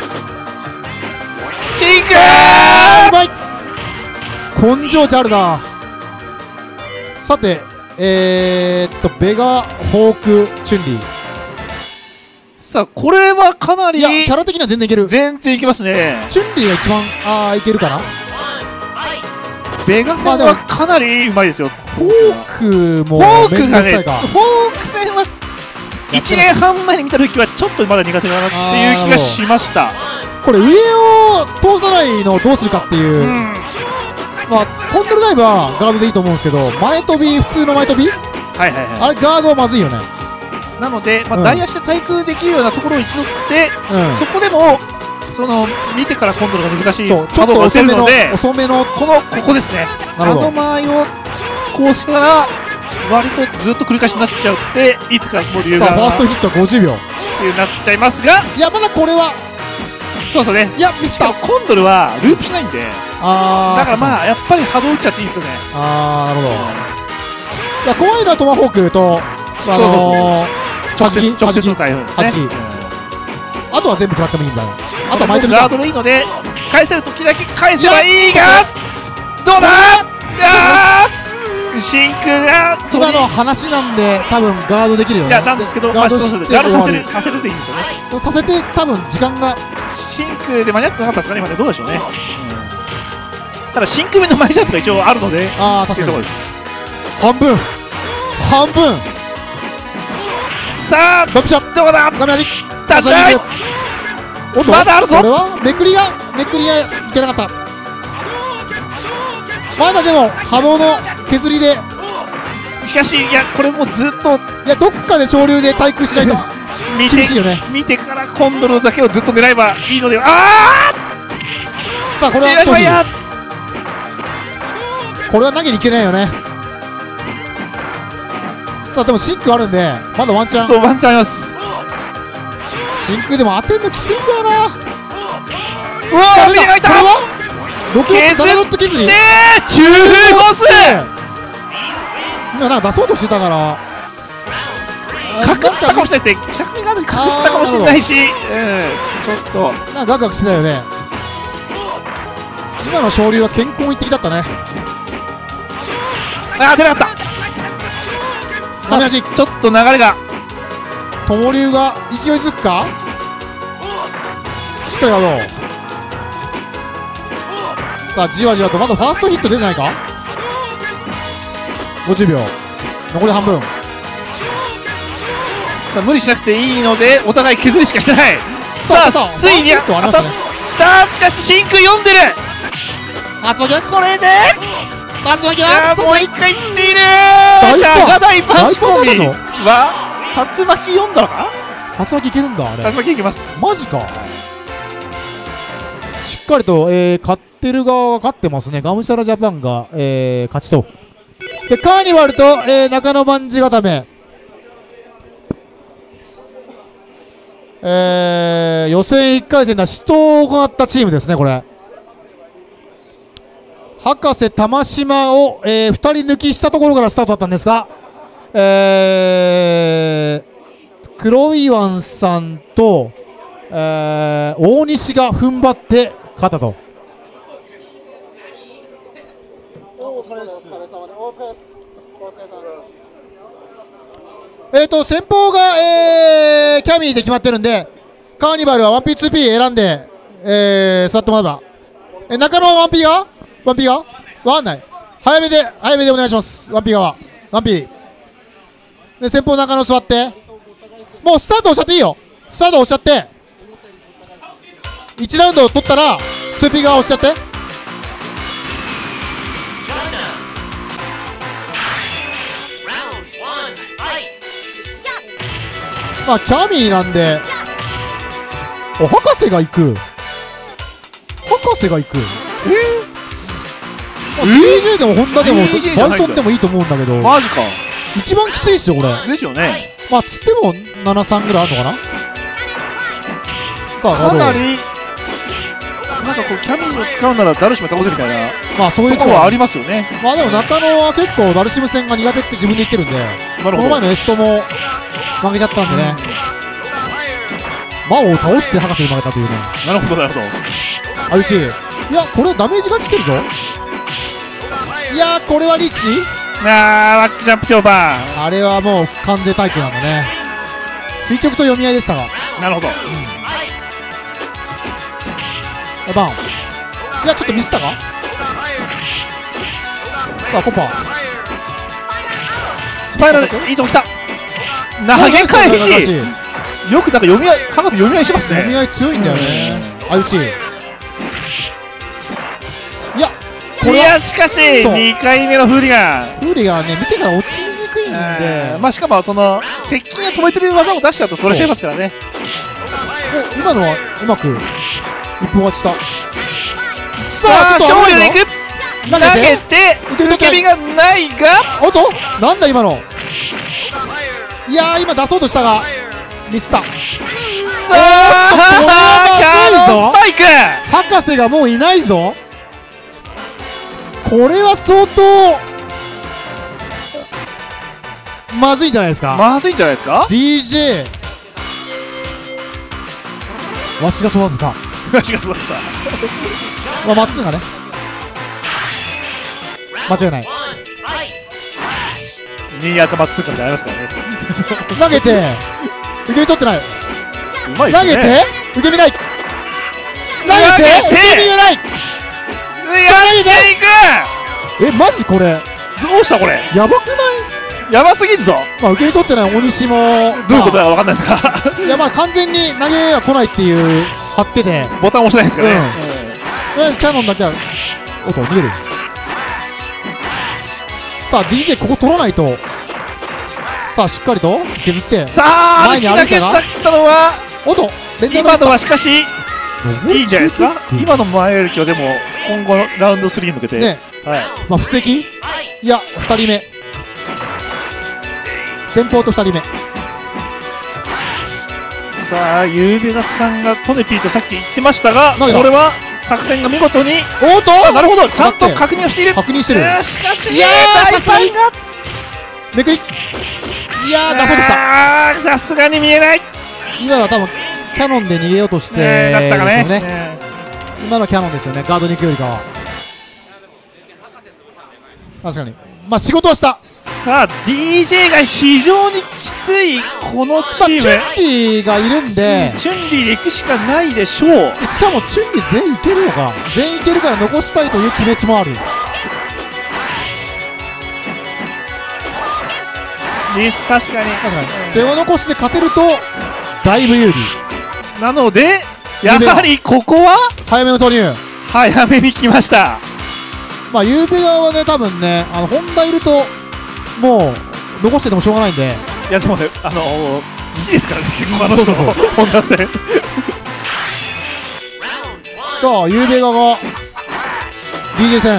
真空うまい、根性値あるな。さてえー、っとベガホークチュンリー。 さあこれはかなり、 いやキャラ的には全然いける。 全然いきますね。 チュンリーが一番あーいけるかな。 ベガ戦はかなりうまいですよ。 フォークもフォークがね、フォかーク戦はいちねんはん前に見た時はちょっとまだ苦手だなっていう気がしました。 これ上を通さないのをどうするかっていう、うん、まあコントロールダイブはガードでいいと思うんですけど、前飛び、普通の前飛び、 はいはいはい、 あれガードはまずいよね。 なので、まあ、台足で対空できるようなところを一度って、うん、そこでもその見てからコントロールが難しい波動が打てるので、 遅めのこのここですね、あの間合いをこうしたら割とずっと繰り返しになっちゃうって、いつかもう理由がファーストヒットごじゅうびょうっていうなっちゃいますが、 いやまだこれはそうそうね、 いやミスった。 コンドルはループしないんで、 あだからまあやっぱり波動打っちゃっていいですよね。 ああなるほど。いや怖いのはトマホークと、 あのー、そうそうそう直接直接の台風ですね、うん、 あとは全部食らってもいいんだよ。あとは前飛びガードのいいので返せる時だけ返せばいいが、どうだー、真空が今の話なんで多分ガードできるよね。 いやなんですけど、ガードしてガードさせるさせるといいんですよね。 させて多分時間が真空で間に合ってなかったですかね今ね。どうでしょうね、うん、ただ真空面の前ジャンプが一応あるので、 ああ確かに半分半分。 さあドップショットどうだ、 画面端タッチダイブ、まだあるぞ。 これはめくりがめくりがいけなかった。まだでも波動の削りで、 しかしいやこれもうずっといやどっかで昇竜で対空しないと厳しいよね。見てからコンドルだけをずっと狙えばいいのでは。ああさあこれはちょっとこれは投げにいけないよね。さあでも真空あるんでまだワンチャン、 そうワンチャンあります。 真空でも当てるのきついんだよな。 うわー見えない。これはロケットダイレクト削りで中ゴス今なんか出そうとしてたからかかったかもしれないですね。着があるかかったかもしれないし、うん、ちょっとなんかガクガクしてたよね。今の昇竜は健康一滴だったね。 あー出なかった。さあちょっと流れが友龍が勢いづくか。しっかりガード。さあじわじわとまだファーストヒット出てないか。ごじゅうびょう残り半分。 さあ無理しなくていいのでお互い削りしかしてない。さあついに当たった。しかし真空読んでる。 竜巻はこれで竜巻はもう一回いっている大シャガ大パンチコンビ大パンなのは竜巻読んだのか竜巻いけるんだあれ竜巻いきます。 マジか。しっかりと、えー、勝ってる側が勝ってますね。がむしゃらジャパンが、えー、勝ちと。でカーニバルと、えー、中野万事固め、えー、予選いっかい戦で死闘を行ったチームですね。これ博士玉島を、えー、ふたり抜きしたところからスタートだったんですが、えー、黒いワンさんと、えー、大西が踏ん張って勝ったと。えーと先方が、えー、キャミーで決まってるんで、カーニバルは ワンピーツーピー 選んで、えー、座ってもらう。え中野は ワンピー が ワンピー がわかんない。早めで早めでお願いします。 ワンピー 側 ワンピー で先方中野座って、もうスタート押しちゃっていいよ。スタート押しちゃっていちラウンド取ったら ツーピー 側押しちゃって。まあキャミーなんで、お博士が行く博士が行くえー、まあ、ピージェー でもホンダでもバイソンでもいいと思うんだけど、 マジか。 一番きついっすよこれ。 ですよね。 まあつってもななさんぐらいあるのかな。さあかなりなんかこうキャミーを使うならダルシム倒せみたいな、 まあそういうところはありますよね。 まあでも中野は結構ダルシム戦が苦手って自分で言ってるんで、この前のエストも負けちゃったんでね、魔王を倒して博士に負けたというね。 なるほどなるほど。 あうちいやこれダメージ勝ちしてるぞ。いやこれはリーチあーバックジャンプ強バーン。 あれはもう完全タイプなんだね。垂直と読み合いでしたが、 なるほど、 うん、バンいやちょっとミスったか。さあコパスパイラルいいとこ来た。投げ返しよくなんか読み合い博士読み合いしますね。 読み合い強いんだよね。あうちいやこれいやしかしにかいめのフーリガンフーリガンね見てから落ちにくいんで、 まあしかもその接近を止めてる技を出しちゃうとそれちゃいますからね。 お今のはうまく一本勝ちした。 さあ勝利をいく投投げげて受け身がないがおっとなんだ今の。いやー今出そうとしたがミスった。 さあキャノンスパイク博士がもういないぞ。これは相当まずいんじゃないですか。 まずいんじゃないですか。 ディージェー わしが育てたわしが育てたまあマッツンがね間違いない。 新赤マッツンかみたいなのありますからね投げて受け身取ってない。 うまいですね。 投げて受け身ない。投げて受け身がない。 やっていく。 えマジこれどうしたこれ。 やばくない。 やばすぎんぞ。 まあ受け身取ってない大西もどういうことだかわかんないですかいやまあ完全に投げが来ないっていう貼っててボタン押してないですかね、 とりあえずキャノンだけはおっと逃げる。さあ ディージェー ここ取らないと。さあしっかりと削ってさあ前に歩いたが歩きだけだったのはおっと連続今のはしかしいいんじゃないですか。 うん今の前より今日でも今後のラウンドスリーに向けてねはいまあ布石いやふたりめ先方とふたりめ。 さあユーベガさんがトネピーとさっき言ってましたがこ投げたれは作戦が見事におっとあなるほどちゃんと確認をしている。 確認してる。 えーしかしいやー大才がめくりいやー出そうとした。 あーさすがに見えない、 今のは多分キャノンで逃げようとしてえーだったかねですよね。今のはキャノンですよね。ガードに行くよりかは確かにまあ仕事はした。 さあ ディージェー が非常にきついこのチまあ、 ーム、 チュンリーがいるんで、 チュンリーで行くしかないでしょう。 しかもチュンリー全員いけるのか全員いけるから残したいという気持ちもある。 リス確かに確かに背を残して勝てるとだいぶ有利。 なのでやはりここは早めの投入。 早めに来ました。 まあゆうべ側はね多分ねあの本田いるともう残しててもしょうがないんで。 いやでもねあのー、好きですからね結構あの人の本田戦。 さあゆうべ側が ディージェー 戦、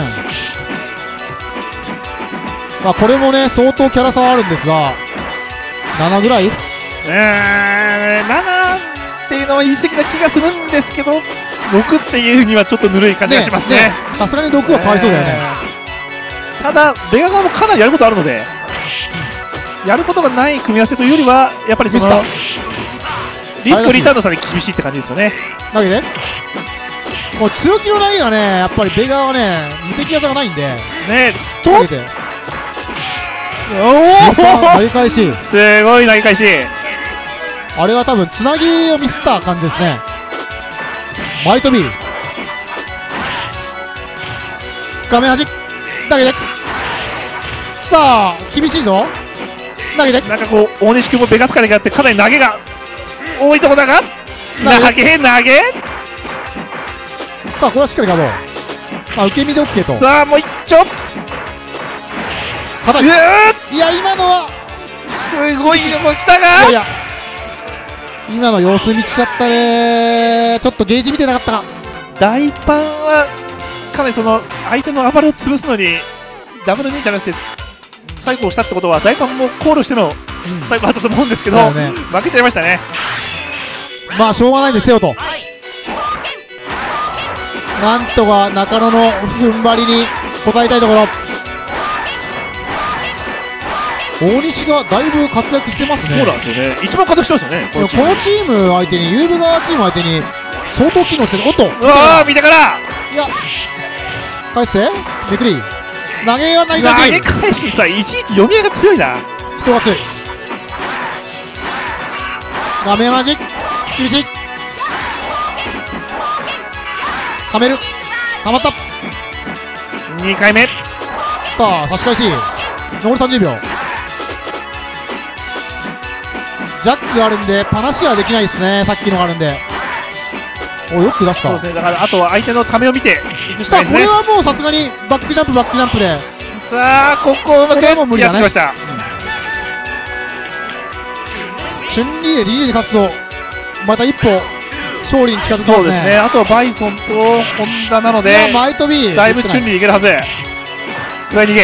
まあこれもね相当キャラ差はあるんですがななぐらい、 えー、ななっていうのは言い過ぎな気がするんですけどろくっていうにはちょっとぬるい感じがしますね。 さすがにろくはかわいそうだよね、 えー、ただベガ側もかなりやることあるので、やることがない組み合わせというよりはやっぱりそのリスクリターンの差で厳しいって感じですよね。 だけどもう強気のラインはねやっぱりベガはね無敵技がないんでねと投げておお投げ返しすごい投げ返し、 あれは多分つなぎをミスった感じですね。前飛び画面端投げてさあ厳しいぞ投げてなんかこう大西君もベガ疲れがあってかなり投げが多いところだが投げ投げさあこれはしっかりガード、まあ、受け身で OK とさあもう一丁硬い、いや今のはすごいのも来たがいやいや今の様子見ちゃったね、ちょっとゲージ見てなかったか。 大パンはかなりその相手の暴れを潰すのにダブルにじゃなくてサイコをしたってことは大パンもコールしてのサイコだったと思うんですけど、 うんね、 負けちゃいましたね。 まあしょうがないですよと、なんとか中野の踏ん張りに応えたいところ。大西がだいぶ活躍してますね。 そうなんですよね、一番活躍してますよねこのチーム。 このチーム相手にユーブガーチーム相手に相当機能してる。おっとうわー見たからいや返してめくり投げがないかし投げ返しさいちいち読み合いが強いな。 人が強い画面端厳しいはめるはまったにかいめさあ差し返し残りさんじゅうびょうジャックがあるんでパナシはできないですね。さっきのがあるんでおよく出した。 そうですね、だからあとは相手のためを見ていくしかさあこれないですね。 はもうさすがにバックジャンプバックジャンプでさあここをうまくこれはもう無理だねやってきました。 チュンリーで ディージェー に勝つとまた一歩勝利に近づきますね。 そうですね、あとはバイソンとホンダなのいやで前飛びだいぶチュンリーいけるはず。上逃げ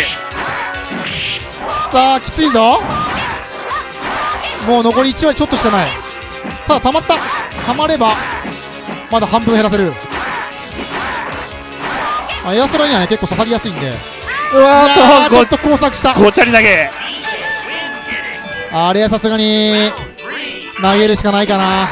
さあきついぞ。もう残りいちわりちょっとしかない。ただ溜まった溜まればまだ半分減らせる。あエアストラにはね結構刺さりやすいんで、 うわいやーーちょっと工作した。 とごちゃり投げあれはさすがに投げるしかないかな。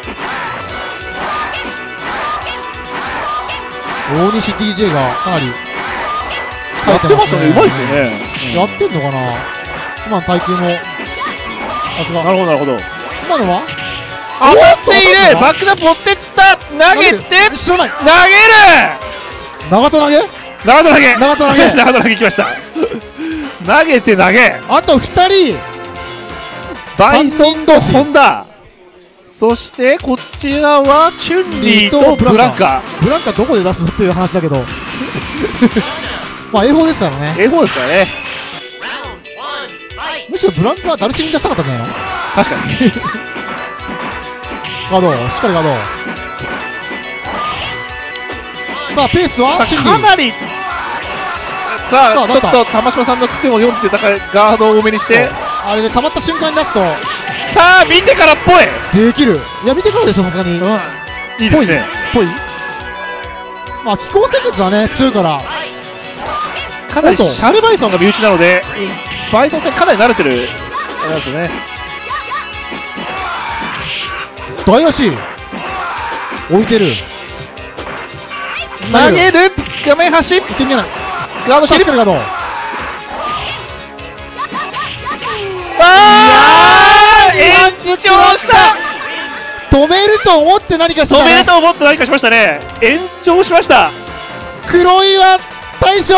大西 ディージェー がかなりやってますよね、うまいですよね。 やってんのかな今の耐久のさすがなるほどなるほど。 今のは当たっている。バックジャンプ持ってった投げて知らない投げる長戸投げ長田投げ長戸投げ長田投げきました投げて投げあとふたりバイソンとホンダ、そしてこちらはチュンリーとブランカ。 ブランカどこで出すっていう話だけどまあ英語ですからね。 英語ですからね。 むしろブランカはダルシミに出したかったんじゃないの。 確かにガードしっかりガード。さあペースはさチンリーあかなりさあちょっさあ出したと玉島さんの癖を読んでたからガードを多めにしてあれで溜まった瞬間に出すとさあ見てからっぽい、 できる。いや見てからでしょさすがに。 うん、いいですね。 ぽいまあ気候生物はね強いからかなりシャルバイソンが身内なのでバイソン戦かなり慣れてるあれなんですよね。 大足置いてる投げる画面端いってみえないガードしてるしっかりガード。 あー延長した止めると思って何かした止めねると思って何かしましたね。延長しました。 黒岩大将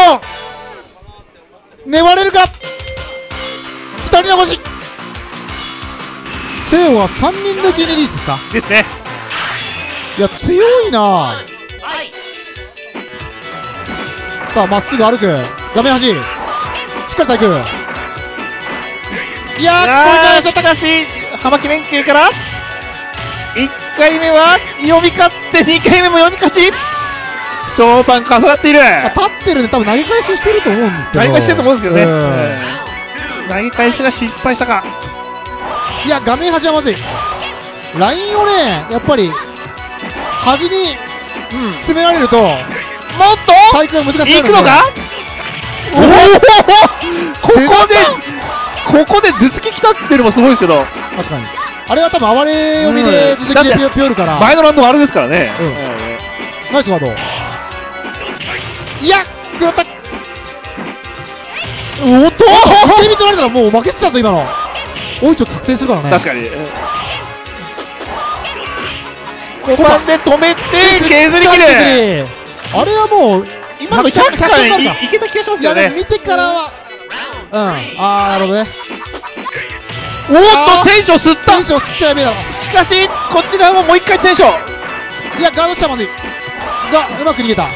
粘れるかふたり残し。セオはさんにん抜きリリースですか。 ですね。 いや強いな。 さあまっすぐ歩く画面端しっかり体育いやーこれからしかし浜木連携からいっかいめは読み勝ってにかいめも読み勝ち勝盤重なっているあ立ってるんで多分投げ返ししてると思うんですけど投げ返ししてると思うんですけどね、 うんえー投げ返しが失敗したかいや画面端はまずいラインをねやっぱり端に詰められると、もっと体育が難しくなるいくのかおおここでここで頭突ききたっていうのもすごいですけど確かにあれは多分暴れ読みでうん頭突きでピヨピヨるから前のラウンドはあれですからね、 うんナイスガードいや食らったおっと手見取られたらもう負けてたぞ今のおいちょ確定するからね確かにごばんで止めて削り切るあれはもう今のひゃっかいいいけた気がしますけどねいやでも見てからはうんああなるほどねおっとテンション吸ったテンション吸っちゃやべえだろしかしこちらももう一回テンションいやガードしたまずいがうまく逃げた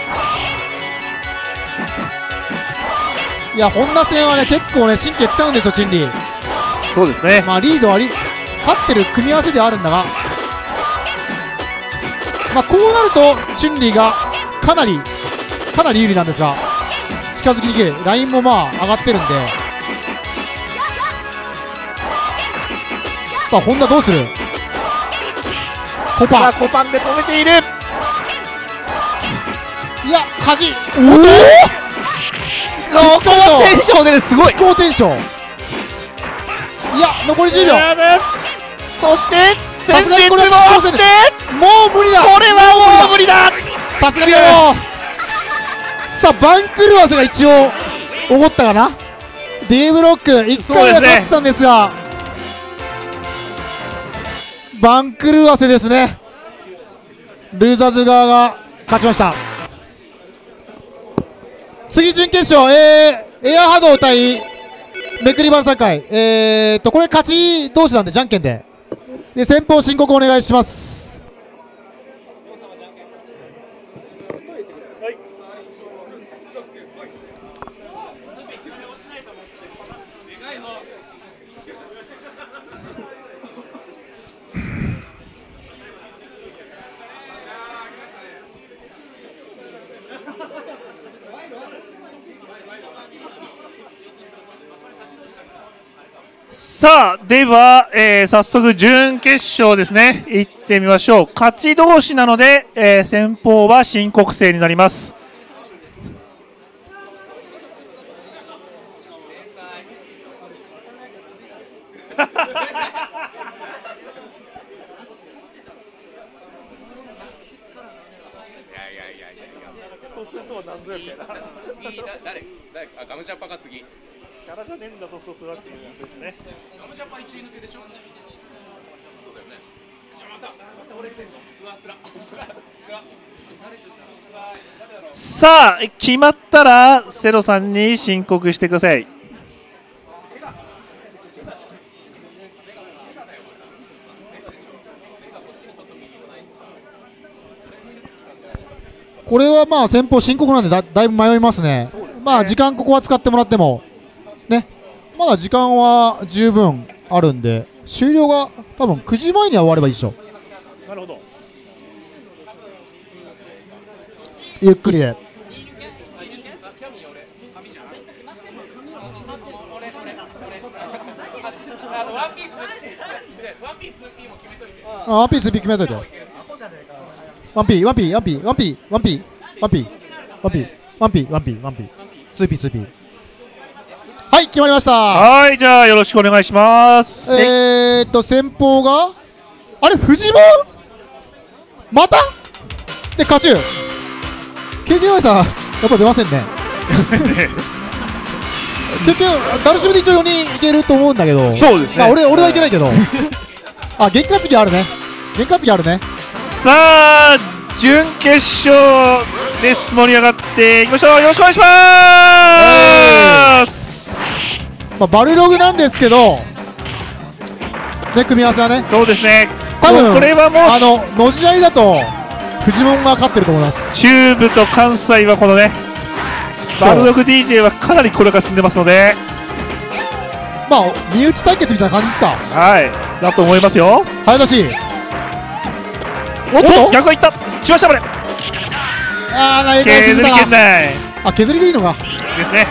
いや本田戦はね結構ね神経使うんですよチンリーそうですねまあリードはリ勝ってる組み合わせではあるんだがまあこうなるとチュンリーがかなりかなり有利なんですが近づきにくいラインもまあ上がってるんでさあ本田どうするコパさあコパンで止めているいや端おおここはテンションでねすごい高テンションいや残りじゅうびょうそしてさ戦列もすがにこれあってもう無理だこれはもう無理ださすがによさあ番狂わせが一応おごったかな D ブロックいっかいは勝ってたんですが番狂わせですねルーザーズ側が勝ちました。次準決勝、えー、エア波動対めくり板さんかい、えーっとこれ勝ち同士なんでじゃんけんでで先方申告お願いします。 さあでは、えー、早速準決勝ですね行ってみましょう。勝ち同士なので、えー、先方は申告制になります。 次だ誰誰あガムジャパが次キャラじゃねえんだぞ、ストツーはっていうやつですね。 ガムジャパ一位抜けでしょ。そうだよね。またまた俺来てんの。うわつらつらつら。 さあ決まったらセロさんに申告してください。 これはまあ先方申告なんで だ, だいぶ迷いますね。まあ時間ここは使ってもらってもね、まだ時間は十分あるんで終了が多分くじまえには終わればいいでしょ。 なるほど。 ゆっくりで。あ、ワンピーツーピー決めといて。ワンピーワンピーワンピーワンピーワンピーワンピーワンピーワンピーワンピーワンピーツーピーツーピー。はい決まりました。 はい、じゃあよろしくお願いします。 えーっと先方があれフジモンまたで勝ち。 ケーケーワイ さんやっぱ出ませんね。ケーケーダルシムで一応よにんいけると思うんだけど、 そうですね。 まあ、俺俺はいけないけどあ験担ぎあるね、験担ぎあるね。 さあ準決勝です。盛り上がっていきましょう。よろしくお願いします。 まあ、バルログなんですけどね、組み合わせはね。 そうですね。 多分これはもうあののじ合いだとフジモンが勝ってると思います。 中部と関西はこのねバルドグ ディージェー はかなりこれが進んでますので、 まあ身内対決みたいな感じですか。 はいだと思いますよ。 早出し。 おっと逆がいった中足までああ投げ返し削り圏内あ削りでいいのかですね。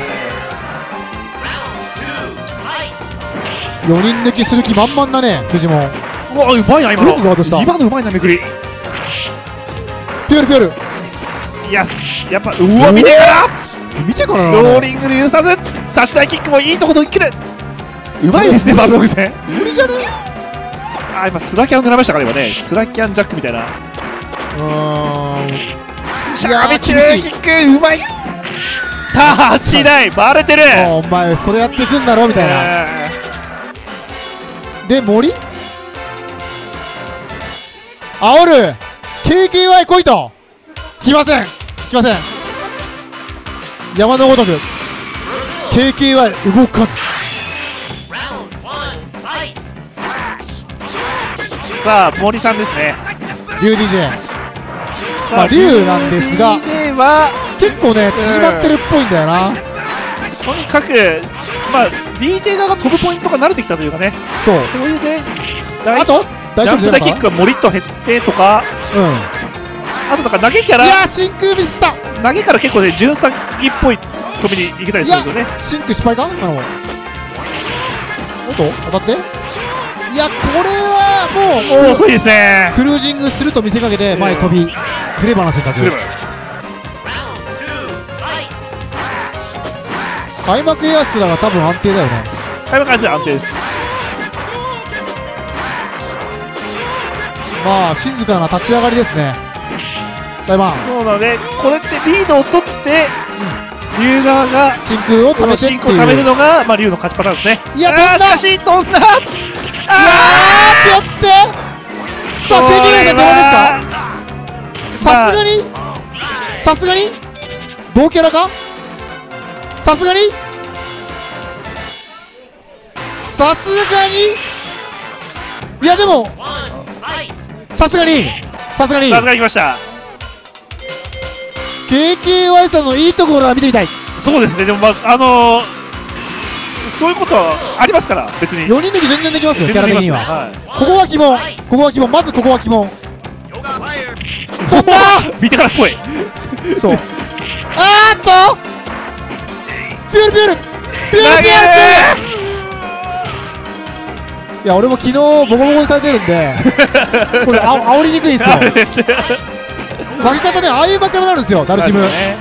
よにん抜きする気満々だねフジモン。 うわうまいな今のよくガードした。 今のうまいなめくり。 ピョルピョルいややっぱうわ見てから見てからなローリングで揺さず足し台キックもいいところに切る。うまいですねバルドグ戦。 無理じゃね。 あ今スラキャン狙いましたから今ねスラキャンジャックみたいな。 うーんシャービチューキックうまい。タッチ台バレてる。 お前それやってくんだろみたいな。で森煽る ケーケーワイ 来いと来ません来ません。山のごとく ケーケーワイ 動かず。 さあ森さんですね。 リュウ ディージェー、まあリュウなんですがディージェー は結構ね縮まってるっぽいんだよな。 とにかくまあ ディージェー 側が飛ぶポイントが慣れてきたというかね。 そうそういうであと大ジャンプ台キッ丈夫だよクがもりっと減ってとか、 うんあとなんか投げかいらやー真空ミスった投げから結構ね順先っぽい飛びにいけたりいやするんですよね。 真空失敗か今の。おっと当たっていやこれはもうお遅いですね。 クルージングすると見せかけて前飛びクレバーな選択。開幕エアスラが多分安定だよね。 開幕は安定です。 まあ静かな立ち上がりですね。大番そうなのでこれってリードを取って龍側が真空をこの貯めてっていう。 進行を貯めるのがまあ龍の勝ちパターンですね。 いや飛んだあーしかし飛んだ。 あーぴょってさあテレビさんどうですか。さすがにさすがに同キャラかさすがにさすがにいやでもさすがにさすがにさすがに来ました。 ケーケーワイ さんのいいところは見てみたい。 そうですね。でもまああのー、そういうことはありますから別によにん抜き全然できますよキャラ的には。 はいここが疑問ここが疑問まずここが疑問飛んだ見てからっぽい。 そうあーっとピュールピュールピュールピュールピュールいや俺も昨日ボコボコにされてるんでこれあ煽りにくいんですよ。負け方ねああいう負け方になるんですよダルシム。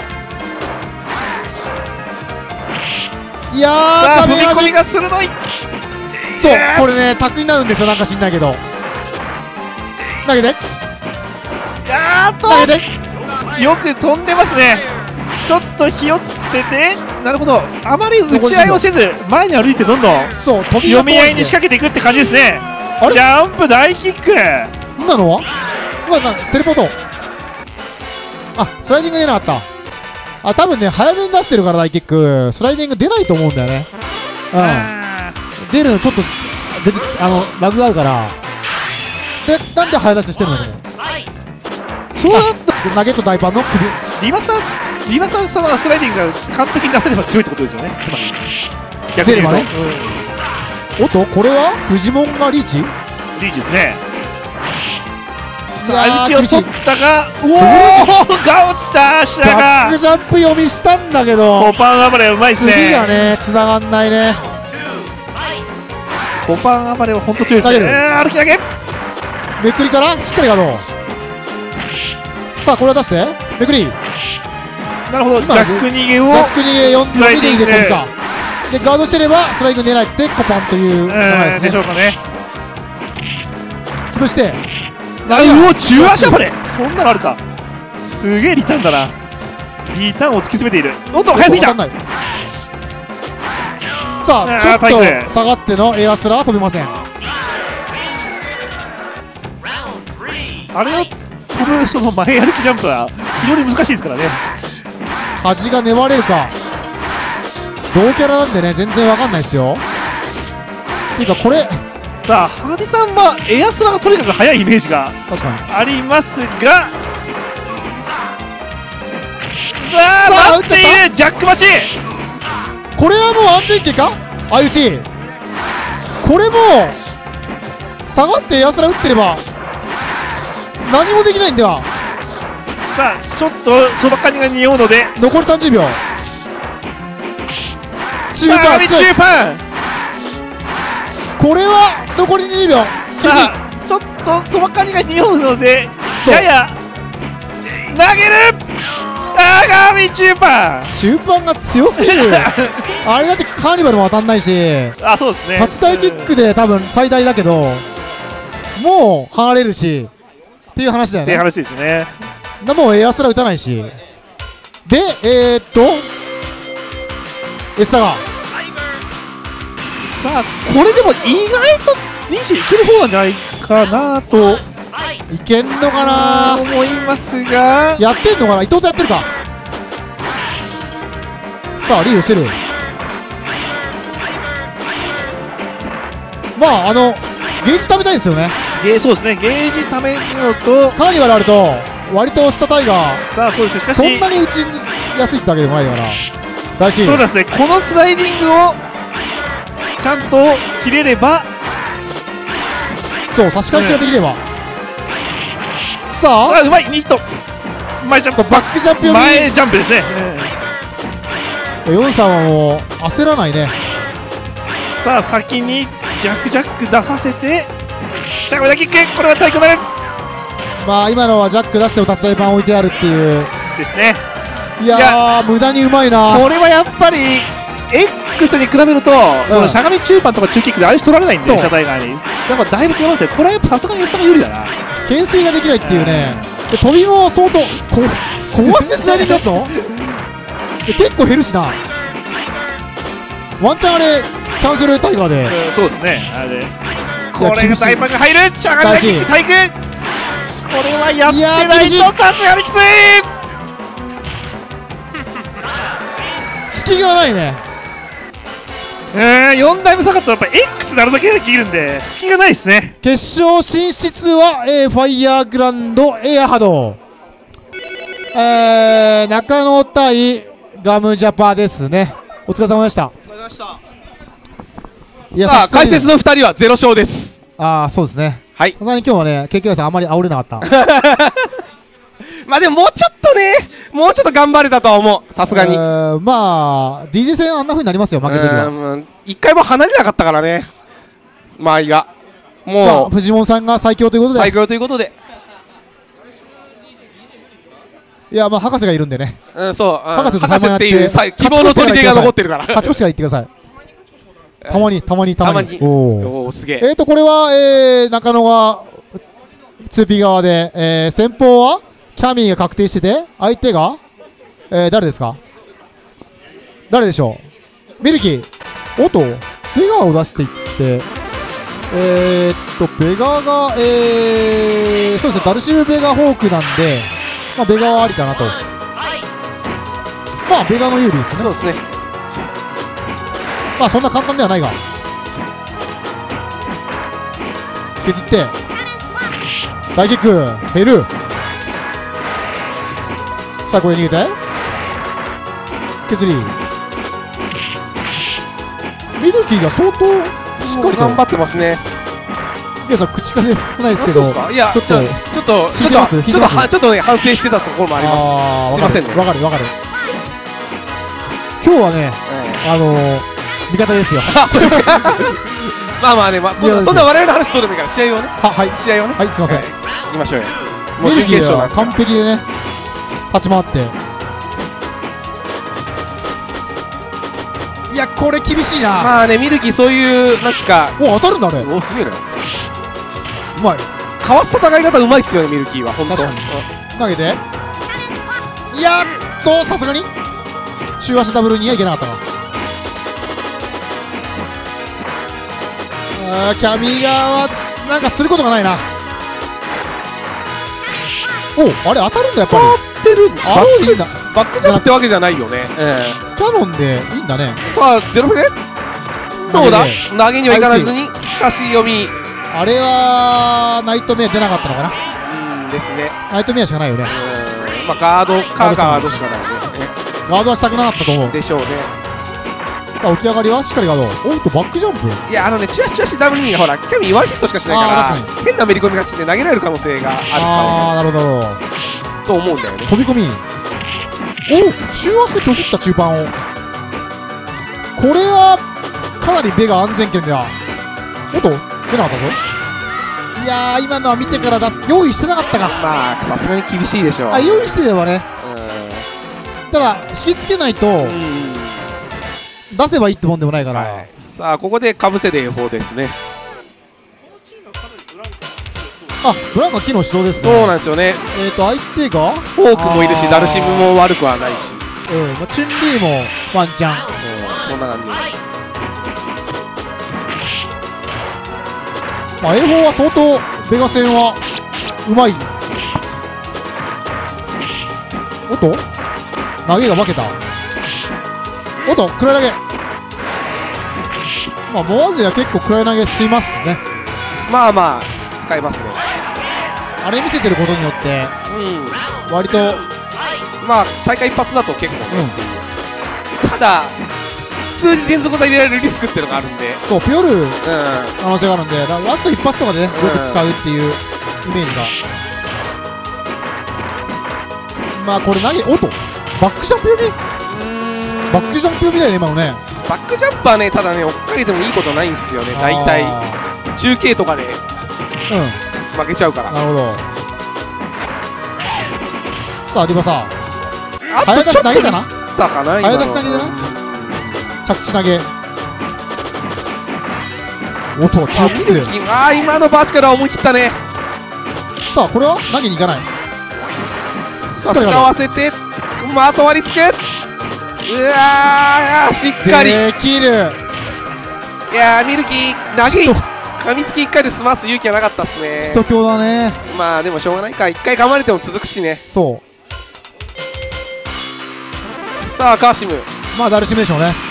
いやーさあ踏み込み画面端が鋭い。 そうこれねタクになるんですよなんか知んないけど。投げてあーっと投げてよく飛んでますね。ちょっとひよっててなるほどあまり打ち合いをせず前に歩いてどんどんそう飛び読み合いに仕掛けていくって感じですね。 あれジャンプ大キック。 今のは今なテレポートあスライディング出なかった。あ多分ね早めに出してるから大キックスライディング出ないと思うんだよね。うん出るのちょっと出てあのラグがあるからでなんで早出ししてるのかもそうだった投げと大パンの首リバサリバサそのスライディングが完璧に出せれば強いってことですよね。つまり逆に言うと出ればねおっとこれはフジモンがリーチリーチですね。 いやーさあ打ちを取ったがおおガウッターシャバッがクジャンプ読みしたんだけどコパン暴れうまいですね。 次がね繋がんないね。 コパン暴れは本当強いですね。 投げるえー歩き投げめくりからしっかりガード。さあこれを出してめくりなるほどジ今ャック逃げをジャックによんスライディングで飛びかでガードしてればスライド狙いってコパンという流れえーでね。 ですしょうかね。 潰してあうお中足暴れそんなのあるか。すげえリターンだな。リターンを突き詰めている。おっと早すぎた。 わかんないさああーちょっタイプと下がってのエアスラーは飛べません。 あれを飛ぶその前歩きジャンプは非常に難しいですからね。 端が粘れるか同キャラなんでね全然わかんないですよ。っていうかこれさあハディさんはエアスラがとにかく速いイメージが確かにありますがさあさあ待っているジャック待ち。 これはもう安全圏か相打ち。これも下がってやつら打ってれば何もできないんでは。 さあちょっとそばかにが匂うので残りさんじゅうびょう。中さあ盤強い。 中盤。 これは残りにじゅうびょう。厳しい。 さあちょっとそばかにが匂うのでそうやや投げる。あーガーミ中盤。 中盤が強すぎるあれだってカーニバルも当たんないし、 あそうですね。 立ち台キックで多分最大だけどもう離れるしっていう話だよね。 っていう話ですね。 だもうエアスラ打たないしで、えー、っとエスタがさあこれでも意外と ディーシー いける方なんじゃないかなといけんのかな。 思いますが、 やってんのかな。伊藤とやってるか。さあリードしてる。まああのゲージ貯めたいですよね。 ゲーそうですね、ゲージためるのと、 カーニバルあると割とスタタイガーさあそうですね、しかしそんなに打ちやすいってわけでもないから大事。 そうですね、このスライディングをちゃんと切れれば、 そう差し返しができれば、ささああうまい、ニット前ジャンプ、 バックジャンプ読み。 前ジャンプですね、 ヨンさんはもう焦らないね。 さあ先にジャックジャック出させてしゃがみだキック、これは対抗になるまあ今のはジャック出しても立ち台板置いてあるっていう。 ですね。 いやーいや無駄にうまいな。 これはやっぱり X に比べると、そのしゃがみ中盤とか中キックであれし取られないんで、 そう車体側にやっぱだいぶ違いますね。これはやっぱさすがに安田が有利だな。 懸垂ができないっていうね。で飛びも相当こ壊してスライディングやつので結構減るしな。ワンチャンあれキャンセルタイガーで、 うんそうですね、あれでこれが大パンが入る、しゃがみだキック対空、これはやってないとさすがにきつい。 隙がないね。 うーんよんだいめ下がったらやっぱ X なるだけできるんで隙がないですね。 決勝進出は、えーファイヤーグランドエアハド、えー、中野対ガムジャパですね。お疲れ様でした。 お疲れ様でした。 いやさあ解説ののふたりはゼロ勝です。 ああそうですね。 はいさすがに今日はね ケーケー さんあんまり煽れなかったまあでももうちょっとね、もうちょっと頑張れたとは思う、さすがに。 えーまあ ディージェー 戦あんな風になりますよ、負けてるわ。 うん一回も離れなかったからね、周りが。 さもあフジモンさんが最強ということで、 最強ということで、 いやまあ博士がいるんでね、 うん、そう、うん博士と博士っていうさ希望の砦が残ってるから。 勝ち越しから言ってください。たまにたまにたまに。 たまにおーおお、すげえ。 えーとこれは、えー、中野が ツーピー 側で、えー、先方はキャミーが確定してて、相手が、えー、誰ですか。誰でしょう。ミルキーおっとベガを出していって、えー、っとベガが、えー、そうですね、ダルシムベガホークなんで、まあ、ベガはありかなと。まあベガの有利ですね。 そうですね。 まあそんな簡単ではないが、削って大キック減る。さあこれ逃げて削り、ミルキーが相当しっかりと頑張ってますね。 皆さん口数少ないですあ、 けど、 そうですか。いや、 ちょっとちょっと、ちょっと、 引いてますちょっと、ちょっと、はちょっとね、反省してたところもあります。 あーすいませんね。 わかるわかる。今日はね、あのー、味方ですよ。 あ、そうですか。まあまあね、まあ、 いやそんな我々の話どうでもいいから、試合をね、 ははい試合をね、 はいすいません。 はい行きましょうよ。もう準ミルキーは決勝なんですから。 完璧でね立ち回って、いやこれ厳しいな。 まあね、ミルキーそういうなんつうか、 お当たるんだね。 おすげえな。 うまい。 かわす戦い方うまいっすよね、ミルキーは本当。 確かに投げて、やっとさすがに中足ダブルにはいけなかったか。あーキャミガーはなんかすることがないな。おあれ当たるんだやっぱり。 当てるんですか。 あろういいんだ。 バックジャンプってわけじゃないよね。えキャノンでいいんだね。 えさあゼロフレどうだ投げで投げにはいかずにすかし読みあれはナイトメア出なかったのかな。 うんですね。 ナイトメアしかないよね。 うんまあガードかガードしかないね。 ガードはしたくなかったと思う。 でしょうね。 さあ起き上がりはしっかりガード。おっとバックジャンプ。 いやあのねチュアチュアしダブルにがほらキャミーワンヒットしかしないかあーら確か変なめり込みがちで投げられる可能性があるかああなるほどなるほど。 らと思うんだよね。 飛び込み。お中足で拒否った中盤を。これはかなりベガ安全圏だ。おっと出なかったぞ。いやー今のは見てからだ用意してなかったか。 まあさすがに厳しいでしょう。 あれ用意してればね。ただ引きつけないとうん出せばいいってもんでもないから、 はい、さあここでかぶせで方ですね。 あブランカ機能指導ですそね。 うなんですよね。 えっと相手がフォークもいるしあーダルシムも悪くはないし、 うんまあ、チュンリーもワンチャン。 うん、そんな感じです。 まあ、エーフォーは相当ベガ戦はうまい。おっと投げが負けた。おっと暗い投げ。まあモアゼは結構暗い投げ吸いますね。 まあまあ使いますね。 あれ見せてることによってうん割とうんまあ大会一発だと結構ね、ただ普通に連続で入れられるリスクっていうのがあるんで、 そうピョルうん可能性があるんでだからラスト一発とかでねよく使うっていうイメージが。まあこれ投げおっとバックジャンプ読みバックジャンプ読みだよね今のね。 バックジャンプはねただね追っかけてもいいことないんですよね。大体あ中継とかでーうん負けちゃうから。 なるほど。さあリバさんあとちょっとミスったかな今の。 早出し投げじゃない着地投げ。おっとさあ中級。 あー今のバーチカルは思い切ったね。 さあこれは投げに行かない。 さあ使わせてまとわりつく。うわーしっかり。いできる。 やーミルキー投げ噛みつきいっかいで済ます勇気はなかったっすね。 一強だね。 まあでもしょうがないか、いっかい噛まれても続くしね。 そさあカーシムうまあダルシムでしょうね。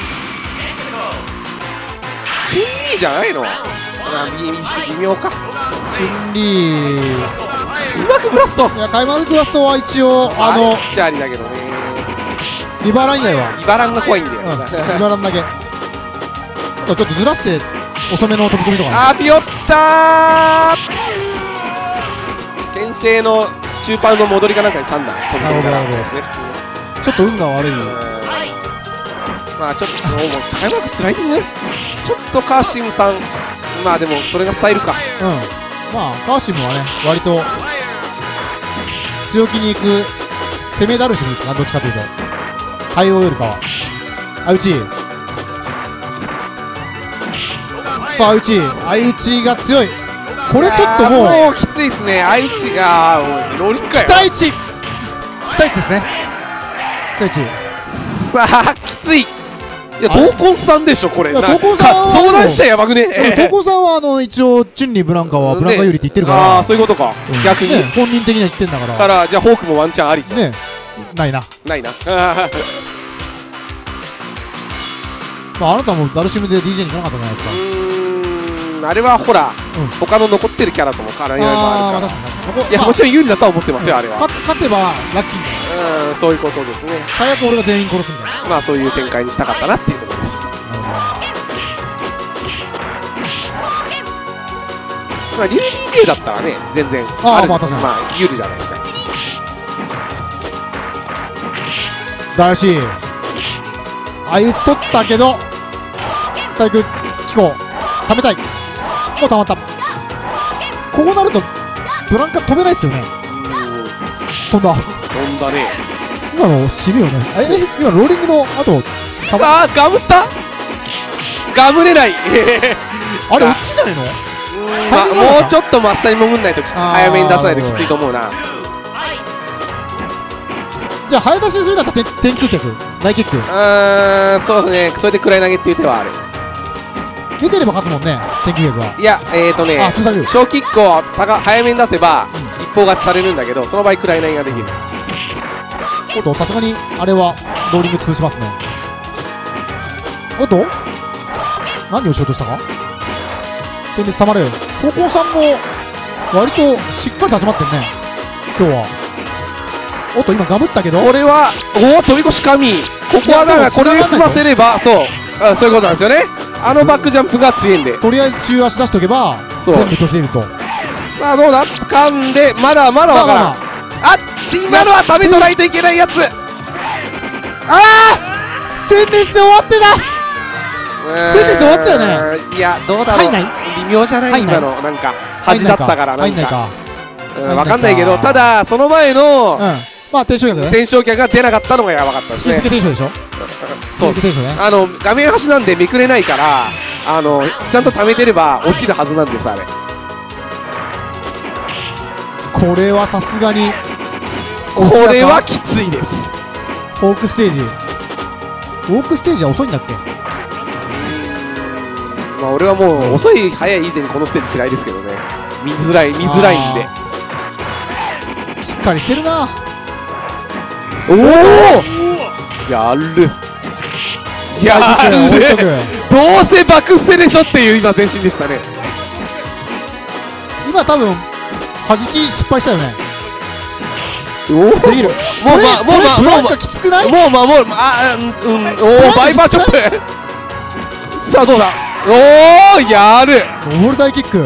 チュンリーじゃないの。まあ微微妙か。 チュンリーうまくブラスト。 いや開幕ブラストは一応あのチャーリーだけどね。 リバーライン以外はリバランが怖いんだよ。 うんリバーランだけ。あとちょっとずらして遅めの飛び込みとかね。 あーピヨったー。牽制の中盤の戻りかなんかにさん段飛び込みからですね。 ちょっと運が悪い。 うんまあちょっともう使いまくスライディングちょっとカーシムさんまあでもそれがスタイルか。 うんまあカーシムはね割と強気に行く攻めダルシムですかどっちかというと対応よりかは。相打ちさあ相打ち相打ちが強い。これちょっともうもうきついですね。相打ちがおいローリングかよ。 期待値期待値ですね。期待値さあきつい。いやあれ闘魂さんでしょこれ。 いやな闘魂さんはか相談しちゃやばくね。 東光さんはあの一応チュンリーブランカはブランカ有利って言ってるから、 ああーそういうことか、 うん逆に、 ね本人的には言ってんだからからじゃあホークもワンチャンありと、 ねないな。 ないな。 まああなたもダルシムで ディージェー に行かなかったじゃないですか。 うーんあれはほら、 うん他の残ってるキャラとも絡み合いもあるから。 あー確かにここいや、 まあもちろん有利だとは思ってますよ、あれは。 勝勝てばラッキーみたいな。 うん、そういうことですね。 最悪俺が全員殺すみたいな。 まあ、そういう展開にしたかったなっていうところです。 なるまあ、リュウ ディージェー だったらね、全然、るあーまあ確かにまあ、有利じゃないですか。 ほどだし相打ち取ったけど体育機構ためたい。もうたまった。こうなるとブランカ飛べないですよね。 う飛んだ。 ーん、飛んだね。 今の締めよね。え今ローリングの後さあ、ガムったガムれない。 あれ落ちないの？ まあ、もうちょっと真下に潜んないときつあー早めに出さないときついと思うな。 じゃあ早出しするんだったら天空脚大キックうーん、そうですね、それで暗い投げっていう手はある。 出てれば勝つもんね天空脚は。 いや、えーとねあ潰される。 小キックを高早めに出せば一方勝ちされるんだけど、その場合暗い投げができる。 おっとさすがにあれはローリング潰しますね。おっと何をしようとしたか。戦列たまる。高校さんも割としっかり立ち回ってんね今日は。 おっと今ガブったけど、 これはおお飛び越し神、ここはだからこれで済ませれば、そうあそういうことなんですよね。あのバックジャンプが強いんで、 とりあえず中足出しとけばそう全部閉じれると。 さあどうだ噛んで、まだまだわからん、 まあまあ今のは食べとないといけないやつ。 ああ戦列で終わってた。戦列終わったよね。 いやどうだろう、 入んない微妙じゃない入んない今の、なんか端だったからなんか入んないか。 うんわかんないけど、ただその前のうんまあ転生客ね、 転生客が出なかったのがやばかったです引き付ね。 け転生でしょ。 そうっす引き付け転生ね。 あの画面端なんでめくれないから、あのちゃんと貯めてれば落ちるはずなんですあれ。 これはさすがにこれはきついです。 オークステージ、オークステージは遅いんだっけ。 まあ俺はもう遅い早い以前にこのステージ嫌いですけどね、見づらい見づらいんで。 しっかりしてるな。 おおやるやる置いとく。 どうせ爆捨てでしょっていう今前進でしたね。 今多分弾き失敗したよね。 おおできる。 もうまもうまブランもカきつくない？ うもう守るあうんうんおおバイパーチョップさあどうだおおやるオール大キック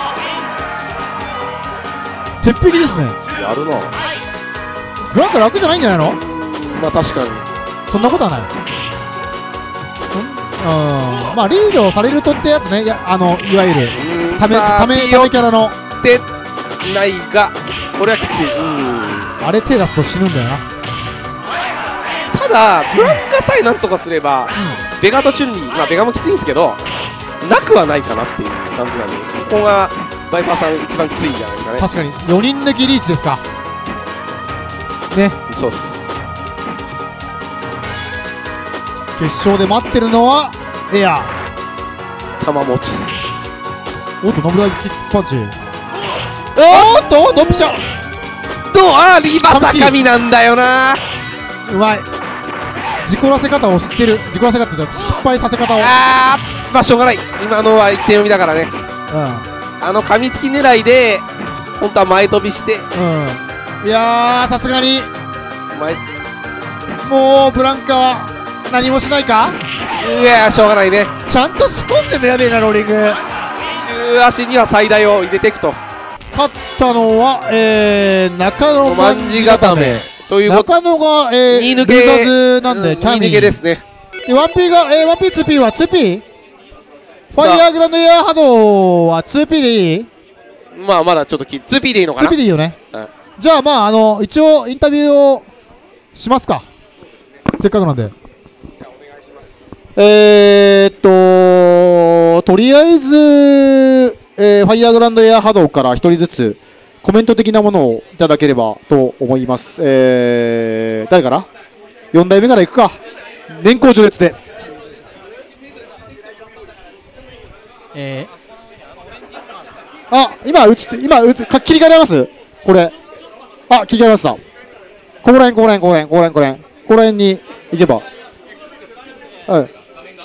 鉄壁ですね。 やるな。 ブランカ楽じゃないんじゃないの？ まあ確かにそんなことはない。そんうんまあリードされるとってやつね。いやあのいわゆるためさあためピヨためキャラのってないがこれはきつい。うんあれ手出すと死ぬんだよな。 ただブランカさえなんとかすれば、ベガとチュンリー、まあベガもきついんですけどなくはないかなっていう感じなんで、ここがバイパーさん一番きついんじゃないですかね。 確かによにん抜きリーチですかね。 そうっす。 決勝で待ってるのはエア。 玉持ちおっとノブダイキックパンチ。おっとドンピシャとあーリバ坂見なんだよな。 うまい。事故らせ方を知ってる。事故らせ方って失敗させ方を。 あーまあしょうがない、今のはいってん読みだからね。 うあの噛みつき狙いで本当は前飛びしてんうん。いやーさすがに前もうブランカは何もしないか。 いやーしょうがないね。 ちゃんと仕込んでんのやべえなローリング。 中足には最大を入れていくと。 勝ったのは、えー、中野まんじ固めということ中野が、えー、 に抜ルーザーけズなんでキャミーに抜けですね。 で ワンピー が、えー、ワンピー、ツーピー は ツーピー？ フさあァイヤーグランドエア波動は ツーピー でいい？ まあまだちょっとき ツーピー でいいのかツーな。 ピー でいいよね。 はいじゃあまああの一応インタビューをしますか、せっかくなんで。えーっととりあえず、えー、ファイヤーグランドエア波動からひとりずつコメント的なものをいただければと思います。えー、誰からよん代目からいくか。年功序列でえあ、今映って、今映か切り替えられますこれ。あ、切り替えました。ここらへん、ここらへん、ここらへん、ここらへん、ここらへん。ここらへんに行けば。はい。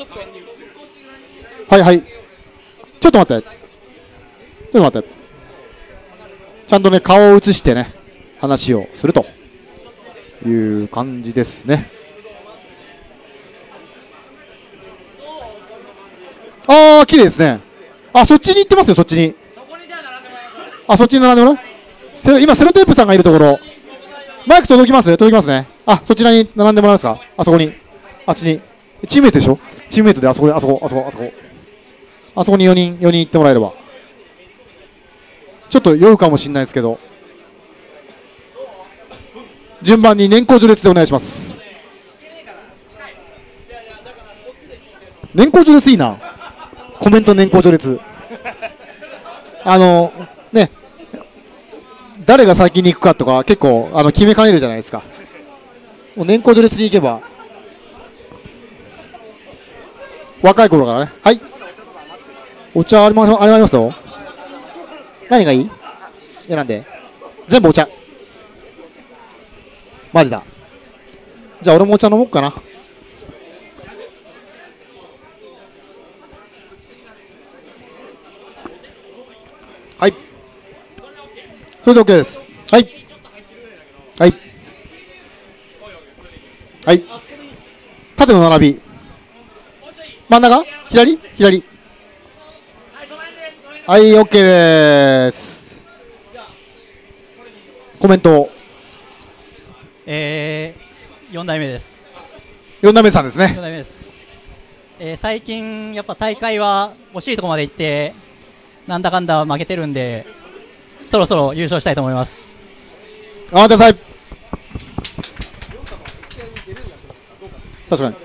はいはい。ちょっと待って。ちょっと待って。ちゃんとね、顔を映してね、話をするという感じですね。あー、綺麗ですね。あ、そっちに行ってますよ、そっちに。あ、そっちに並んでもらうセロ今、セロテープさんがいるところ。マイク届きます届きますね。あ、そちらに並んでもらえますか。あそこに。あっちに。チームメイトでしょチームメイトであそこで、あそこ、あそこ、あそこ。あそこによにん、よにん行ってもらえれば。ちょっと酔うかもしれないですけど。順番に年功序列でお願いします。年功序列いいな。コメント年功序列。あの、ね。誰が先に行くかとか結構あの決めかねるじゃないですか。もう年功序列に行けば若い頃からね。はい、お茶あります、あれありますよ。何がいい？選んで全部お茶。マジだ。じゃあ俺もお茶飲もうかな。はい、それで OK です。はいはいはい、縦の並び、真ん中、左、左、はい、OK です。コメント。 えー、よん代目です。 よん代目さんですね。 よん代目です。えー、最近やっぱ大会は惜しいところまで行ってなんだかんだ負けてるんで、そろそろ優勝したいと思います。 頑張ってください。確かに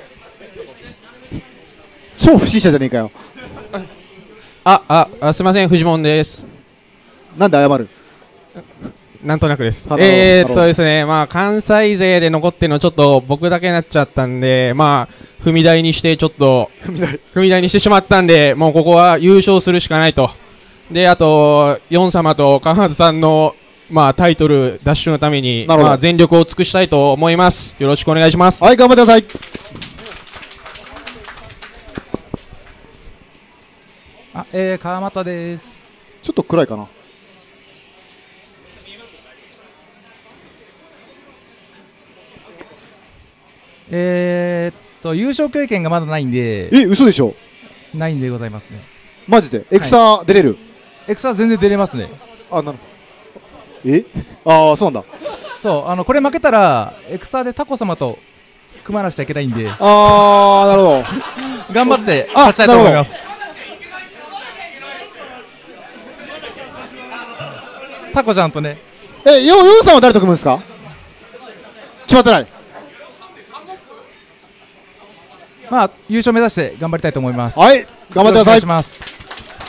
超不審者じゃねえかよ。 あああ、すみません、フジモンです。 なんで謝る。 なんとなくです。えーっとですね、まあ関西勢で残ってるのちょっと僕だけになっちゃったんで、まあ踏み台にしてちょっと踏み台踏み台にしてしまったんで、もうここは優勝するしかないと。で、あとヨン様と川畑さんのまあタイトル奪取のためにまあ全力を尽くしたいと思います。よろしくお願いします。 はい、頑張ってください。 あ、えー、川又です。 ちょっと暗いかな。 えー、っと優勝経験がまだないんで。 え、嘘でしょ。 ないんでございますね。 マジでエクサ出れる、はい、 エクサ全然出れますね。 あ、なるえああ、そうなんだ。 そう、あのこれ負けたらエクサでタコ様と組まなくちゃいけないんで、 ああ、なるほど。 頑張って勝ちたいと思います。タコちゃんとね。 え、ヨンさんは誰と組むんですか。決まってない。 まあ優勝目指して頑張りたいと思います。 はい、頑張ってください。お願いします。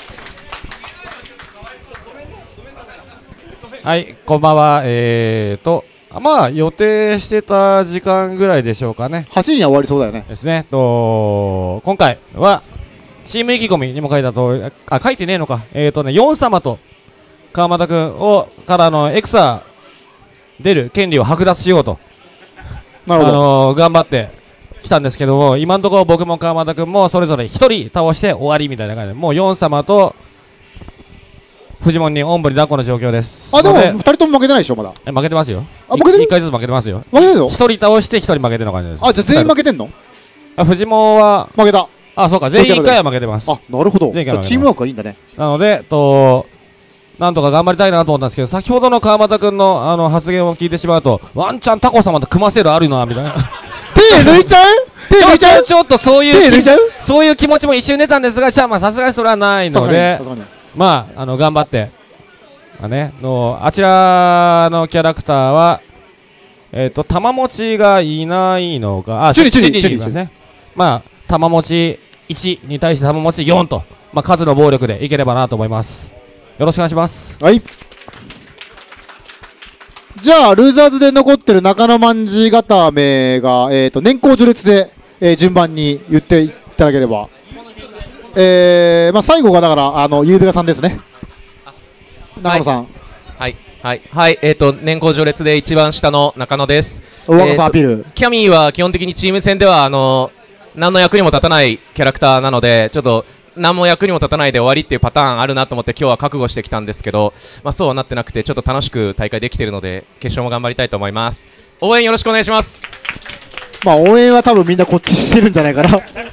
はい、こんばんは。えーとまあ予定してた時間ぐらいでしょうかね。 はちじには終わりそうだよね。 ですね。と今回はチーム意気込みにも書いたと、あ、書いてねえのか。えーとね、ヨン様と川又君をからのエクサ出る権利を剥奪しようと、 なるほど、 あのー、頑張ってきたんですけども、今のところ僕も川又君もそれぞれひとり倒して終わりみたいな感じで、もうヨン様とフジモンにおんぶに抱っこの状況です。 あ、でもふたりとも負けてないでしょ。まだえ負けてますよ。 あ、負けてる。 いっかいずつ負けてますよ。 負けてるの。 ひとり倒してひとり負けてるの感じです。 あ、じゃあ全員負けてんの。 あ、フジモンは負けた。 あ、そうか、全員いっかいは負けてます。 あ、なるほど。 チームワークがいいんだね。 なので、となんとか頑張りたいなと思ったんですけど、先ほどの川又君のあの発言を聞いてしまうと、ワンチャンタコ様と組ませるあるなみたいな。 手抜いちゃう？手抜いちゃう？ ちょっとそういう手抜いちゃう？ そういう気持ちも一瞬出たんですが、じゃあまあさすがにそれはないので、まああの頑張って、あねのあちらのキャラクターはえっと玉持ちがいないのが、あ、 チュリチュリチュリですね。まあ玉持ちいちに対して玉持ちよんと、まあ数の暴力でいければなと思います。よろしくお願いします。 はい。じゃあルーザーズで残ってる中野卍固めが、えー、と年功序列で、えー、順番に言っていただければ、えーまあ、最後がだからあのゆうべがさんですね。中野さん。 はいはいはい、えー、と年功序列で一番下の中野です。 お若さアピール。 キャミーは基本的にチーム戦ではあの何の役にも立たないキャラクターなので、ちょっと何も役にも立たないで終わりっていうパターンあるなと思って今日は覚悟してきたんですけど、まあ、そうはなってなくてちょっと楽しく大会できているので決勝も頑張りたいと思います。応援よろしくお願いします。 まあ応援は多分みんなこっちしてるんじゃないかな。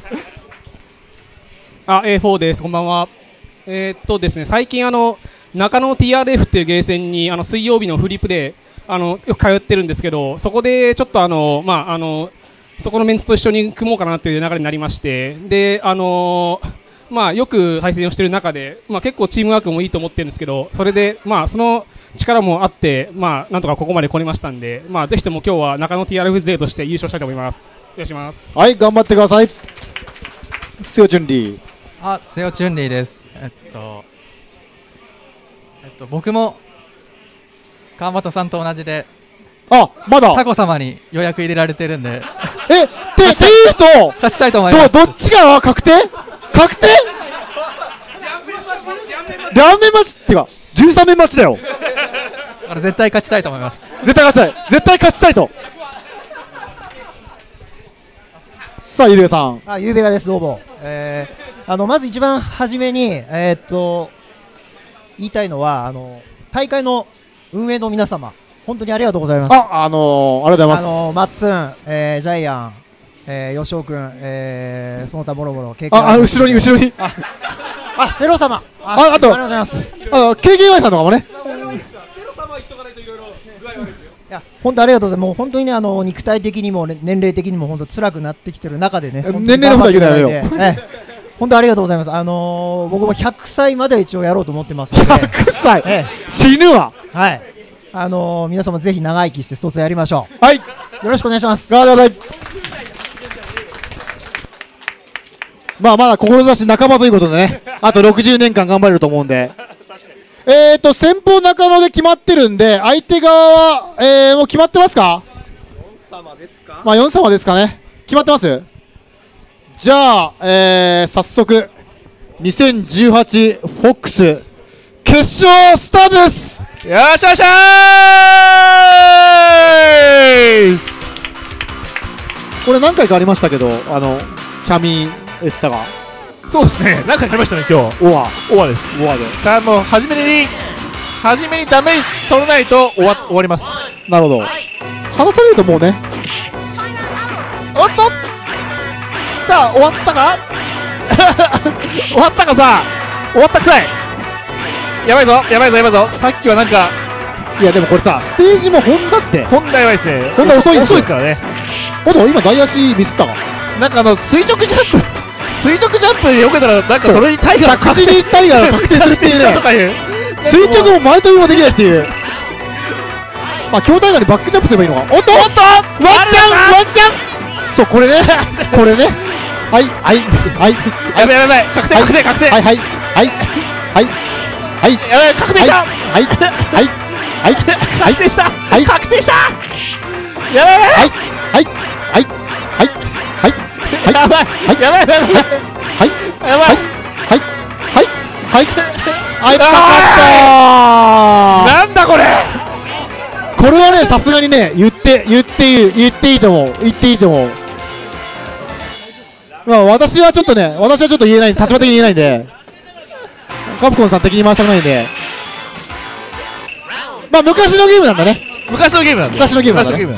あ、エーフォー です。こんばんは。えー、っとですね、最近あの中野 ティーアールエフ っていうゲーセンにあの水曜日のフリープレイあのよく通ってるんですけど、そこでちょっとあのまああのそこのメンツと一緒に組もうかなという流れになりまして、であのーまあ、よく対戦をしている中で、まあ、結構チームワークもいいと思ってるんですけど、それで、まあ、その力もあって、まあ、なんとかここまで来れましたんで、まあ、ぜひとも今日は中野 ティーアールエフ 勢として優勝したいと思います。よろしくお願いします。 はい、頑張ってください。セオチュンリー。 あ、セオチュンリーです。えっと、えっと、僕も川本さんと同じで、 あ、まだタコ様に予約入れられてるんで、 え、って言うと勝ちたいと思います。 ど、どっちが確定？確定？両面待ちってかじゅうさん面待ちだよ。 あれ絶対勝ちたいと思います。 絶対勝ちたい。絶対勝ちたいと。さあゆうべがさん。 あ、ゆうべがです。どうも。えー、あのまず一番初めにえー、っと言いたいのはあの大会の運営の皆様、 本当にありがとうございます。 あ、あのー、ありがとうございます。 あのー、マッツン、えー、ジャイアン、えー、吉尾君、えー、その他ボロボロ経験ああ、後ろに後ろにああ、ゼロ様、 あ、あと、 ありがとうございます。 あ、ケーケーワイ さんとかもね。 いや、本当ありがとうございます。もう本当にね、あの肉体的にも、ね、年齢的にも本当辛くなってきてる中でね。 年齢のことは言うなよ。 ええ、本当ありがとうございます。あのー、僕もひゃくさいまでは一応やろうと思ってますので。 ひゃくさい、ええ、死ぬわ。 はい。あのー、皆様ぜひ長生きして卒やりましょう。はい。よろしくお願いします。 ガードライまあまだ志仲間ということでね、あとろくじゅうねんかん頑張れると思うんで。えーと、先方中野で決まってるんで、相手側は、えー、もう決まってますか？ よん様ですか？ まあよん様ですかね。決まってます？じゃあ、えー、早速、にせんじゅうはちフォックス決勝スタートです。 よっしゃよっしゃーこれ何回かありましたけど、あの、キャミーエスタが。 そうですね、何回かありましたね、今日。 オア。 オアです。 オアで。 さあ、もう、初めに、初めにダメージ取らないと終わ終わります。 なるほど。離されるともうね。 おっとさあ、終わったか終わったかさ終わったくさいやばいぞ、やばいぞ、やばいぞ。さっきはなんか、 いや、でもこれさ、ステージもホンダって。 ホンダやばいですね。 ホンダ遅いです。 遅いですからね。 ほんと、今、大足ミスったか。 なんかあの、垂直ジャンプ、垂直ジャンプでよけたら、なんかそれにタイガー着地にタイガーが確定するっていうね。 とかいう垂直も前飛びもできないっていう。まあ、強タイガーにバックジャンプすればいいのか。おっとおっとワンチャンワンチャンそう、これね。これね。はい、はい、はい。 やばいやばい、確定確定確定。 はい、はい、はい、はい、はい。 やばい、確定した。 はい、はい、はい、はい、 確定した。はい、確定した。やばいやばい。 はい、はい、はい、はい、はい。 やばい、やばいやばい。 はい、 やばい。 はい、はい、はい。あ、よかったー。 なんだこれ。 これはね、さすがにね、言って、言っていい、言っていいと思う。言っていいと思う。まあ、私はちょっとね、私はちょっと言えない、立場的に言えないんで、カプコンさん敵に回したくないんで、まあ、昔のゲームなんだね。 昔のゲームなんだ。 昔のゲームなんだね。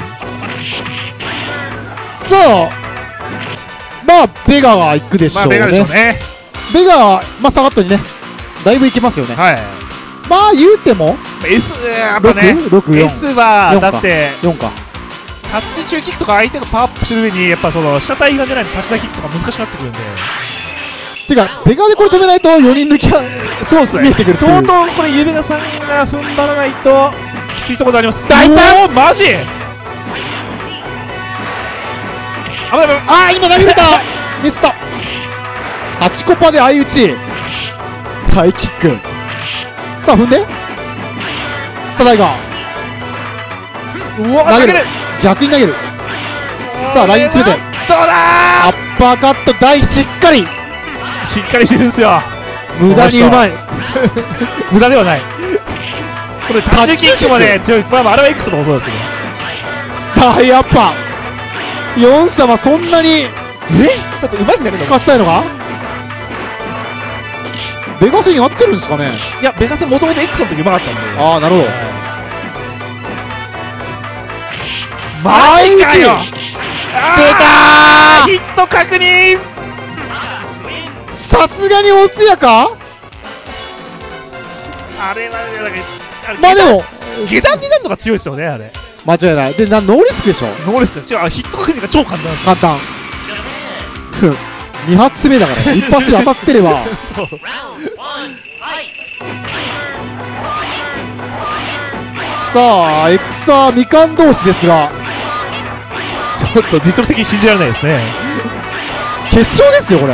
さあ、まあ、ベガは行くでしょうね。 まあ、ベガでしょうね。 ベガは、まあ、サガットにね、だいぶいけますよね。 はい。 まあ、言うても、 S、やっぱね、 ろく、よん、 S は、だって、 よんか。 タッチ中キックとか相手がパワーアップする上に、やっぱその、下体が出ないとタッチ台キックとか難しくなってくるんで。 てか、ベガでこれ止めないとよにん抜きがそうっすね。 見えてくるっていう。 相当これ、ゆべがさんが踏ん張らないと、きついところであります。大胆マジあばいばい。 あー、今投げれたミスったはちコパで相打ち大キック。さあ踏んでスタタイガー、 うわ投げる、 逆に投げる。さあライン詰めてどうだアッパーカット台しっかりしっかりしてるんですよ。 無駄にうまい無駄ではない。これタッチキックもね強い。まああれは X もそうですけど、 大アッパーよん様そんなにえちょっとうまいんだけど勝ちたいのか。ベガスに合ってるんですかね。 いやベガスもともと X の時うまかったんで。 ああなるほど。 マジかよ。 出たーヒット確認。 さすがにおつやか。 あれはねまあでも下段になるのが強いですよねあれ。 間違いない。でなノーリスクでしょ。 ノーリスク。違うヒット確認が超簡単。 簡単に発目だから一発で当たってればそうさあエクサーみかん同士ですがちょっと実力的に信じられないですね。 決勝ですよこれ。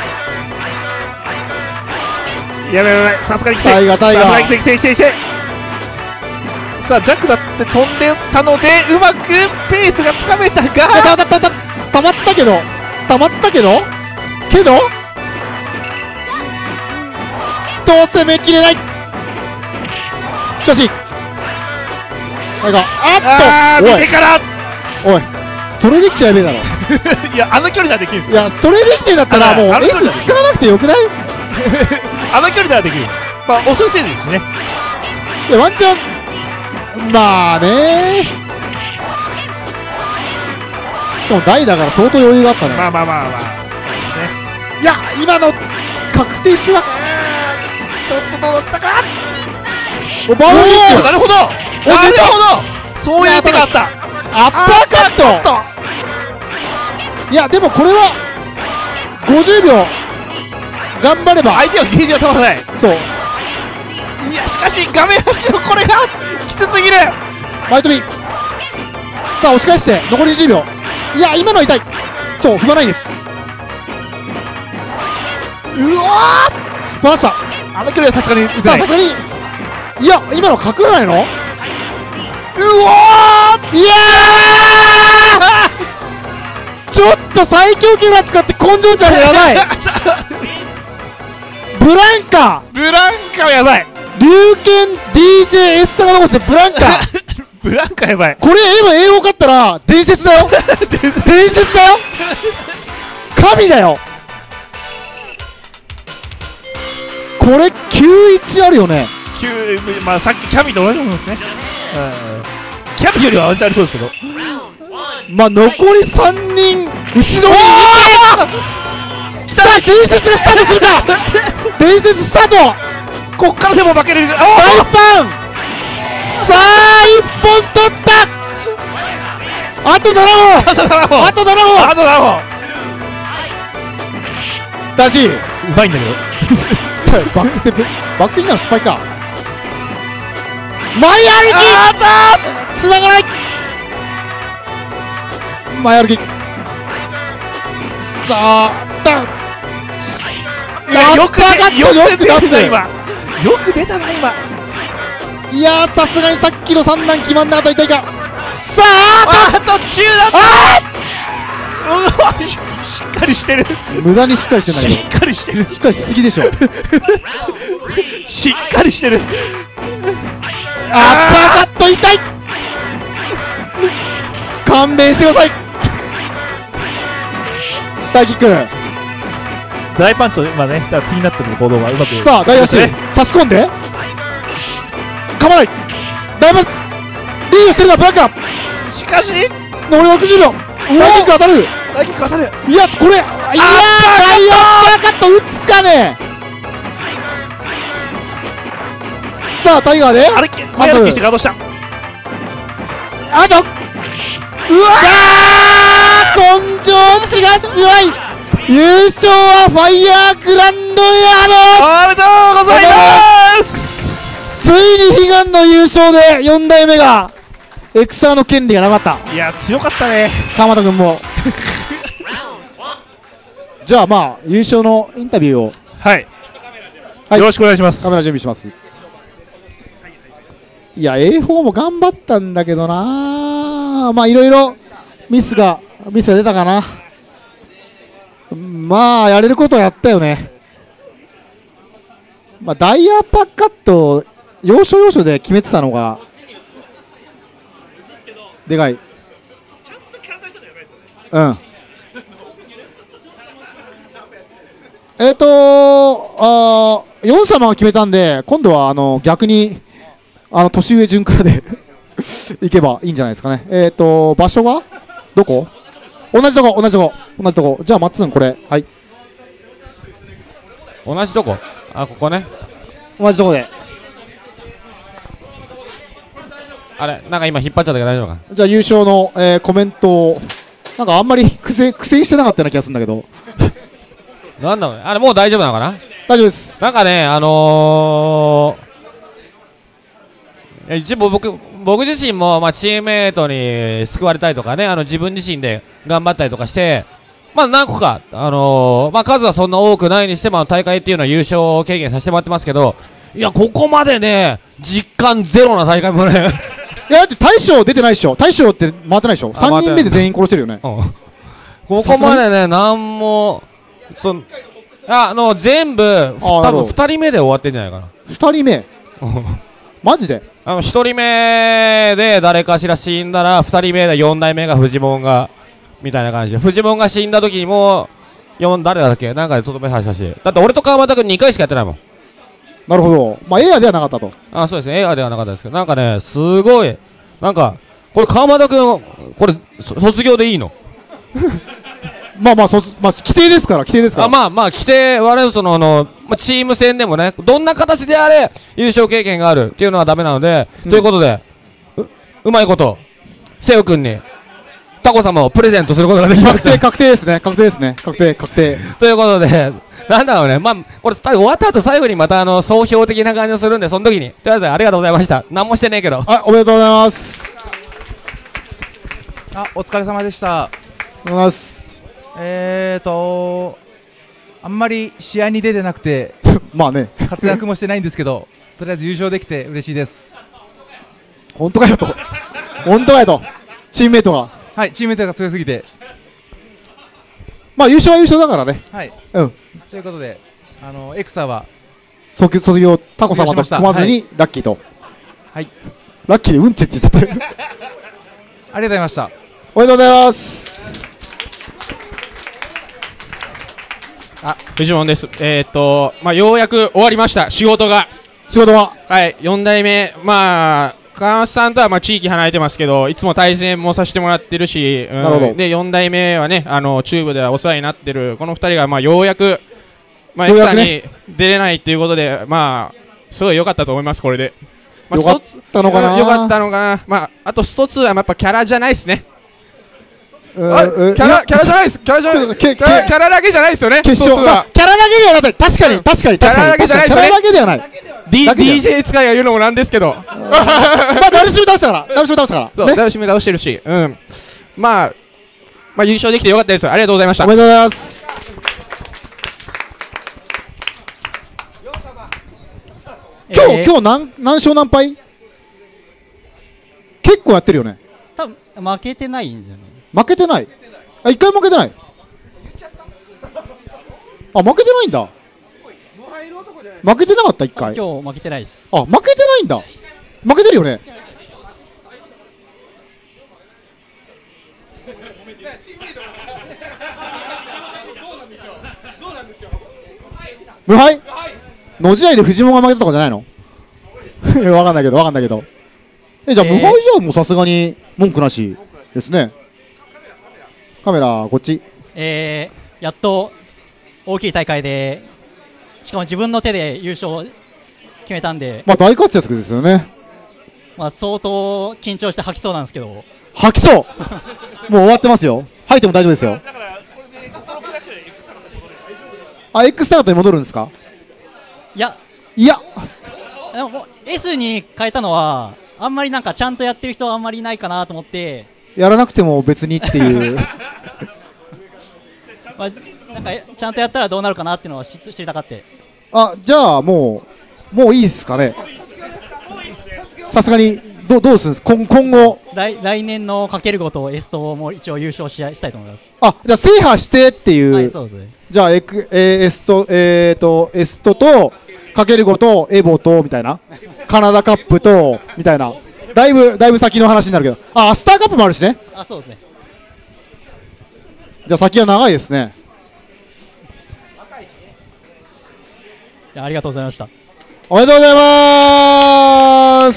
やばいやばい、さすがにきつい。 タイガータイガーさすがにきついきついきついきつい。さあジャックだって飛んでたのでうまくペースがつかめたがたたたたたまったけどたまったけどけどどう攻めきれない。しかしタイガーあっとあー見てからおいそれできちゃやべえだろいやあの距離ならできるんですよ。 いやそれできてんだったらもう S 使わなくてよくないあの距離ならできる。まあ遅いせいですしね。 いやワンチャンまあね、しかも大だから相当余裕があったね。 まあまあまあまあ、 いや今の確定してた。 ちょっとどうだったか。 おバードキック。 なるほどなるほど、そういう手があった。 アッパーカット。いやでもこれはごじゅうびょう頑張れば相手はゲージが足らない。 そう。 いやしかし画面端のこれがきつすぎる。 前飛び。さあ押し返して残りにじゅうびょう。いや今のは痛い。そう踏まないです。うわーすっぱらした。 あの距離はさすがに打てない。 さあさすがにいや今の隠れないの。うわーいやーちょっと最強キャラ使って根性ちゃんがやばいブランカブランカはやばい。 龍拳 ディージェー エス サが残してブランカブランカやばい。 これ今英語勝ったら伝説だよ伝説だよ神だよこれきゅういちあるよね。 きゅう、まあさっきキャミと同じものですね。キャミよりはワンチャンありそうですけど、 まあ残りさんにん後ろにさあ伝説がスタートするか伝説スタート。 こっからでも負けれる。 大パンさあいっぽん取った。あとななほんあとななほんあとななほんあとななほんだしうまいんだけどバックステップバックステップなの失敗か。前歩きつながない。前歩きさあだいやよくよく出す今よく出たな今。 いやさすがにさっきの三段決まんなかった。痛いか。さああ途中だった。しっかりしてる。 無駄にしっかりしてない。 しっかりしてる。 しっかりしすぎでしょしっかりしてる。 アッパーカット痛い。勘弁してください。大キック大パンチと今ね、だから次になってる行動がうまく。 さあ大足差し込んでかまない。大パンチリードしてるなブランカ。 しかし残りろくじゅうびょう。大キック当たる。 大キック当たる。 いやこれいやー大アッパーカット打つかね。さあタイガーであれ前歩きしてガードした。 あとうわー根性値が強い。優勝はファイヤーグランドヤード。 おめでとうございます。 ついに悲願の優勝でよんだいめがエクサーの権利がなかった。 いや強かったね川又君もじゃあまあ優勝のインタビューをはい、 はい、 よろしくお願いします。 カメラ準備します。いや エーフォー も頑張ったんだけどな。まあいろいろミスがミスが出たかな。まあやれることはやったよね。まあダイヤパッカット要所要所で決めてたのがでかい。うんえっ、ー、とあヨン様が決めたんで今度はあの逆にあの年上順からで行けばいいんじゃないですかね。えっ、ー、と場所はどこ？同じとこ同じとこ同じとこ。じゃあマッツンこれはい同じとこ。あここね同じとこで。 あれなんか今引っ張っちゃったけど大丈夫か。 じゃあ優勝の、えー、コメントをなんかあんまり苦戦苦戦してなかったような気がするんだけどなんだろうねあれもう大丈夫なのかな。 大丈夫です。 なんかねあのー、一応僕僕自身も、まあ、チームメイトに救われたりとかねあの自分自身で頑張ったりとかしてまあ何個か、あのーまあ、数はそんな多くないにしても大会っていうのは優勝経験させてもらってますけどいやここまでね実感ゼロな大会もねいやだって大将出てないでしょ。大将って回ってないでしょ。さんにんめで全員殺してるよね。 うん、ここまでねなんもそのあの全部多分ふたりめで終わってんじゃないかな。 ふたりめマジであのひとりめで誰かしら死んだらふたりめでよんだいめがフジモンがみたいな感じでフジモンが死んだ時にもよん誰だっけなんかでとどめさせたしだって俺と川又君にかいしかやってないもん。 なるほど。まあエアーではなかったと。 あ、そうですね、エアーではなかったですけど、なんかね、すごい、なんか、これ、川又君、これ、卒業でいいのまあまあ、卒まあ、規定ですから、規定ですから。 あまあまあ、規定、我々そのあの、まあ、チーム戦でもね、どんな形であれ、優勝経験があるっていうのはダメなので、うん、ということで、う、うまいこと、瀬尾君に、タコ様をプレゼントすることができました。 確定、確定ですね、確定ですね、確定、確定。 ということで、なんだろうね、まあ、これ、終わった後最後にまたあの総評的な感じをするんで、その時に、とりあえずありがとうございました。何もしてねえけど。 はい、おめでとうございます。 あ、お疲れ様でした。 ありがとうございます。 えーと、あんまり試合に出てなくて、 まあね、 活躍もしてないんですけど、とりあえず優勝できて嬉しいです。 本当かよと、本当かよと、チームメイトが。 はい、チームメイトが強すぎて。 まあ優勝は優勝だからね。 はい。 うん。 ということで、あのエクサは卒卒業、タコ様と組まずにラッキーと。 はい。 ラッキーでうんちって言っちゃって。 ありがとうございました。 おめでとうございます。 あ、フジモンです。えー、っと、まあようやく終わりました。仕事が。 仕事は。 はい。よん代目、まあ。川松さんとはまあ地域離れてますけど、いつも対戦もさせてもらってるし、うん、なるほど。でよん代目はね、あのチューブではお世話になってるこのふたりがまあようやく、まあ、エクサに出れないっていうことで、まあすごい良かったと思います、これで。まあ、 よかったのかな。 良かったのかな。まああと一つはやっぱキャラじゃないですね。 キャラキャラじゃないです。キャラじゃない。キャラだけじゃないですよね。 決勝は。キャラだけではない。確かに確かに確かに。キャラだけではない。 ディージェー 使いが言うのもなんですけど。 まあダルシム倒したから。ダルシム倒したから。 そう、ダルシム倒してるし、うん。まあまあ優勝できてよかったです。ありがとうございました。 おめでとうございます。今日今日何何勝何敗？結構やってるよね。 多分負けてないんじゃない？ 負けてない。あ、一回負けてない。あ、負けてないんだ。負けてなかった一回。 今日負けてないです。 あ、負けてないんだ。負けてるよね。無敗？の試合でフジモンが負けたとかじゃないの？わかんないけど、わかんないけど。え、じゃあ無敗じゃもうさすがに文句なしですね。カメラこっち。 えー、やっと大きい大会で、しかも自分の手で優勝決めたんで、 まあ大活躍ですよね。 まあ相当緊張して吐きそうなんですけど。 吐きそう。もう終わってますよ。吐いても大丈夫ですよ。あ、X スタートに戻るんですか？ いや、 いや。 でも S に変えたのはあんまりなんかちゃんとやってる人はあんまりいないかなと思って。 やらなくても別にっていう。 まあ、なんかちゃんとやったらどうなるかなっていうのは知知りたかって。 あ、じゃあもうもういいですかね。さすがにどうどうするんですか。今今後来来年のかけるごとエストも一応優勝ししたいと思います。 あ、じゃあ制覇してっていう。 はい、そうですね。 じゃあエク、えー、エストえーとエストとかけるごとエボとみたいなカナダカップとみたいな。だいぶだいぶ先の話になるけど、あ、スターカップもあるしね。 あ、そうですね。 じゃあ先は長いですね。 ありがとうございました。 おめでとうございます。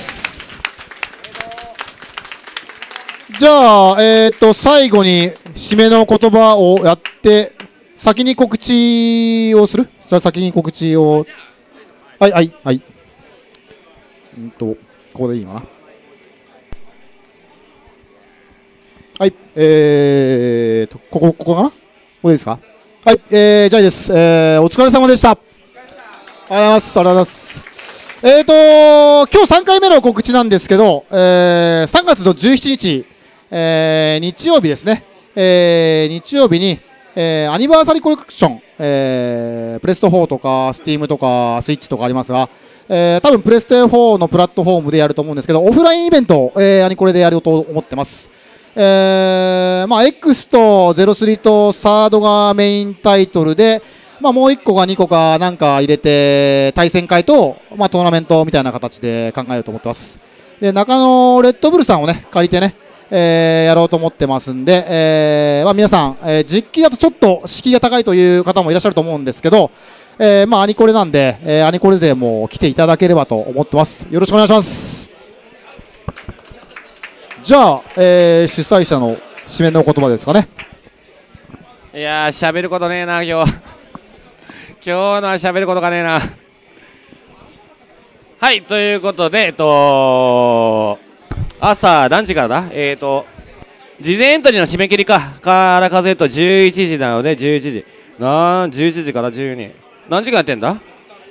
じゃあえっと最後に締めの言葉をやって先に告知をする。じゃあ先に告知を。はいはいはい。うんとここでいいかな。はい、えーと、ここ、ここかな？ここでいいですか？はい、えー、ジャイです。えー、お疲れ様でした。ありがとうございます。ありがとうございます。えーと、今日さんかいめの告知なんですけど、えー、さんがつのじゅうしちにち、えー、日曜日ですね。えー、日曜日に、えー、アニバーサリーコレクション、えー、プレステフォーとか、スティームとか、スイッチとかありますが、えー、多分プレステフォーのプラットフォームでやると思うんですけど、オフラインイベントを、えー、アニコレでやろうと思ってます。えーまあ、X とゼロスリーとサードがメインタイトルで、まあ、もういっこかにこかなんか入れて対戦会と、まあ、トーナメントみたいな形で考えようと思ってます。で、中野レッドブルさんをね借りてね、えー、やろうと思ってますんで、えーまあ、皆さん、えー、実機だとちょっと敷居が高いという方もいらっしゃると思うんですけど、 えー、まあアニコレなんで、えー、アニコレ勢も来ていただければと思ってます。よろしくお願いします。じゃあ、えー、主催者の締めの言葉ですかね。 いやー、喋ることねえな今日今日のは喋ることがねえな。はい、ということで、えっと朝何時からだ、えっと事前エントリーの締め切りかから数えるとじゅういちじなのでじゅういちじなんじゅういちじからじゅうに何時間やってんだ、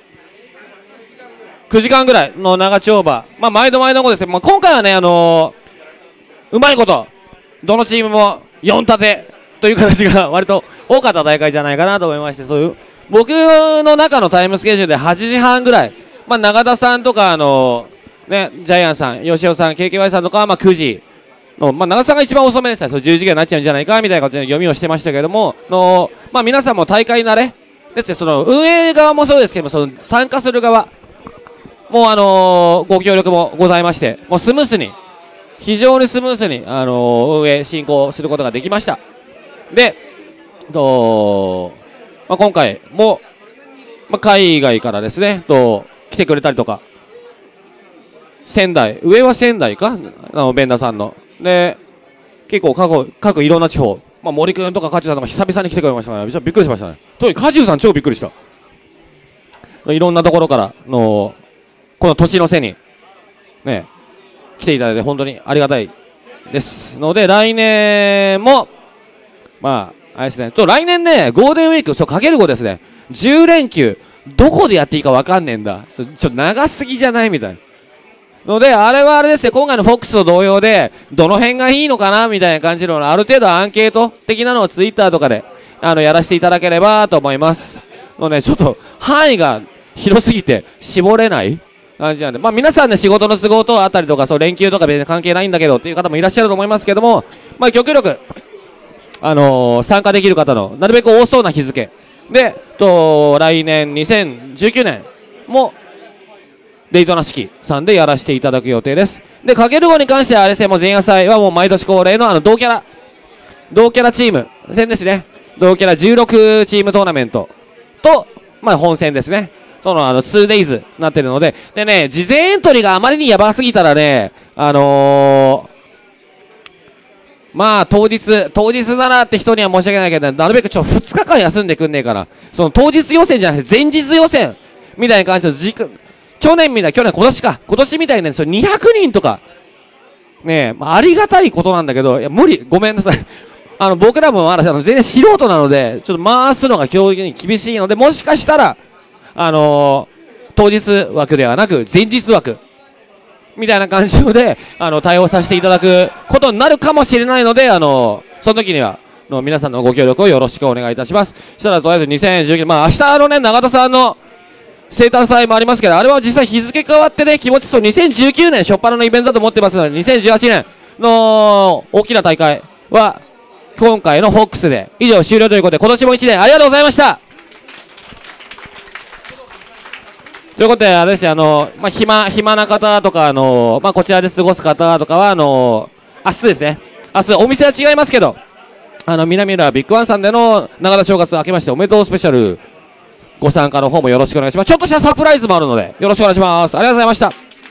くじかんぐらいの長丁場、まあ毎度毎度ですね、まあ、今回はね、あのー、うまいことどのチームもよん立てという形が割と多かった大会じゃないかなと思いまして、そういう僕の中のタイムスケジュールではちじはんぐらい、まあ、永田さんとか、あのーね、ジャイアンさん、吉尾さん、ケーケーワイ さんとかはまあくじの、まあ、長田さんが一番遅めでしたね、じゅうじぐらいになっちゃうんじゃないかみたいな形で読みをしてましたけれども、のまあ、皆さんも大会慣れですね、その運営側もそうですけども、その参加する側もう、あのー、ご協力もございまして、もうスムースに、非常にスムースに、あのー、運営、進行することができました。で、とまあ、今回も、まあ、海外からですねと来てくれたりとか、仙台、上は仙台か、あのベンダーさんので結構各各いろんな地方、まあ、森君とかカチュさんとか久々に来てくれましたね。びっくりしましたね。特にカチュさん超びっくりした。いろんなところからのこの年の瀬にね来ていただいて本当にありがたいですので、来年もまああれですね、と来年ねゴールデンウィークそうかけるごですね、じゅう連休どこでやっていいか分かんねえんだ、ちょっと長すぎじゃないみたいなので、あれはあれですね、今回のフォックスと同様でどの辺がいいのかなみたいな感じのある程度アンケート的なのをツイッターとかであのやらせていただければと思いますので、ちょっと範囲が広すぎて絞れない感じなんで、まあ皆さんね仕事の都合とあったりとかそう連休とか別に関係ないんだけどっていう方もいらっしゃると思いますけども、まあ極力あのー、参加できる方のなるべく多そうな日付でと来年にせんじゅうきゅうねんもデイトナ式さんでやらせていただく予定です。でかけるごに関してはあれですね、もう前夜祭はもう毎年恒例のあの同キャラ同キャラチーム戦ですね、同キャラじゅうろくチームトーナメントと、まあ、本戦ですね、そのあの ツーデイズ になってるので、でね事前エントリーがあまりにやばすぎたらね、あのーまあ当日当日だなって人には申し訳ないけど、なるべくちょふつかかん休んでくんねえから、その当日予選じゃなくて前日予選みたいな感じの時間、去年みたいな去年今年か今年みたいなそれにひゃくにんとかねえ、まあ、ありがたいことなんだけど、いや無理ごめんなさいあの僕らもまだあの全然素人なのでちょっと回すのが競技に厳しいので、もしかしたらあのー、当日枠ではなく前日枠みたいな感じであの対応させていただくことになるかもしれないので、あのその時にはの皆さんのご協力をよろしくお願いいたします。そしたらとりあえずにせんじゅうきゅうねん、まあ明日のね永田さんの生誕祭もありますけど、あれは実際日付変わってね気持ちそうにせんじゅうきゅうねん初っ端のイベントだと思ってますので、にせんじゅうはちねんの大きな大会は今回のフォックスで以上終了ということで、今年もいちねんありがとうございました。ということで、あれですね、あの、まあ、暇、暇な方とか、あの、まあ、こちらで過ごす方とかは、あの、明日ですね、明日、お店は違いますけど、あの、南浦ビッグワンさんでの長田正月明けましておめでとうスペシャル、ご参加の方もよろしくお願いします。ちょっとしたサプライズもあるので、よろしくお願いします。ありがとうございました。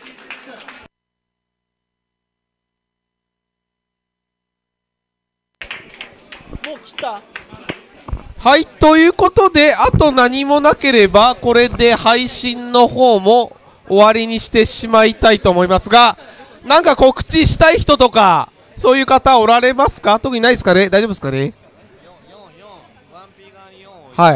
もう来た。はい、ということで、あと何もなければ、これで配信の方も終わりにしてしまいたいと思いますが、なんか告知したい人とか、そういう方おられますか？特にないですかね？大丈夫ですかね？はい。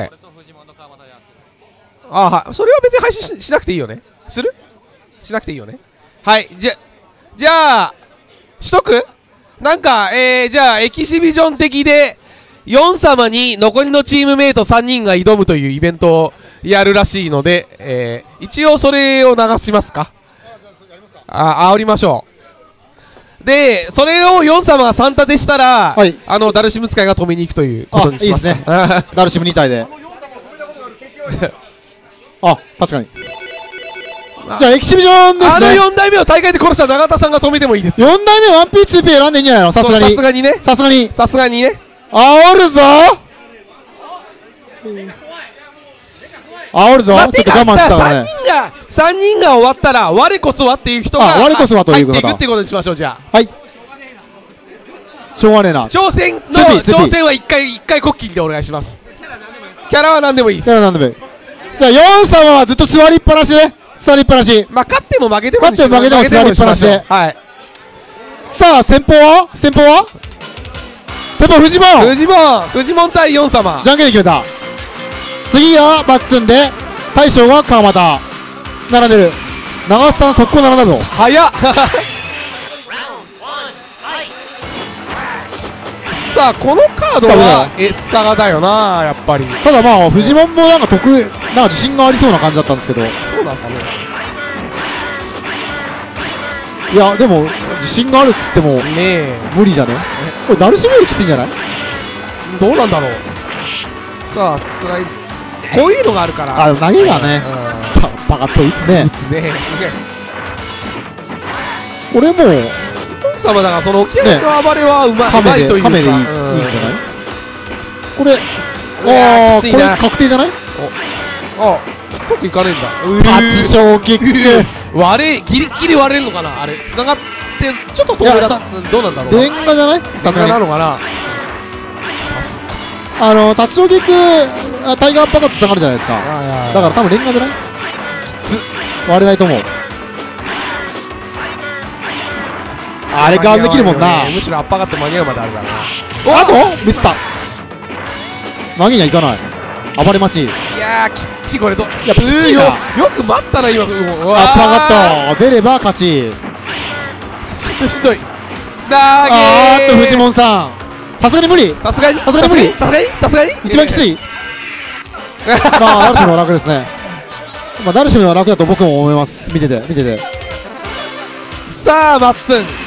あは、それは別に配信 し, しなくていいよね。する？しなくていいよね。はい、じゃ、じゃあ、しとく？なんか、えー、じゃあ、エキシビジョン的で、よん様に残りのチームメイトさんにんが挑むというイベントをやるらしいので、えー、一応それを流しますか？あ、煽りましょう。で、それをよん様がさん立てしたら、はい、あのダルシム使いが止めに行くということにしますか？ いいですねダルシムに体であ、確かに。じゃあエキシビジョンですね。 あのよん代目を大会で殺した永田さんが止めてもいいですよ。 よん代目 ワンピーツーピー 選んでいいんじゃないの？さすがに。 さすがにね。 さすがに。 さすがにね。 煽るぞ煽るぞ。ちょっと我慢したからね。 さんにんがさんにんが終わったら我こそはっていう人があ我こそはということだ入っていくってことにしましょう。じゃあはいしょうがねえな。 挑戦のツピツピ挑戦は一回一回こっきりでお願いします。キャラは何でもいいです。 キャラなんでもいい。じゃあヨン様はずっと座りっぱなしね。座りっぱなし。 まあ勝っても負けても勝っても負けても座りっぱなしで。 はい。 さあ先方は先方は先方フジモンフジモンフジモン対ヨン様。 じゃんけんで決めた。次がバッツンで大将が川又並んでる。長瀬さん速攻並んだぞ。 早っさあこのカードはエッサガだよなやっぱり。 ただまあフジモンもなんか得意なんか自信がありそうな感じだったんですけど。 そうなんだね。 いやでも自信があるっつっても無理じゃね。これダルシムよりきついんじゃない。 どうなんだろう。さあスライドこういうのがあるから。 あ投げがねバカッと打つね。 打つね。 これもうヨン様だからその沖合の暴れはうまい、 カメでというかカメでいい、いいんじゃないこれ。ああこれ確定じゃない。 あ即いかねえんだ。 立ち小キック割れギリギリ割れるのかなあれ繋がってちょっと遠めだ。どうなんだろう。 レンガじゃない。 さすがなのかな。 あの立ち小キックタイガーパカと繋がるじゃないですか。だから多分レンガじゃない。割れないと思う。あれガードできるもんな。 むしろアッパーガット間に合うまであるからな。 あとミスった。投げにはいかない。暴れ待ち。いやーきっちこれと。 いやピッチよがよく待ったな今。アッアッパーガット出れば勝ち。 しんどいしんどい。だーげー。 あーっとフジモンさんさすがに無理。 さすがにさすがに無理。 さすがにさすがに一番きつい。まあダルシムは楽ですね。まあダルシムは楽だと僕も思います。見てて見てて。 さあマッツン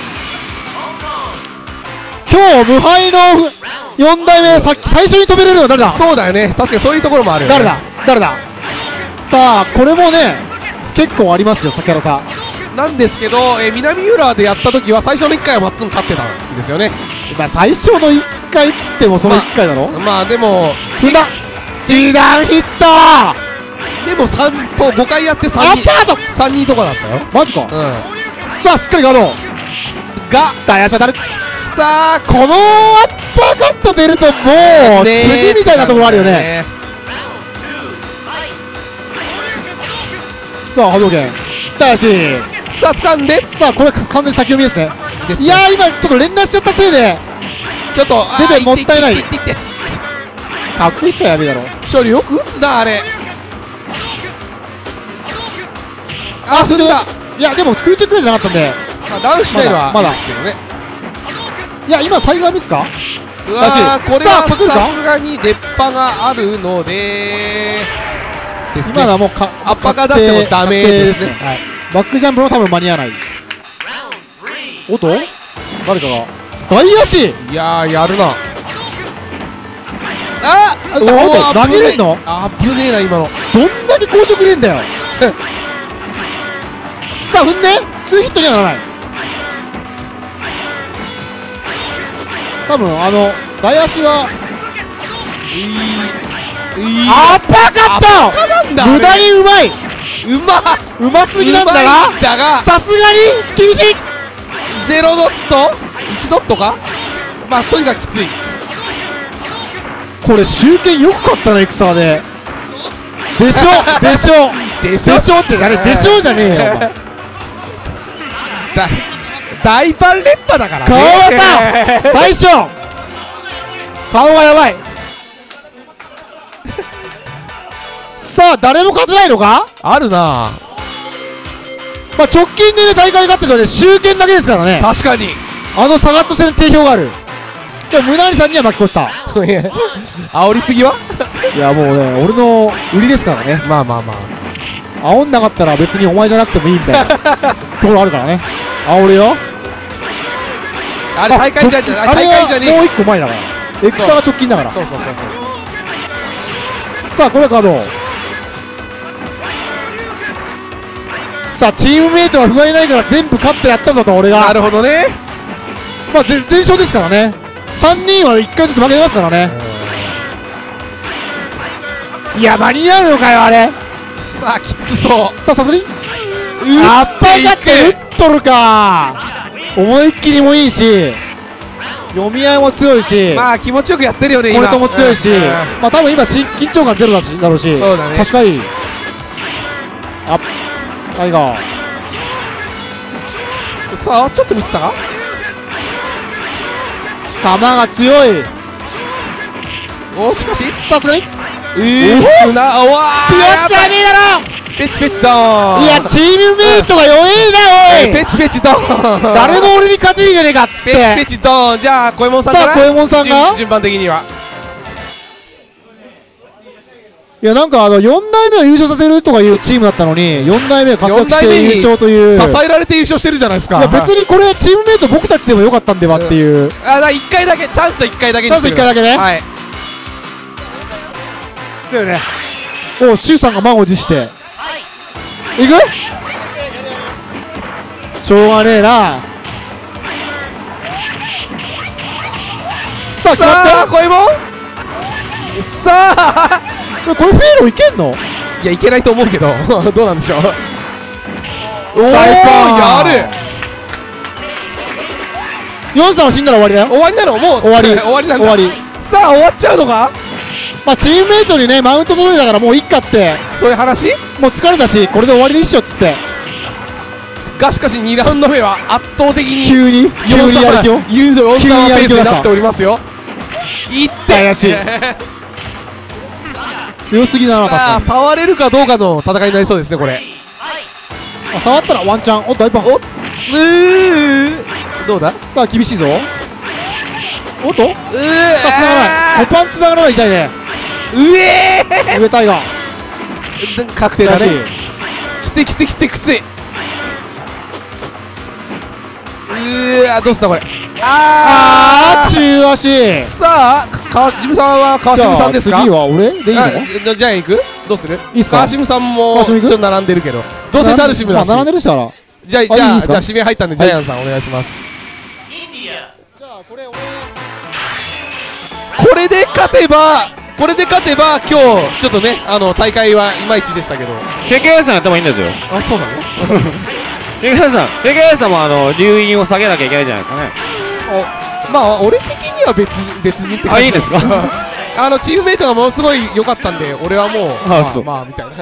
今日無敗のよん代目、さっき最初に飛べれるのは誰だ。 そうだよね。確かにそういうところもあるよね。 誰だ誰だ。さあこれもね結構ありますよ崎原さん。 なんですけど、えー、南浦でやった時は最初のいっかいはマッツン勝ってたんですよね。 まあ最初のいっかいっつってもそのいっかいだろ。 まあ、まあでも踏んだ二段ヒットでもさんとごかいやってさんにんさんにんとかだったよ。 マジか。 うんさあしっかりガードがダイヤシャ当たる。 さあこのアッパーカット出るともう次みたいなところあるよね。さあ波動拳ダイヤシさあ掴んでさあこれ完全に先読みですね。いやー今ちょっと連打しちゃったせいでちょっと出てもったいない。 いっていっていって隠しちゃやべえだろ。 処理よく打つなあれ。あ踏んだ。 いやでも空中くらいじゃなかったんで、 まあ、ダウンしないのはまだいいですけどね。 いや今タイガーミスか。 うわーこれはさすがに出っ歯があるのでですね。 今のはもうかアッパーが出してもダメですね。 はい、バックジャンプも多分間に合わない。おっと誰かが大足。 いやーやるなあおっと投げれんの。 あぶねえな今の。 どんだけ硬直れんだよさあ踏んでツーヒットにはならない。多分あの大足はアッパーカット無駄にうまい。 うまうますぎなんだがさすがに厳しい。 ゼロドットいちドットか。まあとにかくきつい。 これ集計よく勝ったな戦で。でしょでしょでしょでしょってあれでしょじゃねえよお前だ大パン連覇だからね。 顔型大将顔がやばいさあ誰も勝てないのか。 あるな。 まあ直近でね大会勝ってるので集権だけですからね。 確かにあのサガット戦定評がある。でもムナリさんには負け越した煽りすぎは。 いやもうね俺の売りですからね。 まあまあまあ煽んなかったら別にお前じゃなくてもいいみたいなところあるからね。煽るよ。 あれ大会じゃ大会じゃねえ。 もう一個前だからエクストラが直近だから。 そうそうそうそうさあこれはカード。さあチームメイトが不安いないから全部勝ってやったぞと俺が。 なるほどね。 まあ全勝ですからね。さんにんはいっかいずつ負けてますからね。 いや間に合うのかよあれ。 さあきつそう。 さあさすがにやっぱりだって打っとるか。思いっきりもいいし読み合いも強いし、 まあ気持ちよくやってるよね今。 コメントも強いし、 うんうん、 まあ多分今し緊張感ゼロだしだろうし。 そうだね、 確かに。あタイガーさあちょっとミスったか。 球が強い。 おしかしさすがにえー、つな、おわーピヨッチはねえだろ。 ペチペチドーン。 いやチームメイトが弱えなおい。 ペチペチドーン。 誰も俺に勝てるじゃねえかっつって。 ペチペチドーン。じゃあ小右衛門さんかな。 さあ小右衛門さんが順, 順番的には。 いやなんかあのよんだいめを優勝させるとかいうチームだったのによんだいめ活躍して優勝という。 支えられて優勝してるじゃないですか。 いや別にこれチームメイト僕たちでもよかったんではっていう、うん、 あだいっかいだけチャンスはいっかいだけにしてる。 チャンスいっかいだけね。 はいそうよね。おうシュウさんが満を持していく。しょうがねえな。さあ決まったよ小右衛門。さあこれフェーロいけんの。 いやいけないと思うけどどうなんでしょう。おお大パンやる。 ヨンさんは死んだら終わりだよ。 終わりなの。もう終わり終わりなんだ。 終わり。 さあ終わっちゃうのか。 まあチームメイトにねマウント取れたからもういっかって。 そういう話。 もう疲れたしこれで終わりにしようっつって。 がしかしにラウンド目は圧倒的に急に急にやる気をユンゾヨンさんはペースになっておりますよ。いって怪しい強すぎだな。確かに触れるかどうかの戦いになりそうですねこれ。 あ触ったらワンチャン。お大パン。 おっうーどうだ。 さあ厳しいぞ。おっとうーさあ繋がらない。小パン繋がらない。痛いね。 うえー上タイガー確定だね。きついきついきついきつい。うわどうすんだこれ。ああー中足。 さあ川島さんは川島さんですか。 次は俺でいいの。 あじゃあ行く。どうする。 いいっすか。 川島さんもちょっと並んでるけどどうせダルシムだし。 並んでるしからじゃあじゃあじゃあ指名入ったんでジャイアンさんお願いします。 じゃあこれ俺これで勝てばこれで勝てば今日ちょっとねあの大会はいまいちでしたけどケーケーエー さんやってもいいんですよ。 あそうなの。 ケーケーエー さん ケーケーエー さんもあの留飲を下げなきゃいけないじゃないですかね。 おまあ俺的には別別にって感じ。 あいいですか。 あのチームメイトがものすごい良かったんで俺はもうあそうまあまあみたいな。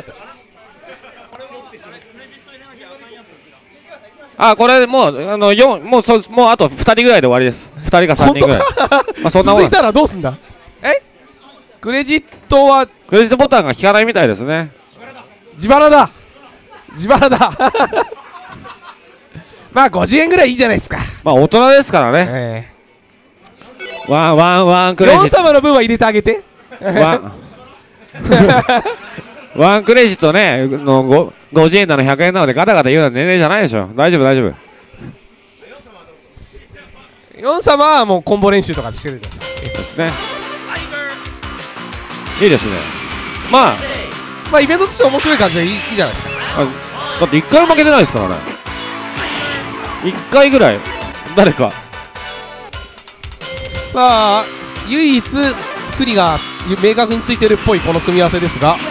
あこれもうあのよんもうそもうあとふたりぐらいで終わりです。ふたりかさんにんぐらい。まあそんなもん。 続いたらどうすんだ。えクレジットはクレジットボタンが効かないみたいですね。 自腹だ自腹だまあごじゅうえんぐらいいいじゃないですか。 まあ大人ですからね、 えー、ワンワンワンクレジットヨン様の分は入れてあげてワンワンクレジットねのごじゅうえんなのひゃくえんなのでガタガタ言うのは年齢じゃないでしょ。大丈夫大丈夫。 ヨン様はもうコンボ練習とかしてるんですですね。いいですね。まあまあイベントとして面白い感じでいい、いいじゃないですか。 あだっていっかいも負けてないですからね。いっかいぐらい誰か。 さあ唯一不利が明確についてるっぽいこの組み合わせですが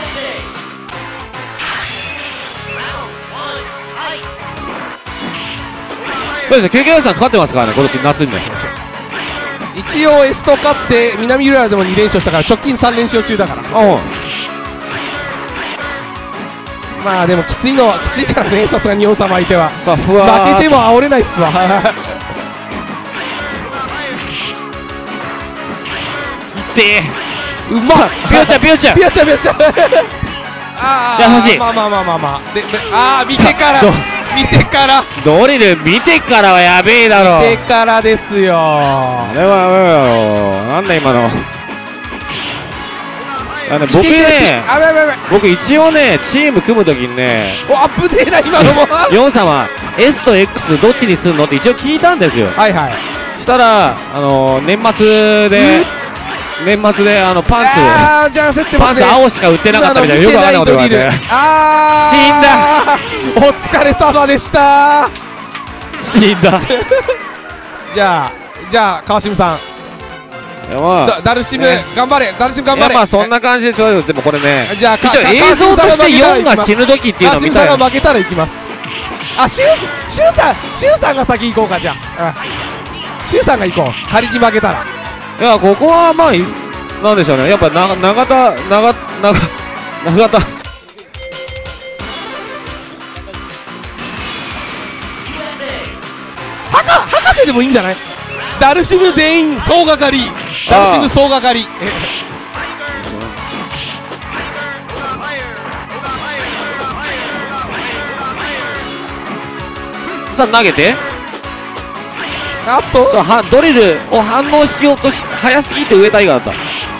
そうですね。ケーケーエー さん勝ってますからね今年夏にね。 一応エスト勝って南ユーラでもに連勝したから直近さん連勝中だから。 あまあでもきついのはきついからねさすがに日本様相手は。 さあふわー負けても煽れないっすわでうまっピヨちゃんピヨちゃんピヨちゃんピヨちゃんああ優しい。 まあまあまあまあまあででああ見てから見てからドリル見てからはやべえだろ。 見てからですよ。あれはなんだ今の。あの僕ねあやばいやばい僕一応ねチーム組むときにねおアップデーな今のもヨン様 S と X どっちにすんのって一応聞いたんですよ。 はいはい。 したらあの年末で年末であのパンツあーじゃあ焦ってますね。 パンツ青しか売ってなかったみたいなよくわかんないこと言われてあー死んだお疲れ様でした死んだじゃあじゃあ川島さんいやまあダダルシム、 ね頑張れダルシム頑張れ。 いやまあそんな感じでちょうどでもこれねじゃあかか一応映像としてよんが死ぬ時っていうのを見たい川島さんが負けたら行きます。あ、シュウシュウさんシュウさんが先行こうか。じゃあシュウさんが行こう、仮に負けたら。 いやここはまあいなんでしょうね、やっぱな永田長長永田博博士でもいいんじゃない。ダルシム全員総がかり、ダルシム総がかり。 さあ投げて、 あとさあはドリルを反応しようとし早すぎて上タイガーだった。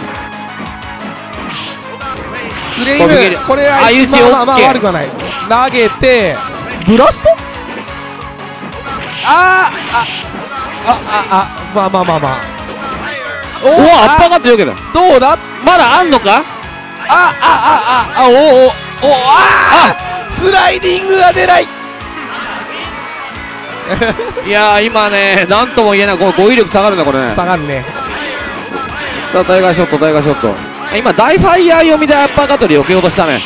フレームこれは相打ちまあまあまあ OK 悪くはない。投げてブラスト、あーああああまあまあまあまあ、 おおアッパーカットよけだ。 どうだ、 まだあんのか。 あああああおおおおああスライディングが出ない。 いやー今ねなんとも言えない、この語彙力下がるんだこれね。 下がるね。 さあタイガーショットタイガーショット、今大ファイヤー読みでアッパーカットで避けようとしたね。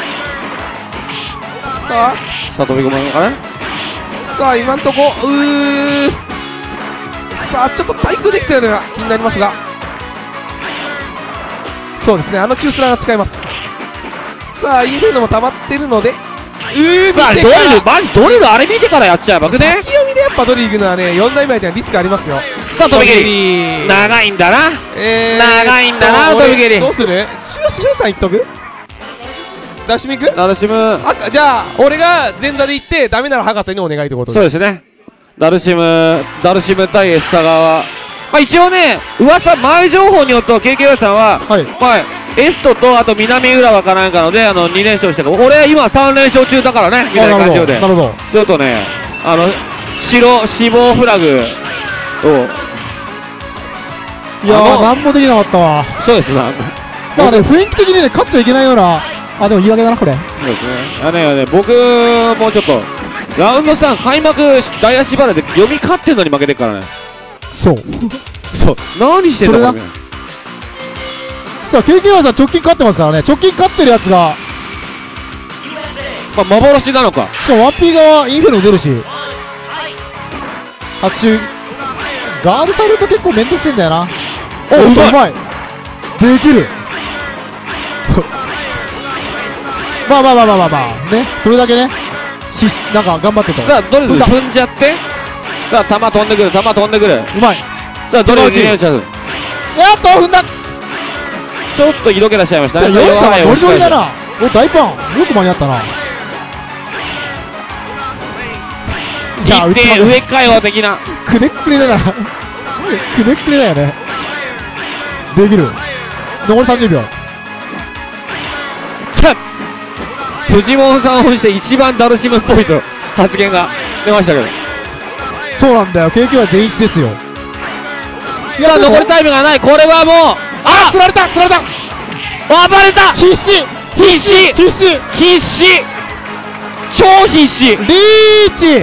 さあさあ飛び込むのかね。 さあ今んとこうーさあちょっと対空できたような気になりますが、そうですね、あの中スラが使えます。さあインフェルノも溜まってるので、うーさあドリルマジドリルあれ見てからやっちゃうばくね。 先読みでやっぱドリル行くのはね、よんだいめ相手はリスクありますよ。 さあ飛び蹴り長いんだな、 えー、 長いんだな飛び蹴り。 どうする、シュウシュウさんいっとく、ダルシム行く、 ダルシムあじゃあ俺が前座で行ってダメなら博士にお願いということで。 そうですね、ダルシムダルシム対エッサ側は、まあ、一応ね噂前情報によると ケーケーワイ さんは、 はいまあ、エストとあと南浦和かなんかのであのに連勝してる、俺は今さん連勝中だからねみたいな感じで、 なるほどちょっとねあの白死亡フラグをいやあのー何もできなかったわ。 そうですな、 だからね雰囲気的にね勝っちゃいけないような、あでも言い訳だなこれ。 そうですね、あねね僕もちょっとラウンドさん開幕ダイヤ縛らで読み勝ってんのに負けてるからね。 そうそう何してんだこれ。 さあ ケーケーワイ さん直近勝ってますからね、直近勝ってるやつがまあ幻なのか。 しかも ワンピー 側インフェルノ出るし、拍手ガードされると結構面倒くせえんだよな。おうまいうまいできるまあまあまあまあまあまあね、それだけね必死なんか頑張ってた。 さあドリル踏んじゃって、さあ球飛んでくる球飛んでくる、 うまい。 さあドリルに連チャンス、 やっと踏んだ。 ちょっと色気出しちゃいましたね。 ヨルさんはノリノリだな。 な。お大パンよく間に合ったな。いや一点上かよ的な。 くねっくねだなくねっくねだよね。できる。残りさんじゅうびょう。 フジモンさんをして一番ダルシムっぽいと発言が出ましたけど、 そうなんだよ ケーケーワイ 全員ですよ。 さあ残りタイムがない。これはもうあ釣られた釣られた暴れた。 必死必死必死必死超必死リーチ。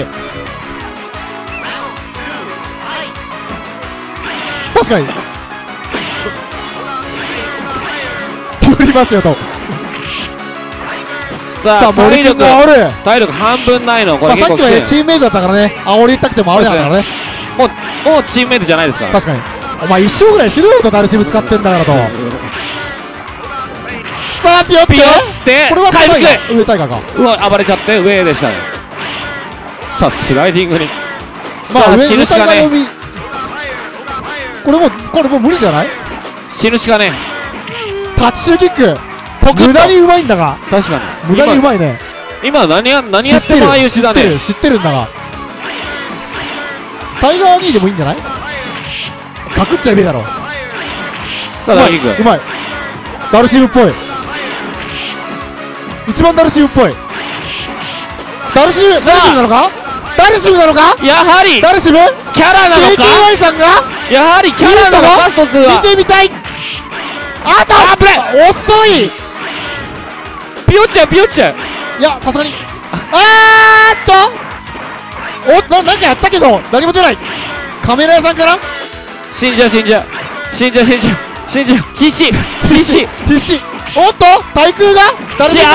確かに振りますよと。 さあさあ森君体力が煽る。 体力半分ないのこまあ、 れ結構きつい、 さっきはねチームメイトだったからね煽りたくても煽れなかったからね。 もうもうチームメイトじゃないですから。 確かにお前一生ぐらいしろよとダルシム使ってんだからと。さあピヨってピヨってこれは回復上タイガーか。 うわ暴れちゃって上でしたね。さあスライディングにまあ上さあ死ぬ上しかねタイガー呼びこれもうこれもう無理じゃない。 死ぬしかねタッチシューキックポクッと無駄にうまいんだが。 確かに無駄にうまいね。 今今何や何やっても相打ちだね。 知ってる知ってるんだがタイガーにでもいいんじゃない。かくっちゃえべえだろ。 さあうまいダイキングうまいダルシムっぽい。一番ダルシムっぽい。ダルシムダルシムなのかダルシムなのかやはりダルシムキャラなのケーケーワイか。 さんがやはりキャラなのかストツーは。 見てみたい。あとあぶね遅い。 ピヨっちゃうピヨっちゃう。 いやさすがにあーっとおななんかやったけど何も出ない。カメラ屋さんかな。 死んじゃう死んじゃう慎重慎重慎重必死必死必死。おっと対空がダルシム。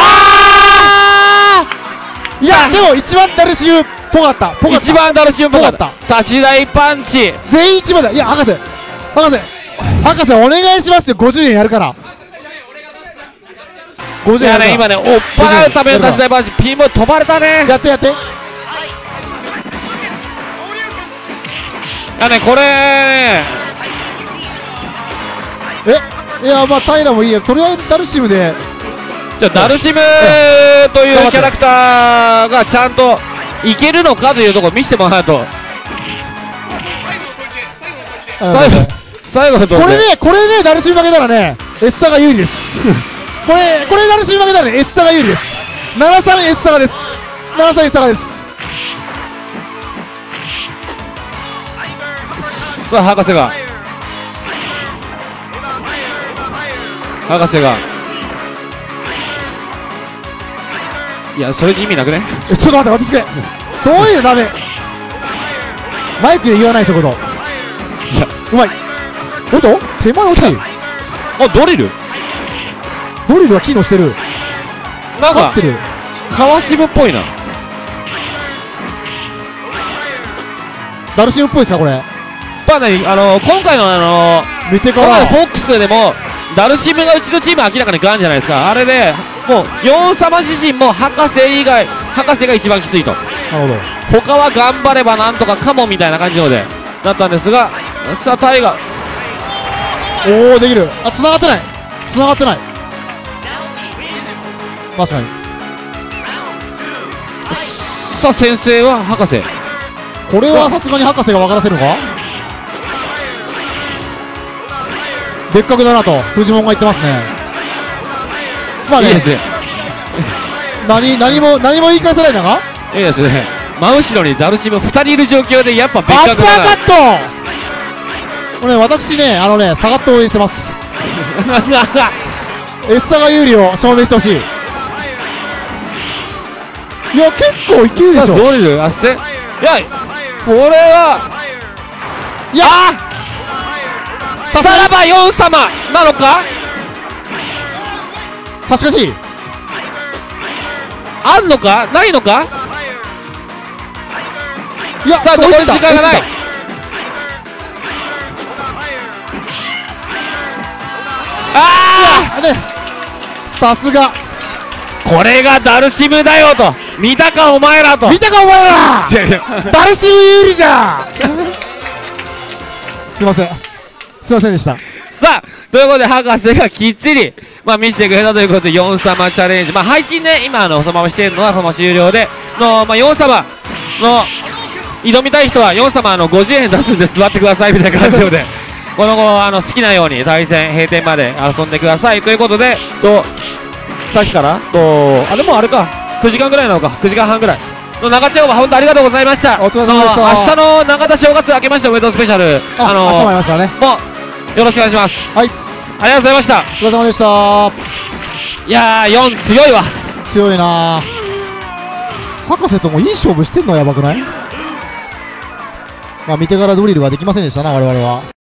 いやでも一番ダルシムっぽかったぽかった一番ダルシムっぽかった立ち台パンチ全員一番だ。いや博士博士博士お願いしますよ。ごじゅうえんやるからごじゅうえんやるから。 いやね今ねおっぱらうための立ち台パンチピンボール飛ばれたね。 やってやって。いやねこれねえいやまあ平もいいや。とりあえずダルシムでじゃあダルシムというキャラクターがちゃんといけるのかというところ見せてもらうと最後最後のとここれでこれでダルシム負けたらね S サが有利ですこれこれダルシム負けたらね S サが有利です。ななさん S サがです。ななさん S サがです。 さあ博士が博士がいやそれで意味なくね。 えちょっと待って落ち着け。そういうのダメ。マイクで言わないですよこと。 いやうまい。おっと手前落ち。 あドリルドリルは機能してる。 なんか勝ってる。 川渋っぽいな。 ダルシムっぽいですかこれ。 まあねあの今回のあの見てからフォックスでもダルシムがうちのチーム明らかにガンじゃないですか。あれでもうヨン様自身も博士以外博士が一番きついと。 なるほど。 他は頑張ればなんとかかもみたいな感じのでなったんですが、さあタイガおおできる。あ繋がってない繋がってない。確かに。 さあ先生は博士。 これはさすがに博士が分からせるのか。別格だなとフジモンが言ってますね。まあねいいですね何何も何も言い返せないのか。 いいですね。真後ろにダルシムふたりいる状況でやっぱ別アッ格だな。 パーカット。これね私ねあのね下がって応援してますS サが有利を証明してほしい。いや結構いけるでしょ。 さあドリルあしていやこれはいやさらばヨン様なのか。 さしかしあんのかないのか。 いやさあ残り時間がない。ああねさすがこれがダルシムだよと見たかお前らと見たかお前ら違う違うダルシム有利じゃんすいませんすいませんでした。 さあということで博士がきっちり、まあ、見せてくれたということでヨン様チャレンジ、まあ、配信ね今あのそのまましているのはその終了での、まあ、ヨン様の挑みたい人はヨン様あのごじゅうえん出すんで座ってくださいみたいな感じでこの後あの好きなように対戦閉店まで遊んでくださいということでとさっきからとあれもうあれかくじかんぐらいなのかくじかんはんぐらいの長丁場本当ありがとうございました。 お疲れ様でした。 明日の長田正月明けましておめでとうスペシャルあのー、明日もありますからね。 もうよろしくお願いします。 はいありがとうございました。 お疲れ様でした。 いやーよん強いわ強いな。博士ともいい勝負してんのはやばくない。まあ見てからドリルはできませんでしたな我々は。